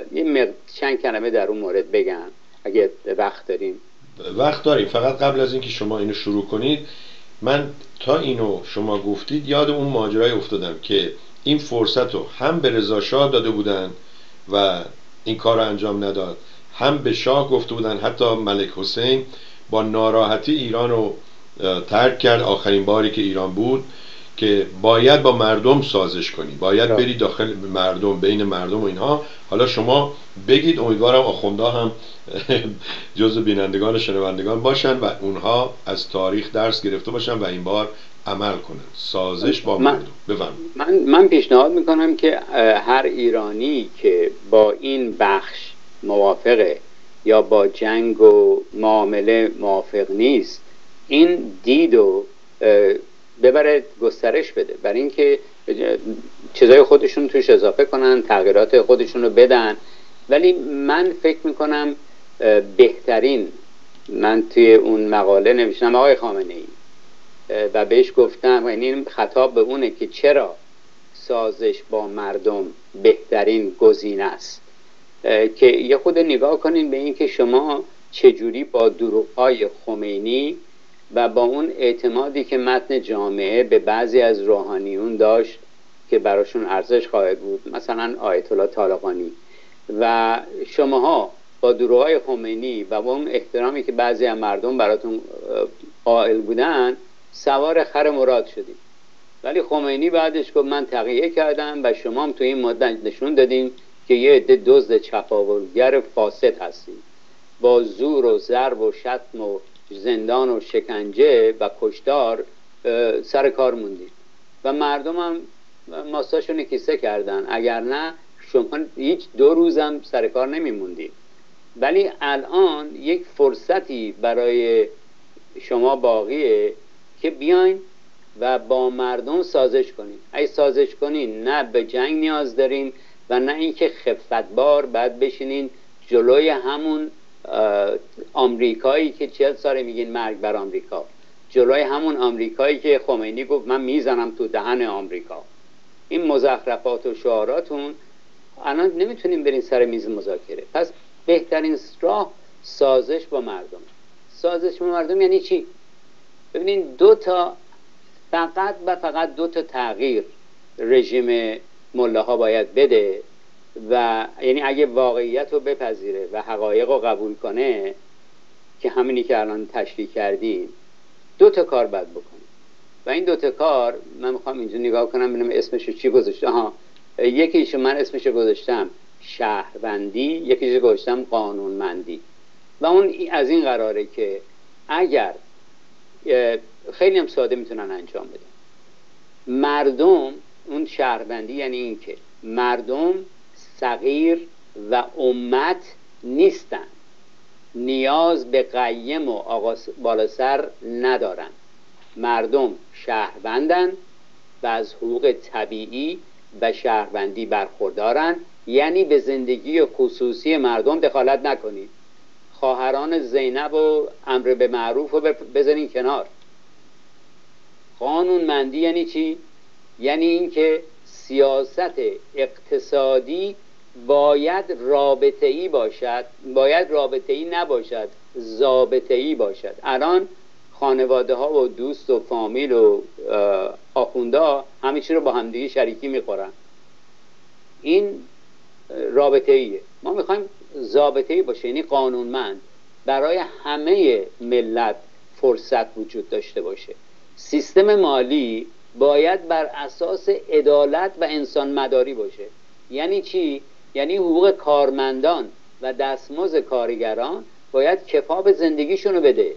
[SPEAKER 4] چند کلمه در اون مورد بگم اگه وقت داریم.
[SPEAKER 1] وقت داریم. فقط قبل از اینکه شما اینو شروع کنید، من تا اینو شما گفتید یاد اون ماجرای افتادم که این فرصت رو هم به رضا شاه داده بودن و این کار رو انجام نداد، هم به شاه گفته بودن، حتی ملک حسین با ناراحتی ایران رو ترک کرد آخرین باری که ایران بود، که باید با مردم سازش کنی، باید بری داخل مردم، بین مردم و اینها. حالا شما بگید، امیدوارم آخوندا هم جزو بینندگان و شنوندگان باشن و اونها از تاریخ درس گرفته باشن و این بار عمل کنن. سازش با مردم. بفرمایید.
[SPEAKER 4] من پیشنهاد میکنم که هر ایرانی که با این بخش موافقه یا با جنگ و معامله موافق نیست، این دیدو ببره گسترش بده، برای اینکه چیزای خودشون توش اضافه کنن، تغییرات خودشون رو بدن. ولی من فکر میکنم بهترین، من توی اون مقاله نوشتم آقای خامنه ای و بهش گفتم، یعنی خطاب به اونه که چرا سازش با مردم بهترین گزینه است، که یه خود نگاه کنین به این که شما چجوری با دروغ‌های خمینی و با اون اعتمادی که متن جامعه به بعضی از روحانیون داشت که براشون ارزش خواهد بود، مثلا آیت الله طالقانی، و شماها با دروغ‌های خمینی و با اون احترامی که بعضی از مردم براتون قائل بودن سوار خر مراد شدید. ولی خمینی بعدش گفت من تقیه کردم و شما هم تو این مدت نشون دادین که یه عده دزد چپاولگر فاسد هستین، با زور و ضرب و شتم و زندان و شکنجه و کشتار سر کار موندید و مردم هم ماساشون کیسه کردن، اگر نه شما هیچ 2 روزم سر کار نمیموندید. ولی الان یک فرصتی برای شما باقیه که بیاین و با مردم سازش کنین. اگه سازش کنین نه به جنگ نیاز دارین و نه اینکه خفتبار بعد بشینین جلوی همون آمریکایی که 40 سال میگین مرگ بر آمریکا، جلوی همون آمریکایی که خمینی گفت من میزنم تو دهن آمریکا. این مزخرفات و شعاراتون الان نمیتونیم برین سر میز مذاکره. پس بهترین راه سازش با مردم. سازش با مردم یعنی چی؟ ببینین فقط دو تا تغییر رژیم ملاها باید بده، و یعنی اگه واقعیت رو بپذیره و حقایق رو قبول کنه، که همینی که الان تشریح کردیم، 2 تا کار باید بکنه. و این 2 تا کار من میخوام اینجا نگاه کنم ببینم اسمشو چی گذاشته. یکیشو من اسمشو گذاشتم شهروندی، یکیشو گذاشتم قانونمندی. و اون از این قراره که اگر خیلی هم ساده میتونن انجام بدن، مردم، اون شهروندی یعنی این که مردم صغیر و امت نیستن، نیاز به قیم و آقا بالا سر ندارن، مردم شهروندن و از حقوق طبیعی و شهروندی برخوردارن. یعنی به زندگی خصوصی مردم دخالت نکنید. خواهران زینب و امر به معروف رو بزنین کنار. قانونمندی یعنی چی؟ یعنی اینکه سیاست اقتصادی باید رابطه‌ای باشد، باید رابطه‌ای نباشد، ضابطه‌ای باشد. الان خانواده ها و دوست و فامیل و آخوندا همه چی رو با همدیگه شریکی میخورن. این رابطه‌ایه. ما میخوایم ضابطه‌ای باشه، یعنی قانونمند، برای همه ملت فرصت وجود داشته باشه. سیستم مالی باید بر اساس عدالت و انسان مداری باشه. یعنی چی؟ یعنی حقوق کارمندان و دستمزد کارگران باید کفاف زندگیشونو بده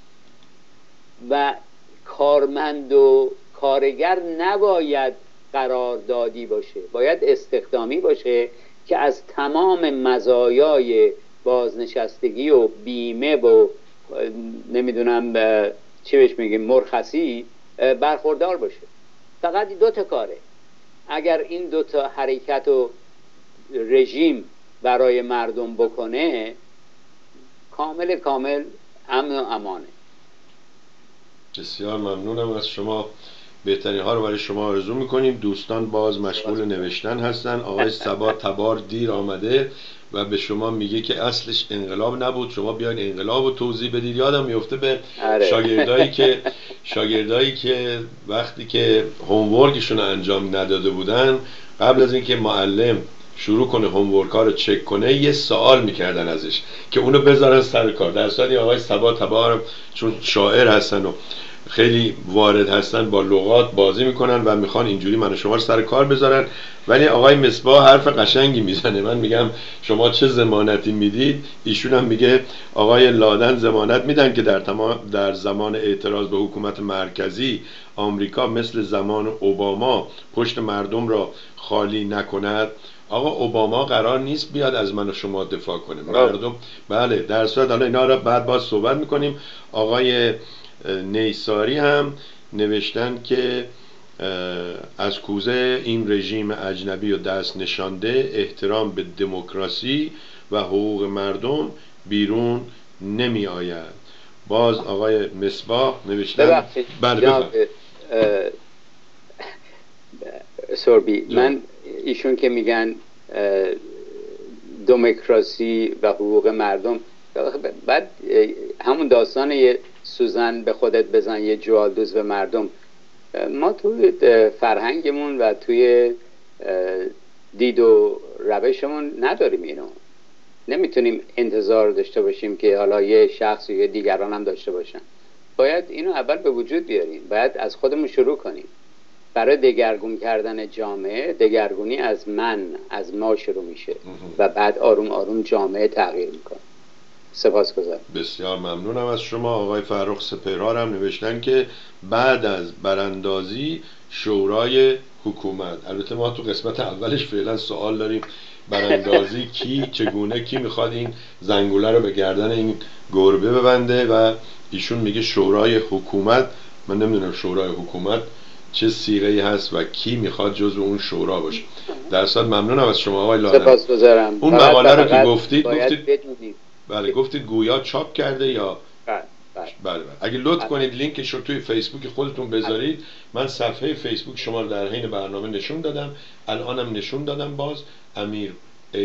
[SPEAKER 4] و کارمند و کارگر نباید قراردادی باشه، باید استخدامی باشه که از تمام مزایای بازنشستگی و بیمه و نمیدونم چی بهش میگیم مرخصی برخوردار باشه. فقط 2 تا کاره. اگر این 2 تا حرکت رو رژیم برای مردم بکنه کامل امن و امانه.
[SPEAKER 1] بسیار ممنونم از شما، بهترین ها رو برای شما آرزو میکنیم. دوستان باز مشغول نوشتن هستن. آقای صبا تبار دیر آمده و به شما میگه که اصلش انقلاب نبود، شما بیاین انقلاب رو توضیح بدید. یادم میفته به شاگردایی که وقتی که هومورکشون انجام نداده بودن، قبل از اینکه معلم شروع کنه هومورک ها رو چک کنه یه سوال میکردن ازش که اونو بذارن سر کار. در صورتی آقای صبا تبار چون شاعر هستن و خیلی وارد هستن با لغات بازی میکنن و میخوان اینجوری من و شما رو سر کار بذارن، ولی آقای مصباح حرف قشنگی میزنه. من میگم شما چه ضمانتی میدید؟ ایشون هم میگه آقای لادن ضمانت میدن که در زمان اعتراض به حکومت مرکزی آمریکا مثل زمان اوباما پشت مردم را خالی نکند. آقا اوباما قرار نیست بیاد از من و شما دفاع کنه، مردم. بله در صورت حالا اینا رو بعد باز صحبت میکنیم. آقای نیساری هم نوشتن که از کوزه این رژیم اجنبی و دست نشانده احترام به دموکراسی و حقوق مردم بیرون نمی آید. باز آقای مصباح نوشتن
[SPEAKER 4] سوربی من ایشون که میگن دموکراسی و حقوق مردم، بعد همون داستان یه سوزن به خودت بزن یه جوالدوز به مردم، ما توی فرهنگمون و توی دید و روشمون نداریم اینو. نمیتونیم انتظار داشته باشیم که حالا یه شخص یا دیگران هم داشته باشن. باید اینو اول به وجود بیاریم، باید از خودمون شروع کنیم. برای دگرگون کردن جامعه، دگرگونی از ما شروع میشه و بعد آروم آروم جامعه تغییر میکنه. سپاسگزارم.
[SPEAKER 1] بسیار ممنونم از شما. آقای فرخ سپهرار هم نوشتن که بعد از براندازی شورای حکومت. البته ما تو قسمت اولش فعلا سوال داریم براندازی کی، چگونه، کی میخواد این زنگوله رو به گردن این گربه ببنده و ایشون میگه شورای حکومت. من نمیدونم شورای حکومت چه صیغه‌ای هست و کی میخواد جزو اون شورا باشه. در اصل ممنونم از شما آقای لادن.
[SPEAKER 4] سپاسگزارم.
[SPEAKER 1] اون مقاله رو که گفتید
[SPEAKER 4] بله
[SPEAKER 1] گفتید گویا چاپ کرده یا بله. اگه لطف کنید لینکش رو توی فیسبوک خودتون بذارید. من صفحه فیسبوک شما رو در حین برنامه نشون دادم، الانم نشون دادم باز، امیر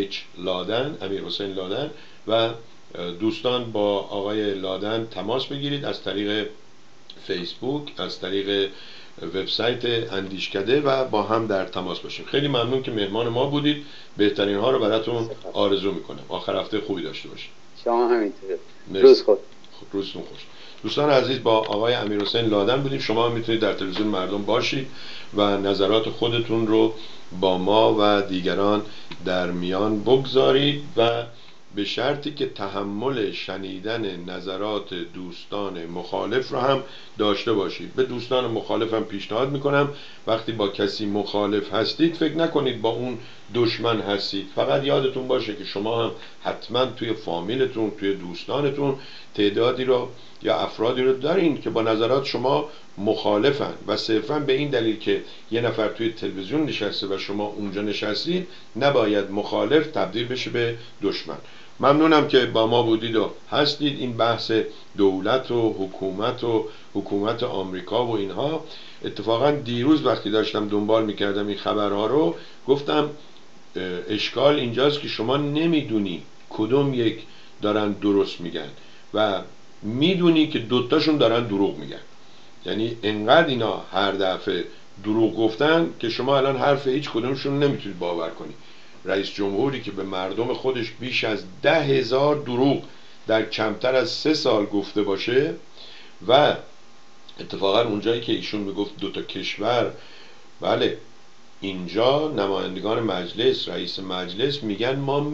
[SPEAKER 1] حسین لادن و دوستان با آقای لادن تماس بگیرید از طریق فیسبوک، از طریق وبسایت اندیشکده و با هم در تماس باشیم. خیلی ممنون که مهمان ما بودید. بهترین ها رو براتون آرزو میکنم. آخر هفته خوبی داشته باشید.
[SPEAKER 4] شما همینطور. روزتون
[SPEAKER 1] خوش. دوستان عزیز با آقای امیر حسین لادن بودیم. شما هم میتونید در تلویزیون مردم باشید و نظرات خودتون رو با ما و دیگران در میان بگذارید و به شرطی که تحمل شنیدن نظرات دوستان مخالف رو هم داشته باشید. به دوستان مخالفم پیشنهاد میکنم وقتی با کسی مخالف هستید فکر نکنید با اون دشمن هستید. فقط یادتون باشه که شما هم حتما توی فامیلتون، توی دوستانتون تعدادی رو یا افرادی رو دارین که با نظرات شما مخالفن و صرفا به این دلیل که یه نفر توی تلویزیون نشسته و شما اونجا نشستید نباید مخالف تبدیل بشه به دشمن. ممنونم که با ما بودید و هستید. این بحث دولت و حکومت آمریکا و اینها، اتفاقا دیروز وقتی داشتم دنبال میکردم این خبرها رو گفتم اشکال اینجاست که شما نمیدونی کدوم یک دارن درست میگن و میدونی که دوتاشون دارن دروغ میگن. یعنی انقدر اینا هر دفعه دروغ گفتن که شما الان حرف هیچ کدومشون نمیتونید باور کنید. رئیس جمهوری که به مردم خودش بیش از 10,000 دروغ در کمتر از 3 سال گفته باشه و اتفاقا اونجایی که ایشون میگفت 2 تا کشور، بله اینجا نمایندگان مجلس، رئیس مجلس میگن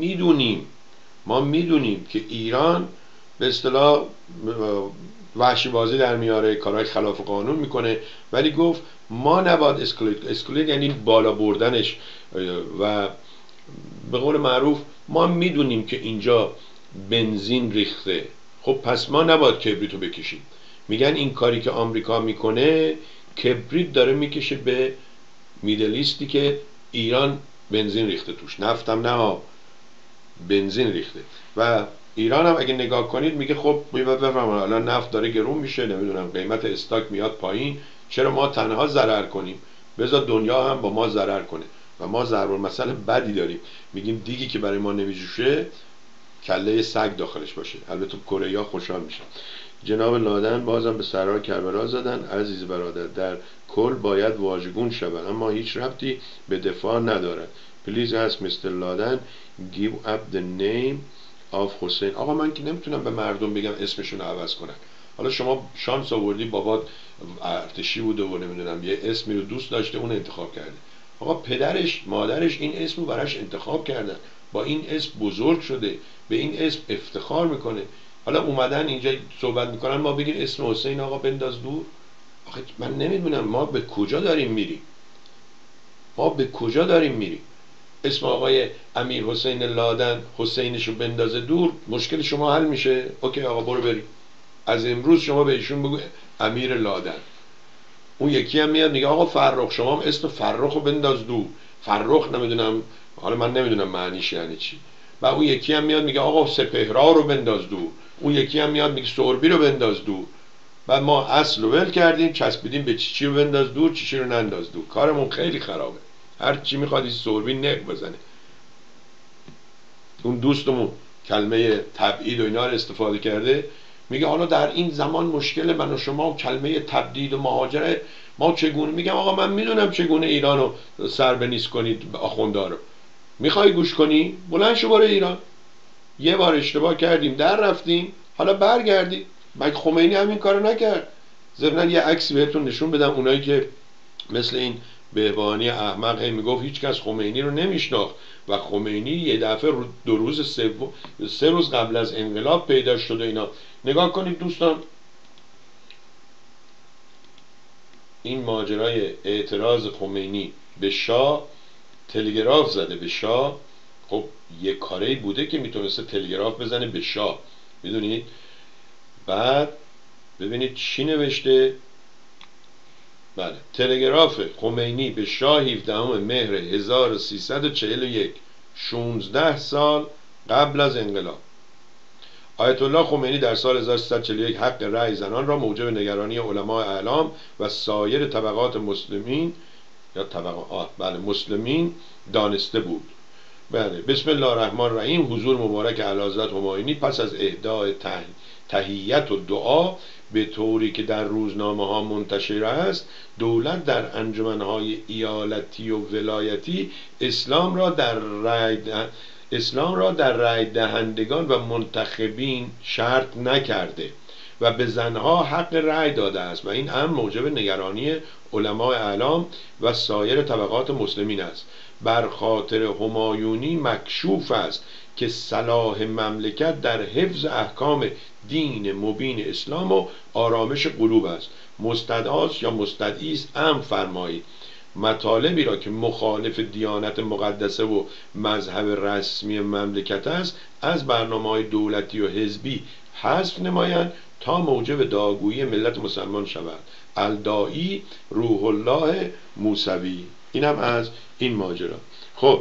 [SPEAKER 1] ما میدونیم که ایران به اصطلاح وحشی بازی در میاره، کارهای خلاف قانون میکنه، ولی گفت ما نباید اسکلیت یعنی بالا بردنش و به قول معروف ما میدونیم که اینجا بنزین ریخته، خب پس ما نباید کبریتو بکشیم. میگن این کاری که آمریکا میکنه کبریت داره میکشه به میدل ایستی که ایران بنزین ریخته توش، نفتم نه ها، بنزین ریخته. و ایران هم اگه نگاه کنید میگه خب بفرمایید الان نفت داره گرون میشه، نمیدونم قیمت استاک میاد پایین، چرا ما تنها ضرر کنیم، بذار دنیا هم با ما ضرر کنه. و ما ضرر مثلا بدی داریم، میگیم دیگی که برای ما نمیجوشه کله سگ داخلش باشه. البته کره ها خوشحال میشن. جناب لادن بازم به سرای کربلا زدن. عزیز برادر، در کل باید واژگون شود اما هیچ ربطی به دفاع ندارد. Please ask Mr. لادن give up the name of حسین. آقا من که نمیتونم به مردم بگم اسمشون رو عوض کنن. حالا شما شانس آوردی بابات ارتشی بوده و نمیدونم یه اسمی رو دوست داشته اون انتخاب کرده. آقا پدرش مادرش این اسم رو براش انتخاب کردن، با این اسم بزرگ شده، به این اسم افتخار میکنه. حالا اومدن اینجا صحبت میکنن ما بگیم اسم حسین آقا بنداز دور. آخه من نمیدونم ما به کجا داریم میریم، ما به کجا داریم میریم. اسم آقای امیر حسین لادن حسینشو بندازه دور، مشکل شما حل میشه. اوکی آقا برو بریم، از امروز شما به ایشون بگو امیر لادن. اون یکی هم میاد میگه آقا فرخ، شما هم اسم فرخو بنداز دور. فرخ نمیدونم، حالا من نمیدونم معنیش یعنی چی. و اون یکی هم میاد میگه آقا سپهرا رو بنداز دور. اون یکی هم میاد میگه سربی رو بنداز دور. بعد ما اصل رو ول کردیم چسبیدیم به چی رو بنداز دور، چی رو ننداز دور. کارمون خیلی خرابه. هر چی میخواد این سربی نق بزنه. اون دوستمون کلمه تبعید و اینا رو استفاده کرده، میگه حالا در این زمان مشکل من و شما کلمه تبدید و مهاجره، ما چگونه. میگم آقا من میدونم چگونه ایران رو سر به نیست کنید آخوندا رو. میخوای گوش کنی بلند شو برو ایران. یه بار اشتباه کردیم در رفتیم، حالا برگردی. مگه خمینی همین کارو نکرد؟ ضمن یه عکسی بهتون نشون بدم، اونایی که مثل این بهبانی احمق میگفت هیچ کس خمینی رو نمیشناخت و خمینی یه دفعه سه روز قبل از انقلاب پیدا شد و اینا. نگاه کنید دوستان، این ماجرای اعتراض خمینی به شاه، تلگراف زده به شاه. خب یه کاری بوده که میتونسته تلگراف بزنه به شاه، میدونید. بعد ببینید چی نوشته. بله، تلگراف خمینی به شاه 17 مهر 1341، 16 سال قبل از انقلاب. آیت الله خمینی در سال 1341 حق رأی زنان را موجب نگرانی علمای اعلام و سایر طبقات مسلمین یا مسلمین دانسته بود. بله، بسم الله الرحمن الرحیم. حضور مبارک اعلیحضرت همایونی پس از اهدای تحیت و دعا به طوری که در روزنامه ها منتشر است، دولت در انجمنهای ایالتی و ولایتی اسلام را در رای دهندگان و منتخبین شرط نکرده و به زنها حق رای داده است و این امر موجب نگرانی علمای اعلام و سایر طبقات مسلمین است. بر خاطر همایونی مکشوف است که صلاح مملکت در حفظ احکام دین مبین اسلام و آرامش قلوب است. مستدعاست یا مستدعی است امر فرمایید مطالبی را که مخالف دیانت مقدسه و مذهب رسمی مملکت است از برنامه‌های دولتی و حزبی حذف نمایند تا موجب داغگویی ملت مسلمان شود. الدائی روح الله موسوی. اینم از این ماجرا. خب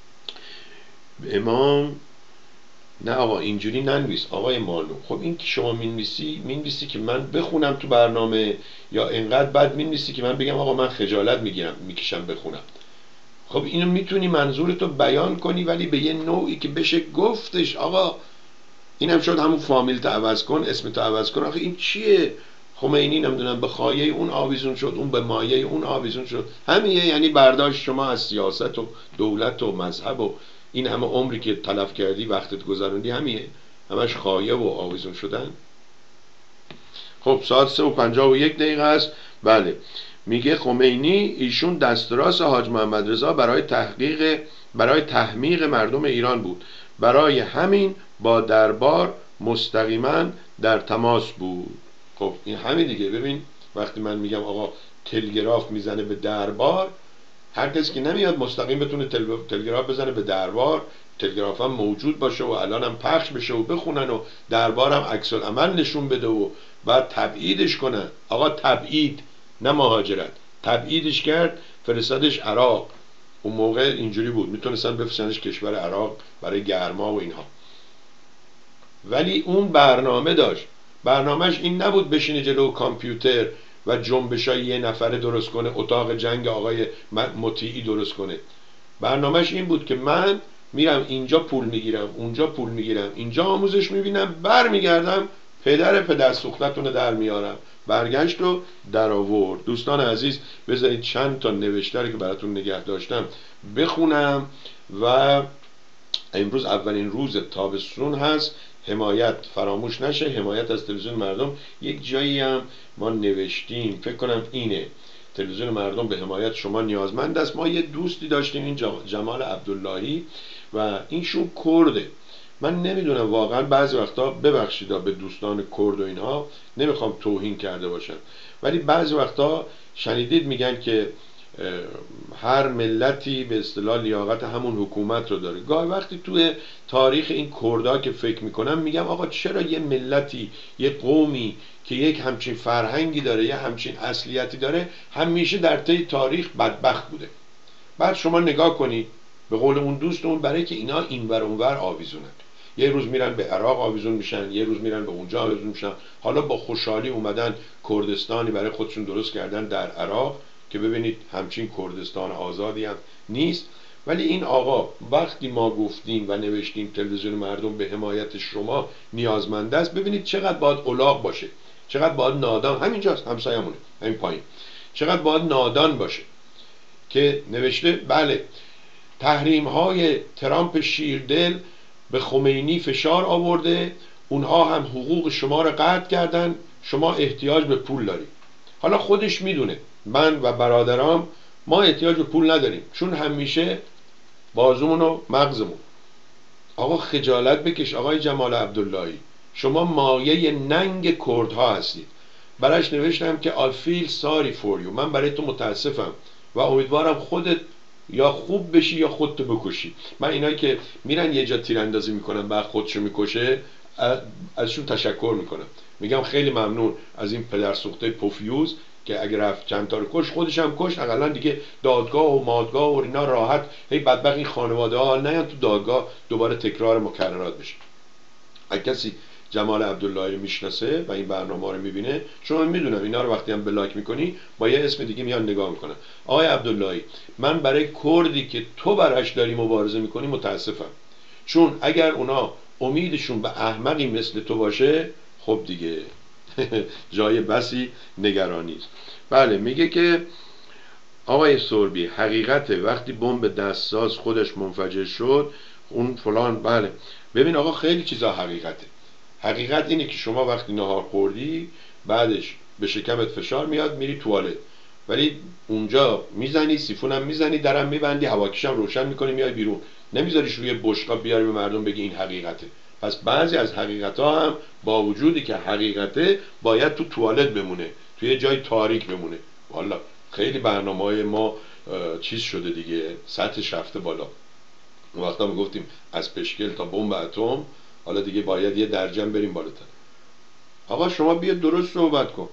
[SPEAKER 1] امام نه آقا اینجوری ننویس آقای مانو. خب این که شما مینویسی که من بخونم تو برنامه، یا اینقدر بد مینویسی که من بگم آقا من خجالت میکشم بخونم. خب اینو میتونی منظورتو بیان کنی ولی به یه نوعی که بشه گفتش آقا اینم شد همون فامیل تو عوض کن، اسم تو عوض کن. آخه این چیه؟ خمینی نمیدونم به خایه اون آویزون شد، اون به مایه اون آویزون شد. همیه یعنی برداشت شما از سیاست و دولت و مذهب و این همه عمری که تلف کردی وقتت گذروندی همیه، همش خایه و آویزون شدن. خب ساعت 3:51 است. بله، میگه خمینی ایشون دست راست حاج محمد رضا برای تحمیق مردم ایران بود، برای همین با دربار مستقیما در تماس بود. خب این همین دیگه. ببین وقتی من میگم آقا تلگراف میزنه به دربار، هر کسی که نمیاد مستقیم بتونه تلگراف بزنه به دربار، تلگراف هم موجود باشه و الان هم پخش بشه و بخونن و دربار هم عکس العمل نشون بده و بعد تبعیدش کنن. آقا تبعید نه مهاجرت. تبعیدش کرد، فرستادش عراق. اون موقع اینجوری بود، میتونستن بفرستنش کشور عراق برای گرما و اینها. ولی اون برنامه داشت. برنامهش این نبود بشینه جلو کامپیوتر و جنبشای یه نفره درست کنه، اتاق جنگ آقای مطیعی درست کنه. برنامهش این بود که من میرم اینجا پول میگیرم، اونجا پول میگیرم، اینجا آموزش میبینم، برمیگردم پدر سوختتون رو در میارم. برگشت و در آورد. دوستان عزیز بذارید چند تا نوشته که براتون نگه داشتم بخونم. و امروز اولین روز تابستون هست، حمایت فراموش نشه، حمایت از تلویزیون مردم. یک جایی هم ما نوشتیم، فکر کنم اینه، تلویزیون مردم به حمایت شما نیازمند است. ما یه دوستی داشتیم، این جمال عبداللهی، و اینشون کرده. من نمیدونم واقعا، بعضی وقتا ببخشید به دوستان کرد و اینها، نمیخوام توهین کرده باشم، ولی بعضی وقتا شنیدید میگن که هر ملتی به اصطلاح لیاقت همون حکومت رو داره. گاهی وقتی توی تاریخ این کردها که فکر میکنم میگم آقا چرا یه ملتی، یه قومی که یک همچین فرهنگی داره، یه همچین اصلیتی داره، همیشه در طی تاریخ بدبخت بوده؟ بعد شما نگاه کنید، به قول اون دوستمون، برای که اینا اینور اونور آویزونن، یه روز میرن به عراق آویزون میشن، یه روز میرن به اونجا آویزون میشن. حالا با خوشحالی اومدن کردستانی برای خودشون درست کردن در عراق که ببینید همچین کردستان آزادی هم نیست. ولی این آقا وقتی ما گفتیم و نوشتیم تلویزیون مردم به حمایت شما نیازمند است، ببینید چقدر باید الاغ باشه، چقدر باید نادان، همینجاست همسایمونه همین پایین، چقدر باید نادان باشه که نوشته بله تحریم های ترامپ شیردل به خمینی فشار آورده، اونها هم حقوق شما رو قطع کردن، شما احتیاج به پول دارید. حالا خودش میدونه من و برادرام ما احتیاج به پول نداریم، چون همیشه بازومون و مغزمون. آقا خجالت بکش آقای جمال عبداللهی، شما مایه ننگ کردها هستید. براش نوشتم که I feel sorry for you، من برای تو متاسفم و امیدوارم خودت یا خوب بشی یا خودتو بکشی. من اینایی که میرن یه جا تیراندازی میکنن بعد خودشو میکشه ازشون تشکر میکنم، میگم خیلی ممنون از این پدر سوخته پوفیوز که اگه رفت چند تا رو کش، خودش هم کش، حداقل دیگه دادگاه و مادگاه و اینا راحت، هی بدبخت این خانواده ها نیان تو دادگاه دوباره تکرار مکررات بشه. اگه کسی جمال عبداللهی رو میشناسه و این برنامه رو میبینه، چون من میدونم اینا رو وقتی هم بلاک میکنی با یه اسم دیگه میان نگاه میکنن. آقای عبداللهی، من برای کردی که تو براش داری مبارزه میکنی متاسفم، چون اگر اونا امیدشون به احمقی مثل تو باشه، خب دیگه جای بسی نگرانی است. بله میگه که آقای سوربی حقیقته وقتی بمب دستساز خودش منفجر شد اون فلان. بله ببین آقا خیلی چیزا حقیقته. حقیقت اینه که شما وقتی نهار خوردی بعدش به شکمت فشار میاد، میری توالت، ولی اونجا میزنی، سیفونم میزنی، درم میبندی، هواکشم روشن میکنی، میای بیرون، نمیذاریش روی بشقاب بیاری به مردم بگی این حقیقته. پس بعضی از حقیقت ها هم با وجودی که حقیقته باید تو توالت بمونه، توی جای تاریک بمونه. والا خیلی برنامه‌های ما چیز شده دیگه، سطحش رفته بالا. اون وقتا میگفتیم از پشکل تا بمب اتم، حالا دیگه باید یه درجم بریم بالاتر. آقا شما بیا درست صحبت کن.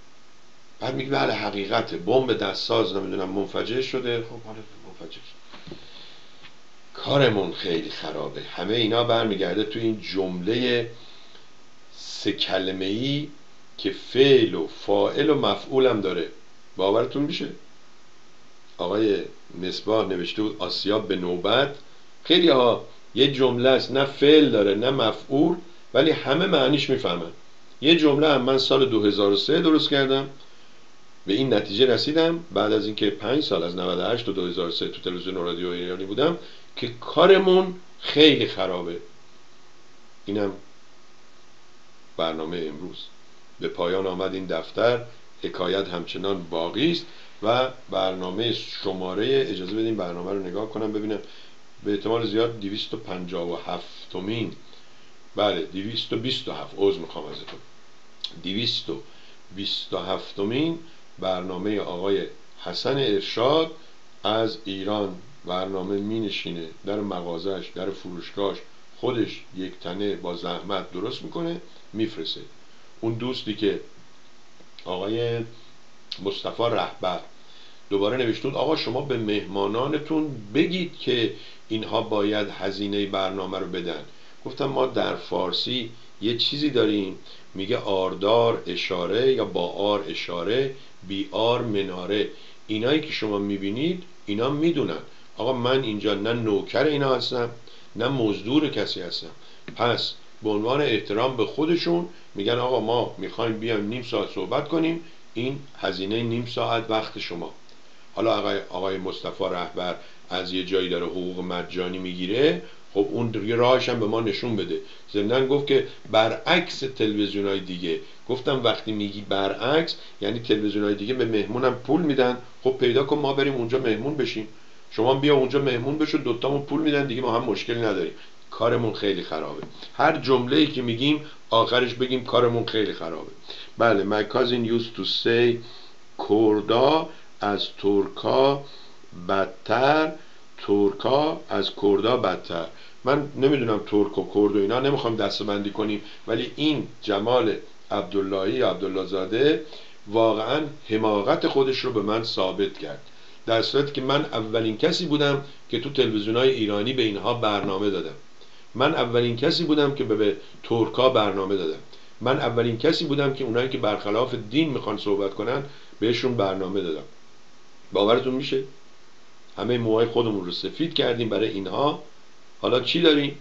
[SPEAKER 1] بعد میگه بله حقیقته بمب دستساز نمیدونم منفجر شده. خب حالا منفجر شد، کارمون خیلی خرابه. همه اینا برمیگرده تو این جمله سه کلمه‌ای که فعل و فاعل و مفعول هم داره. باورتون میشه؟ آقای مصباح نوشته بود آسیاب به نوبت. خیلی ها یه جمله است نه فعل داره نه مفعول، ولی همه معنیش میفهمن. یه جمله هم من سال 2003 درست کردم، به این نتیجه رسیدم بعد از اینکه 5 سال از 98 تا 2003 تو تلویزیون و رادیو ایرانی بودم که کارمون خیلی خرابه. اینم برنامه امروز. به پایان آمد این دفتر، حکایت همچنان باقی است و برنامه شماره، اجازه بدین برنامه رو نگاه کنم ببینم، به احتمال زیاد 257مین، بله 227، عذر میخوام ازتون، 227مین برنامه آقای حسن ارشاد از ایران. برنامه می نشینه در مغازش، در فروشگاهش، خودش یک تنه با زحمت درست میکنه میفرسته. اون دوستی که آقای مصطفی رهبر دوباره نوشتود آقا شما به مهمانانتون بگید که اینها باید هزینه برنامه رو بدن. گفتم ما در فارسی یه چیزی داریم میگه آردار اشاره یا با آر اشاره، بی آر مناره. اینایی که شما میبینید اینا میدونن آقا من اینجا نه نوکر اینا هستم نه مزدور کسی هستم. پس به عنوان احترام به خودشون میگن آقا ما میخوایم بیایم نیم ساعت صحبت کنیم، این هزینه نیم ساعت وقت شما. حالا آقای مصطفی رهبر از یه جایی داره حقوق مجانی میگیره، خب اون یه راهش هم به ما نشون بده. ضمناً گفت که برعکس تلویزیون‌های دیگه. گفتم وقتی میگی برعکس یعنی تلویزیون‌های دیگه به مهمونم پول میدن، خب پیدا کن ما بریم اونجا مهمون بشیم، شما بیا اونجا مهمون بشو، دوتامون پول میدن دیگه، ما هم مشکلی نداریم. کارمون خیلی خرابه. هر جمله‌ای که میگیم آخرش بگیم کارمون خیلی خرابه. بله my cousin used to say کردا از ترکا بدتر، ترکا از کردا بدتر. من نمیدونم ترک و کرد و اینا نمیخوام دسته‌بندی کنیم، ولی این جمال عبداللهی یا عبدالله زاده واقعا حماقت خودش رو به من ثابت کرد، در صورتی که من اولین کسی بودم که تو تلویزیون‌های ایرانی به اینها برنامه دادم. من اولین کسی بودم که به ترکا برنامه دادم. من اولین کسی بودم که اونایی که برخلاف دین میخوان صحبت کنن بهشون برنامه دادم. باورتون میشه؟ همه موهای خودمون رو سفید کردیم برای اینها. حالا چی داریم؟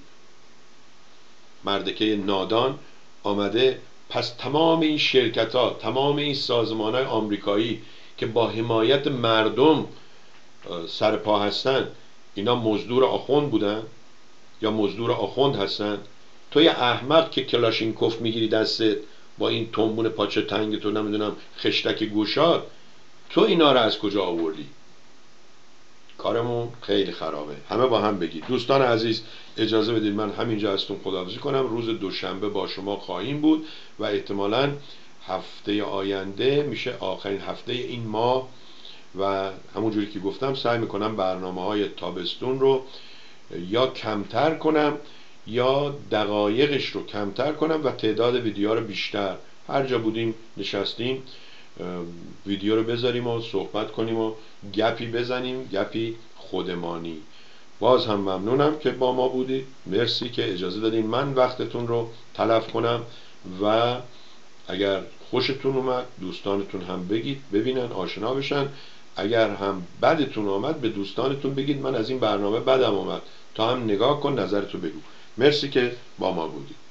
[SPEAKER 1] مردکه نادان آمده. پس تمام این شرکت ها، تمام این سازمان های آمریکایی که با حمایت مردم سر پا هستن، اینا مزدور آخوند بودن یا مزدور آخوند هستن؟ تو یه احمق که کلاشینکوف میگیری دستت با این تنبون پاچه تنگ تو نمیدونم خشتک گوشات، تو اینا رو از کجا آوردی؟ کارمون خیلی خرابه. همه با هم بگید. دوستان عزیز اجازه بدید من همینجا ازتون خداحافظی کنم. روز دوشنبه با شما خواهیم بود و احتمالاً هفته آینده میشه آخرین هفته این ماه و همونجوری که گفتم سعی میکنم برنامه‌های تابستون رو یا کمتر کنم یا دقایقش رو کمتر کنم و تعداد ویدیوها رو بیشتر. هر جا بودیم نشستیم ویدیو رو بذاریم و صحبت کنیم و گپی بزنیم، گپی خودمانی. باز هم ممنونم که با ما بودید. مرسی که اجازه دادین من وقتتون رو تلف کنم و اگر خوشتون اومد دوستانتون هم بگید ببینن آشنا بشن. اگر هم بدتون آمد به دوستانتون بگید من از این برنامه بدم آمد، تا هم نگاه کن نظرتو بگو. مرسی که با ما بودید.